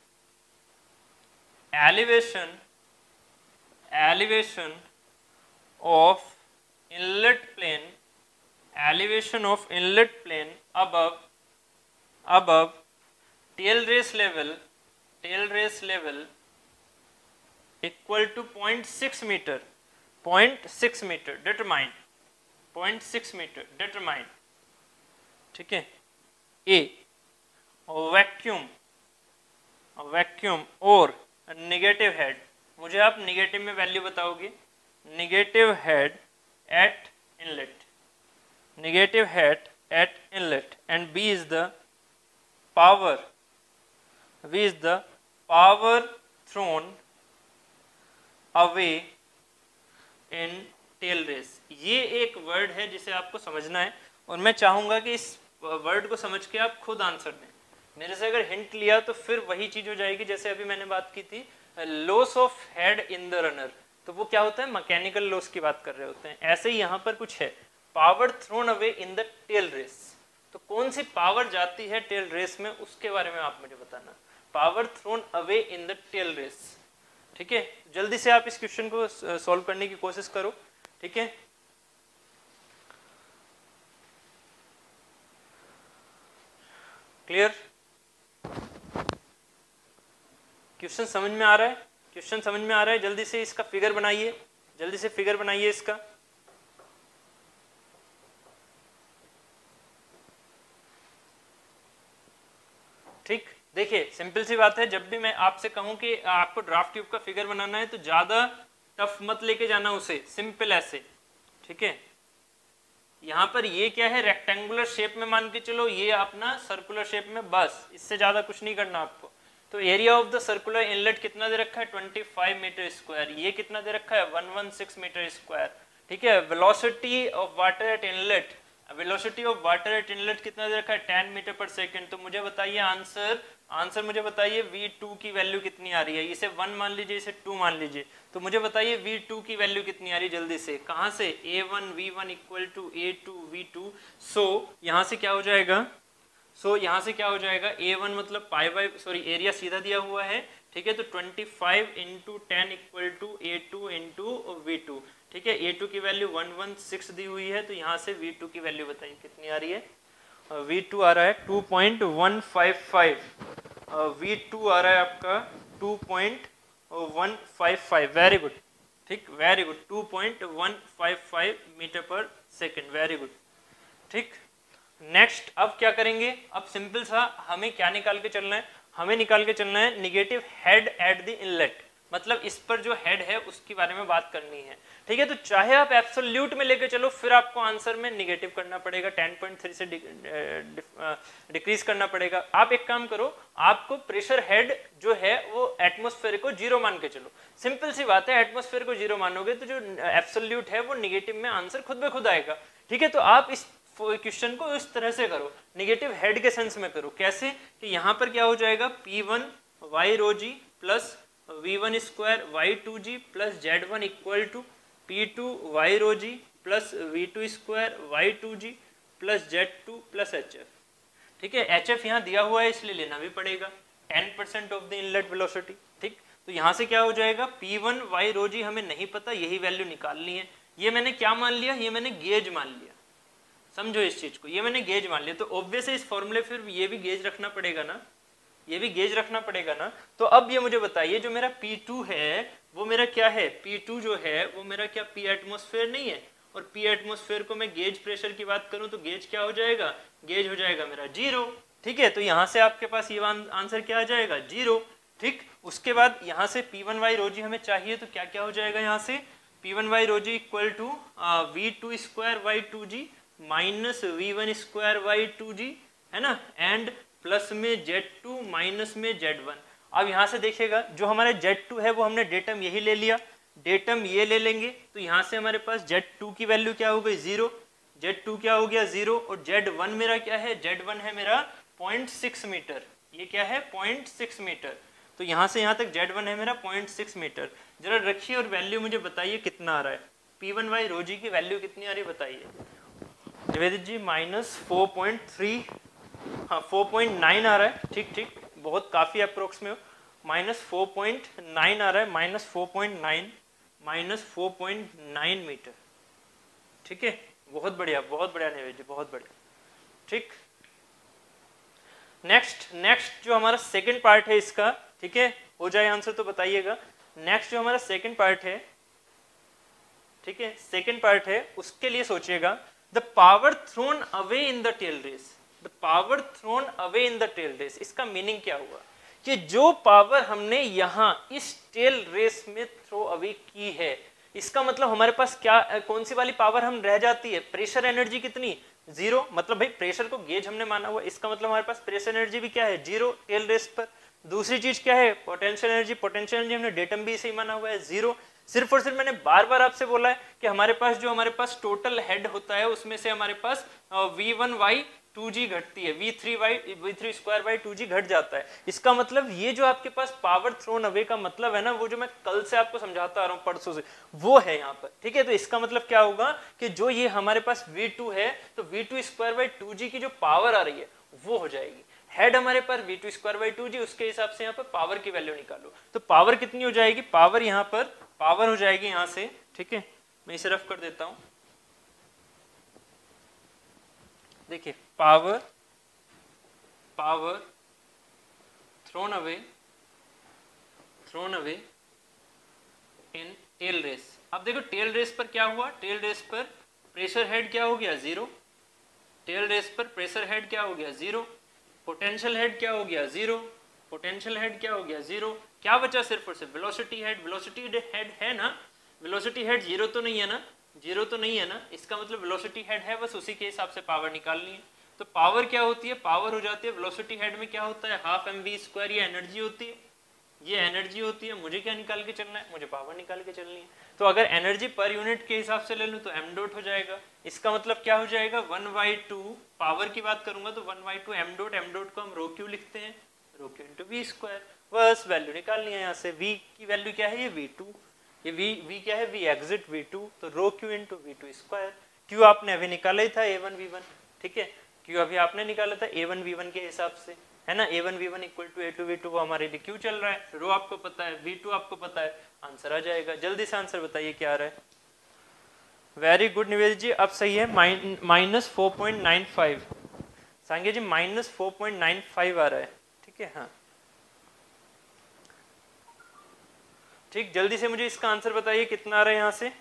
Elevation, elevation of inlet plane, elevation of inlet plane above, above tail race level, tail race level equal to zero point six meter, zero point six meter determine, zero point six meter determine, ठीक है। A vacuum, vacuum और negative head, मुझे आप negative में value बताओगे, negative head at inlet, negative head at inlet, and B is the power, B is the power thrown away in tail race। ये एक word है जिसे आपको समझना है और मैं चाहूंगा कि इस वर्ड को समझ के आप खुद आंसर दें। मेरे से अगर हिंट लिया तो फिर वही चीज हो जाएगी जैसे अभी मैंने बात की थी loss of head in the runner, तो वो क्या होता है, मैकेनिकल लॉस की बात कर रहे होते हैं। ऐसे ही यहाँ पर कुछ है, power thrown away in the tail race, तो कौन सी पावर जाती है टेल रेस में उसके बारे में आप मुझे बताना, power thrown away in the tail race, ठीक है। जल्दी से आप इस क्वेश्चन को सॉल्व करने की कोशिश करो, ठीक है। क्लियर, क्वेश्चन समझ में आ रहा है, क्वेश्चन समझ में आ रहा है। जल्दी से इसका फिगर बनाइए, जल्दी से फिगर बनाइए इसका। ठीक, देखिए सिंपल सी बात है, जब भी मैं आपसे कहूं कि आपको ड्राफ्ट ट्यूब का फिगर बनाना है तो ज्यादा टफ मत लेके जाना उसे, सिंपल ऐसे, ठीक है। यहाँ पर ये क्या है, रेक्टेंगुलर शेप में मान के चलो, ये अपना सर्कुलर शेप में, बस इससे ज्यादा कुछ नहीं करना आपको। तो area of the circular inlet कितना दे रखा है, पच्चीस मीटर स्क्वायर, ये कितना दे रखा है, एक सौ सोलह मीटर स्क्वायर, ठीक है। Velocity of water at inlet, velocity of water at inlet कितना दे रखा है, टेन मीटर पर सेकंड। तो मुझे बताइए आंसर, आंसर मुझे बताइए वी टू की वैल्यू कितनी आ रही है, इसे वन मान लीजिए, इसे टू मान लीजिए, तो मुझे बताइए वी टू की वैल्यू कितनी आ रही है, जल्दी से, कहाँ से, A one V one equal to A two V two. So यहाँ से क्या हो जाएगा, सो so, यहाँ से क्या हो जाएगा, ए वन मतलब पाई बाई, सॉरी एरिया सीधा दिया हुआ है, ठीक है। तो पच्चीस into ten equal to A two into V two, ठीक है। ए टू की वैल्यू वन वन सिक्स दी हुई है, तो यहाँ से वी टू की वैल्यू बताइए कितनी आ रही है, वी टू आ रहा है two point one five five, V two आ रहा है आपका two point one five five, very good, ठीक, very good, two point one five five metre पर सेकेंड, वेरी गुड, ठीक। नेक्स्ट अब क्या करेंगे, अब सिंपल सा हमें क्या निकाल के चलना है, हमें निकाल के चलना है negative head at the inlet, मतलब इस पर जो हेड है उसके बारे में बात करनी है, ठीक है। तो चाहे आप एब्सोल्यूट में लेके चलो, फिर आपको आंसर में निगेटिव करना पड़ेगा, टेन पॉइंट थ्री से डिक्रीज करना पड़ेगा। आप एक काम करो, आपको प्रेशर हेड जो है वो एटमॉस्फेयर को जीरो मान के चलो, सिंपल सी बात है, एटमॉस्फेयर को जीरो मानोगे तो जो एब्सोल्यूट है वो निगेटिव में आंसर खुद ब खुद आएगा, ठीक है। तो आप इस क्वेश्चन को इस तरह से करो, निगेटिव हेड के सेंस में करो, कैसे कि यहाँ पर क्या हो जाएगा, P one by rho ji plus V one square by two ji plus Z one equal to P two by rho ji plus V two square by two ji plus Z two plus H F, ठीक है। H F यहाँ दिया हुआ है इसलिए लेना भी पड़ेगा, ten percent of the inlet velocity, ठीक। तो यहाँ से क्या हो जाएगा, P one by rho g हमें नहीं पता, यही वैल्यू निकालनी है। ये मैंने क्या मान लिया, ये मैंने गेज मान लिया, समझो इस चीज को, ये मैंने गेज मान लिया। तो ऑब्वियस है इस फॉर्मूले फिर ये भी गेज रखना पड़ेगा ना, ये भी गेज रखना पड़ेगा ना। तो अब ये मुझे बताइए, जो मेरा पी टू है वो मेरा क्या है, पी टू जो है वो मेरा क्या पी एटमॉस्फेयर नहीं है, और पी एटमॉस्फेयर को मैं गेज प्रेशर की बात करूं तो गेज क्या हो जाएगा, गेज हो जाएगा मेरा जीरो, ठीक है। तो यहाँ से आपके पास ये आंसर क्या आ जाएगा, जीरो, ठीक। उसके बाद यहाँ से P one by rho g हमें चाहिए, तो क्या क्या हो जाएगा, यहाँ से P one by rho g equal to V two square by two ji minus V one square by two g, है ना, एंड प्लस में जेड टू माइनस में जेड वन। अब यहाँ से देखिएगा, जो हमारे जेड टू है वो हमने डेटम यही ले लिया, डेटम ये ले लेंगे, तो यहाँ से हमारे पास जेड टू की वैल्यू क्या हो गई, जीरो, जेड टू क्या हो गया, जीरो, और जेड वन मेरा क्या है, जेड वन है मेरा पॉइंट सिक्स मीटर, ये क्या है, पॉइंट सिक्स मीटर। तो यहाँ से यहाँ तक जेड वन है मेरा पॉइंट सिक्स मीटर। जरा रखिए और वैल्यू मुझे बताइए कितना आ रहा है, पी वन वाई रो जी की वैल्यू कितनी आ रही है बताइए Nivedit ji, minus four point three, हाँ फोर पॉइंट नाइन आ रहा है, ठीक ठीक, बहुत काफ़ी अप्रोक्स में हो, माइनस फोर पॉइंट नाइन आ रहा है, minus four point nine, minus four point nine metre, ठीक है, बहुत बढ़िया, बहुत बढ़िया निवेदित जी, बहुत बढ़िया, ठीक। नेक्स्ट नेक्स्ट जो हमारा सेकंड पार्ट है इसका, ठीक है, हो जाए आंसर तो बताइएगा। नेक्स्ट जो हमारा सेकंड पार्ट है, ठीक है, सेकंड पार्ट है, उसके लिए सोचिएगा, the power thrown away in the tail race, the power thrown away in the tail race, इसका मीनिंग क्या हुआ कि जो पावर हमने यहाँ इस टेल रेस में थ्रो अवे की है, इसका मतलब हमारे पास क्या, कौन सी वाली पावर हम रह जाती है, प्रेशर एनर्जी कितनी, जीरो, मतलब भाई प्रेशर को गेज हमने माना हुआ, इसका मतलब हमारे पास प्रेशर एनर्जी भी क्या है, जीरो टेल रेस पर। दूसरी चीज क्या है, पोटेंशियल एनर्जी, पोटेंशियल एनर्जी हमने डेटम भी इसे ही माना हुआ है, जीरो। सिर्फ और सिर्फ मैंने बार बार आपसे बोला है कि हमारे पास जो हमारे पास टोटल हेड होता है उसमें से हमारे पास V one by two g घटती है, V three by V three square by two g घट जाता है। इसका मतलब ये जो आपके पास पावर थ्रोन अवे का मतलब है ना, वो जो मैं कल से आपको समझाता आ रहा हूँ, परसों से, वो है यहाँ पर, ठीक है। तो इसका मतलब क्या होगा कि जो ये हमारे पास वी टू है, तो V two square by two जी की जो पावर आ रही है वो हो जाएगी, हेड हमारे पास V two square by two g, उसके हिसाब से यहाँ पर पावर की वैल्यू निकालो। तो पावर कितनी हो जाएगी, पावर यहाँ पर पावर हो जाएगी यहाँ से, ठीक है, मैं इसे रफ कर देता हूँ, देखिए power power thrown away thrown away in tail race. अब देखो टेल रेस पर क्या हुआ, टेल रेस पर प्रेशर हेड क्या हो गया, जीरो, टेल रेस पर प्रेशर हेड क्या हो गया, जीरो, पोटेंशियल हेड क्या हो गया, जीरो, पोटेंशियल हेड क्या हो गया, जीरो, क्या बचा सिर्फ और सिर्फ वेलोसिटी हेड, वेलोसिटी हेड है ना, वेलोसिटी हेड जीरो तो नहीं है ना, जीरो तो नहीं है ना, इसका मतलब वेलोसिटी हेड है, बस उसी के हिसाब से पावर निकालनी है। तो पावर क्या होती है, पावर हो जाती है वेलोसिटी हेड में क्या होता है, हाफ एम वी स्क्वायर, ये एनर्जी होती है, ये एनर्जी होती है, मुझे क्या निकाल के चलना है, मुझे पावर निकाल के चलनी है। तो अगर एनर्जी पर यूनिट के हिसाब से ले लूँ तो एम डॉट हो जाएगा, इसका मतलब क्या हो जाएगा, वन बाई टू, पावर की बात करूंगा तो one by two M dot, M dot को हम रो क्यू लिखते हैं, rho Q into V square, बस वैल्यू निकालनी है यहाँ से। वी की वैल्यू क्या है, ये वी टू, ये वी वी क्या है, वी एग्जिट वी टू, तो rho Q into V two square. Q आपने अभी निकाला ही था ए वन वी वन, ठीक है, क्यू अभी आपने निकाला था ए वन वी वन के हिसाब से, है ना, A one V one equal to A two V two, वो हमारे लिए क्यू चल रहा है, रो आपको पता है, वी टू आपको पता है, आंसर आ जाएगा। जल्दी से आंसर बताइए क्या आ रहा है। वेरी गुड निवेदित जी, अब सही है, minus four point nine five, Sange ji minus four point nine five आ रहा है, ठीक है, हाँ ठीक, जल्दी से मुझे इसका आंसर बताइए कितना आ रहा है यहाँ से।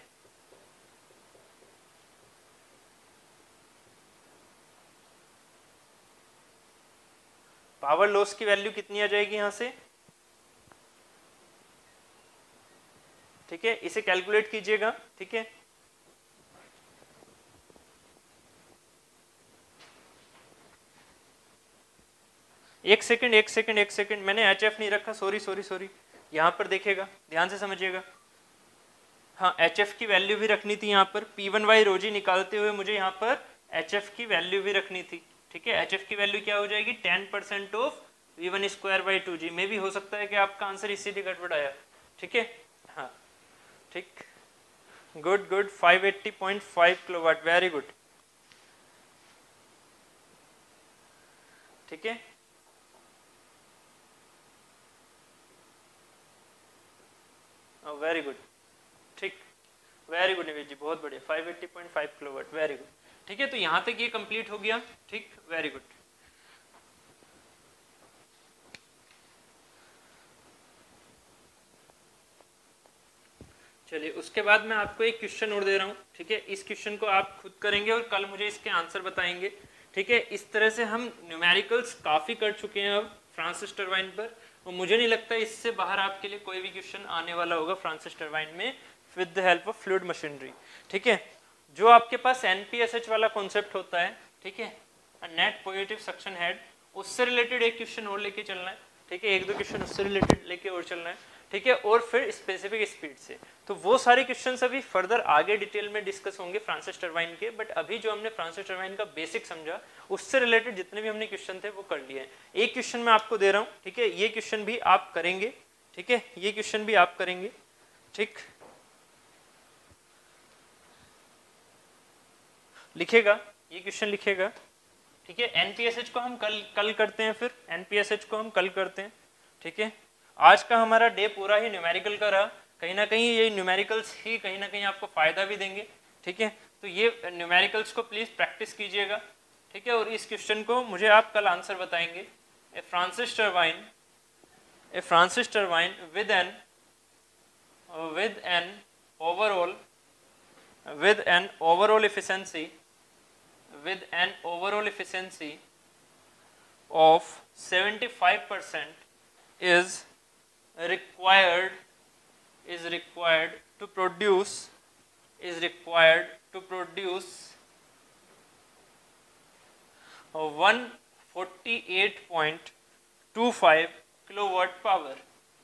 पावर लॉस की वैल्यू कितनी आ जाएगी यहाँ से, ठीक है, इसे कैलकुलेट कीजिएगा, ठीक है। एक सेकंड एक सेकंड एक सेकंड, मैंने एच एफ नहीं रखा, सॉरी सॉरी सॉरी, यहाँ पर देखिएगा, ध्यान से समझिएगा। हाँ, एच एफ की वैल्यू भी रखनी थी यहाँ पर, पी वन वाई रोजी निकालते हुए मुझे यहाँ पर एच एफ की वैल्यू भी रखनी थी, ठीक है। एच एफ की वैल्यू क्या हो जाएगी, ten percent of V one square by two g. में भी हो सकता है कि आपका आंसर इसीलिए गड़बड़ आया, ठीक है। हाँ ठीक, good good, five eighty point five kilowatt, very good, ठीक है। वेरी गुड, ठीक, वेरी गुड निवेश जी, बहुत बढ़िया, five eighty point five kilowatt, very good, ठीक है। तो यहाँ तक ये कंप्लीट हो गया, ठीक, वेरी गुड। चलिए, उसके बाद मैं आपको एक क्वेश्चन और दे रहा हूँ, ठीक है। इस क्वेश्चन को आप खुद करेंगे और कल मुझे इसके आंसर बताएंगे, ठीक है। इस तरह से हम न्यूमेरिकल्स काफ़ी कर चुके हैं अब फ्रांसिस टरबाइन पर, और मुझे नहीं लगता इससे बाहर आपके लिए कोई भी क्वेश्चन आने वाला होगा फ्रांसिस टरबाइन में with the help of fluid machinery, ठीक है। जो आपके पास एन पी एस एच वाला कॉन्सेप्ट होता है, ठीक है, नेट पॉजिटिव सक्शन हेड, उससे रिलेटेड एक क्वेश्चन और लेके चलना है, ठीक है, एक दो क्वेश्चन उससे रिलेटेड लेके और चलना है, ठीक है, और फिर स्पेसिफिक स्पीड से। तो वो सारे क्वेश्चंस अभी फर्दर आगे डिटेल में डिस्कस होंगे फ्रांसिस टरबाइन के, बट अभी जो हमने फ्रांसिस टरबाइन का बेसिक समझा, उससे रिलेटेड जितने भी हमने क्वेश्चन थे वो कर लिए हैं। एक क्वेश्चन मैं आपको दे रहा हूँ, ठीक है, ये क्वेश्चन भी आप करेंगे, ठीक है, ये क्वेश्चन भी आप करेंगे, ठीक, लिखेगा, ये क्वेश्चन लिखेगा, ठीक है। एनपीएसएच को हम कल कल करते हैं, फिर एनपीएसएच को हम कल करते हैं, ठीक है। आज का हमारा डे पूरा ही न्यूमेरिकल का रहा, कहीं ना कहीं ये न्यूमेरिकल्स ही कहीं ना कहीं आपको फायदा भी देंगे, ठीक है। तो ये न्यूमेरिकल्स को प्लीज प्रैक्टिस कीजिएगा, ठीक है। और इस क्वेश्चन को मुझे आप कल आंसर बताएंगे। A Francis turbine a Francis turbine with an with an overall with an overall efficiency with an overall efficiency of seventy-five percent is required is required to produce is required to produce one forty-eight point two five kilowatt power.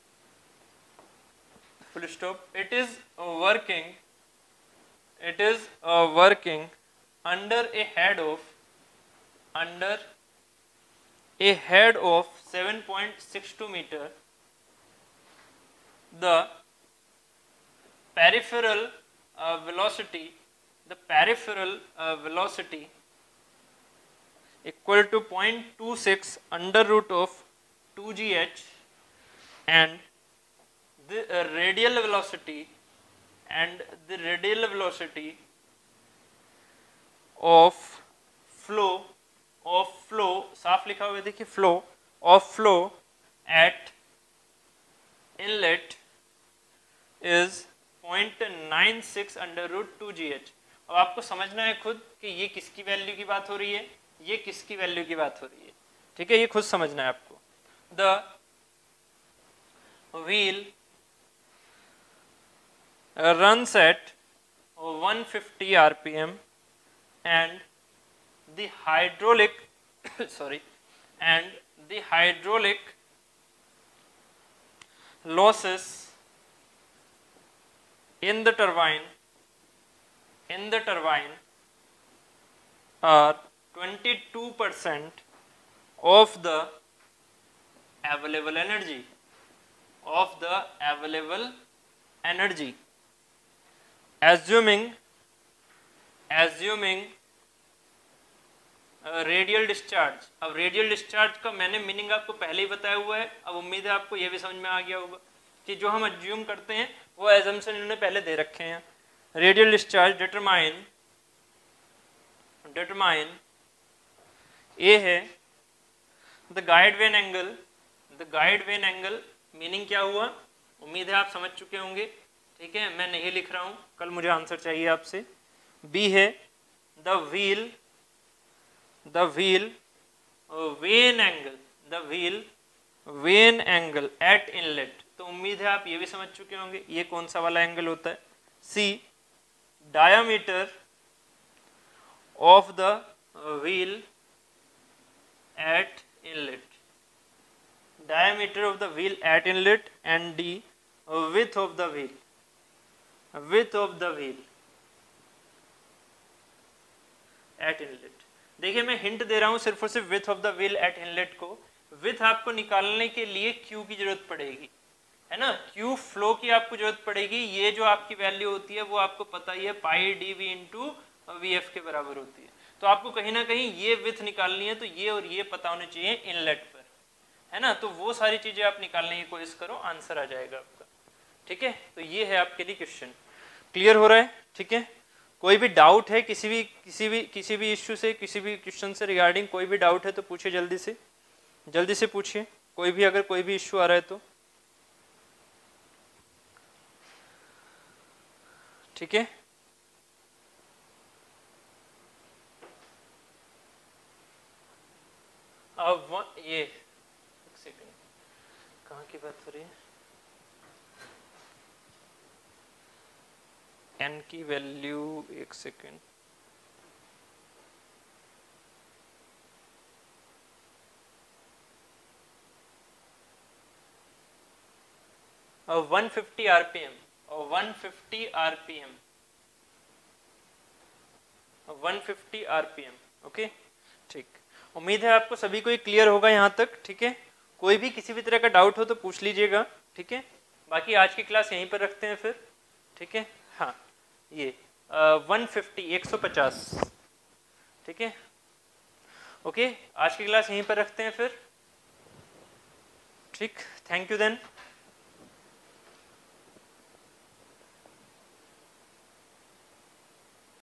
Full stop. It is working it is uh, working under a head of under a head of seven point six two meter. The peripheral uh, velocity the peripheral uh, velocity equal to zero point two six under root of two g h, and the uh, radial velocity and the radial velocity of flow of flow साफ लिखा हुआ है, देखिए, flow of flow at inlet is zero point nine six under root two g h. अब आपको समझना है खुद कि ये किसकी वैल्यू की बात हो रही है, ये किसकी वैल्यू की बात हो रही है, ठीक है, ये खुद समझना है आपको। The wheel runs at one fifty R P M and the hydraulic sorry and the hydraulic losses in the turbine in the turbine are twenty-two percent of the available energy of the available energy assuming assuming radial discharge. अब radial discharge का मैंने meaning आपको पहले ही बताया हुआ है, अब उम्मीद है आपको यह भी समझ में आ गया होगा कि जो हम अज्यूम करते हैं वो एजम्पशन इन्होंने पहले दे रखे हैं। Radial discharge determine determine A है the guide vane angle the guide vane angle meaning क्या हुआ, उम्मीद है आप समझ चुके होंगे। ठीक है, मैं नहीं लिख रहा हूँ, कल मुझे आंसर चाहिए आपसे। बी है the wheel the wheel vane angle the wheel vane angle at inlet. तो उम्मीद है आप ये भी समझ चुके होंगे ये कौन सा वाला एंगल होता है। C diameter of the wheel at inlet diameter of the wheel at inlet and D width of the wheel width of the wheel at inlet। देखिए मैं हिंट दे रहा हूं सिर्फ और सिर्फ width of the wheel at inlet को। width आपको निकालने के लिए Q की जरूरत पड़ेगी, है ना, Q फ्लो की आपको जरूरत पड़ेगी। ये जो आपकी वैल्यू होती है वो आपको पता ही है pi D V into V F के बराबर होती है। तो आपको कहीं ना कहीं ये width निकालनी है, तो ये और ये पता होने चाहिए इनलेट पर, है ना। तो वो सारी चीजें आप निकालने की कोशिश करो, आंसर आ जाएगा आपका। ठीक है, तो ये है आपके लिए क्वेश्चन। क्लियर हो रहा है? ठीक है, कोई भी डाउट है किसी भी किसी भी किसी भी इश्यू से, किसी भी क्वेश्चन से रिगार्डिंग कोई भी डाउट है तो पूछिए, जल्दी से जल्दी से पूछिए, कोई भी अगर कोई भी इश्यू आ रहा है तो। ठीक है, अब ये एक सेकंड, कहाँ की बात हो रही है? एन की वैल्यू, एक सेकेंड, वन फिफ्टी आरपीएम और one fifty RPM one fifty RPM. Okay, ठीक, उम्मीद है आपको सभी को क्लियर होगा यहाँ तक। ठीक है, कोई भी किसी भी तरह का डाउट हो तो पूछ लीजिएगा। ठीक है, बाकी आज की क्लास यहीं पर रखते हैं फिर। ठीक है, हाँ, ये वन फिफ्टी एक सौ पचास। ठीक है, ओके, आज की क्लास यहीं पर रखते हैं फिर। ठीक, थैंक यू देन।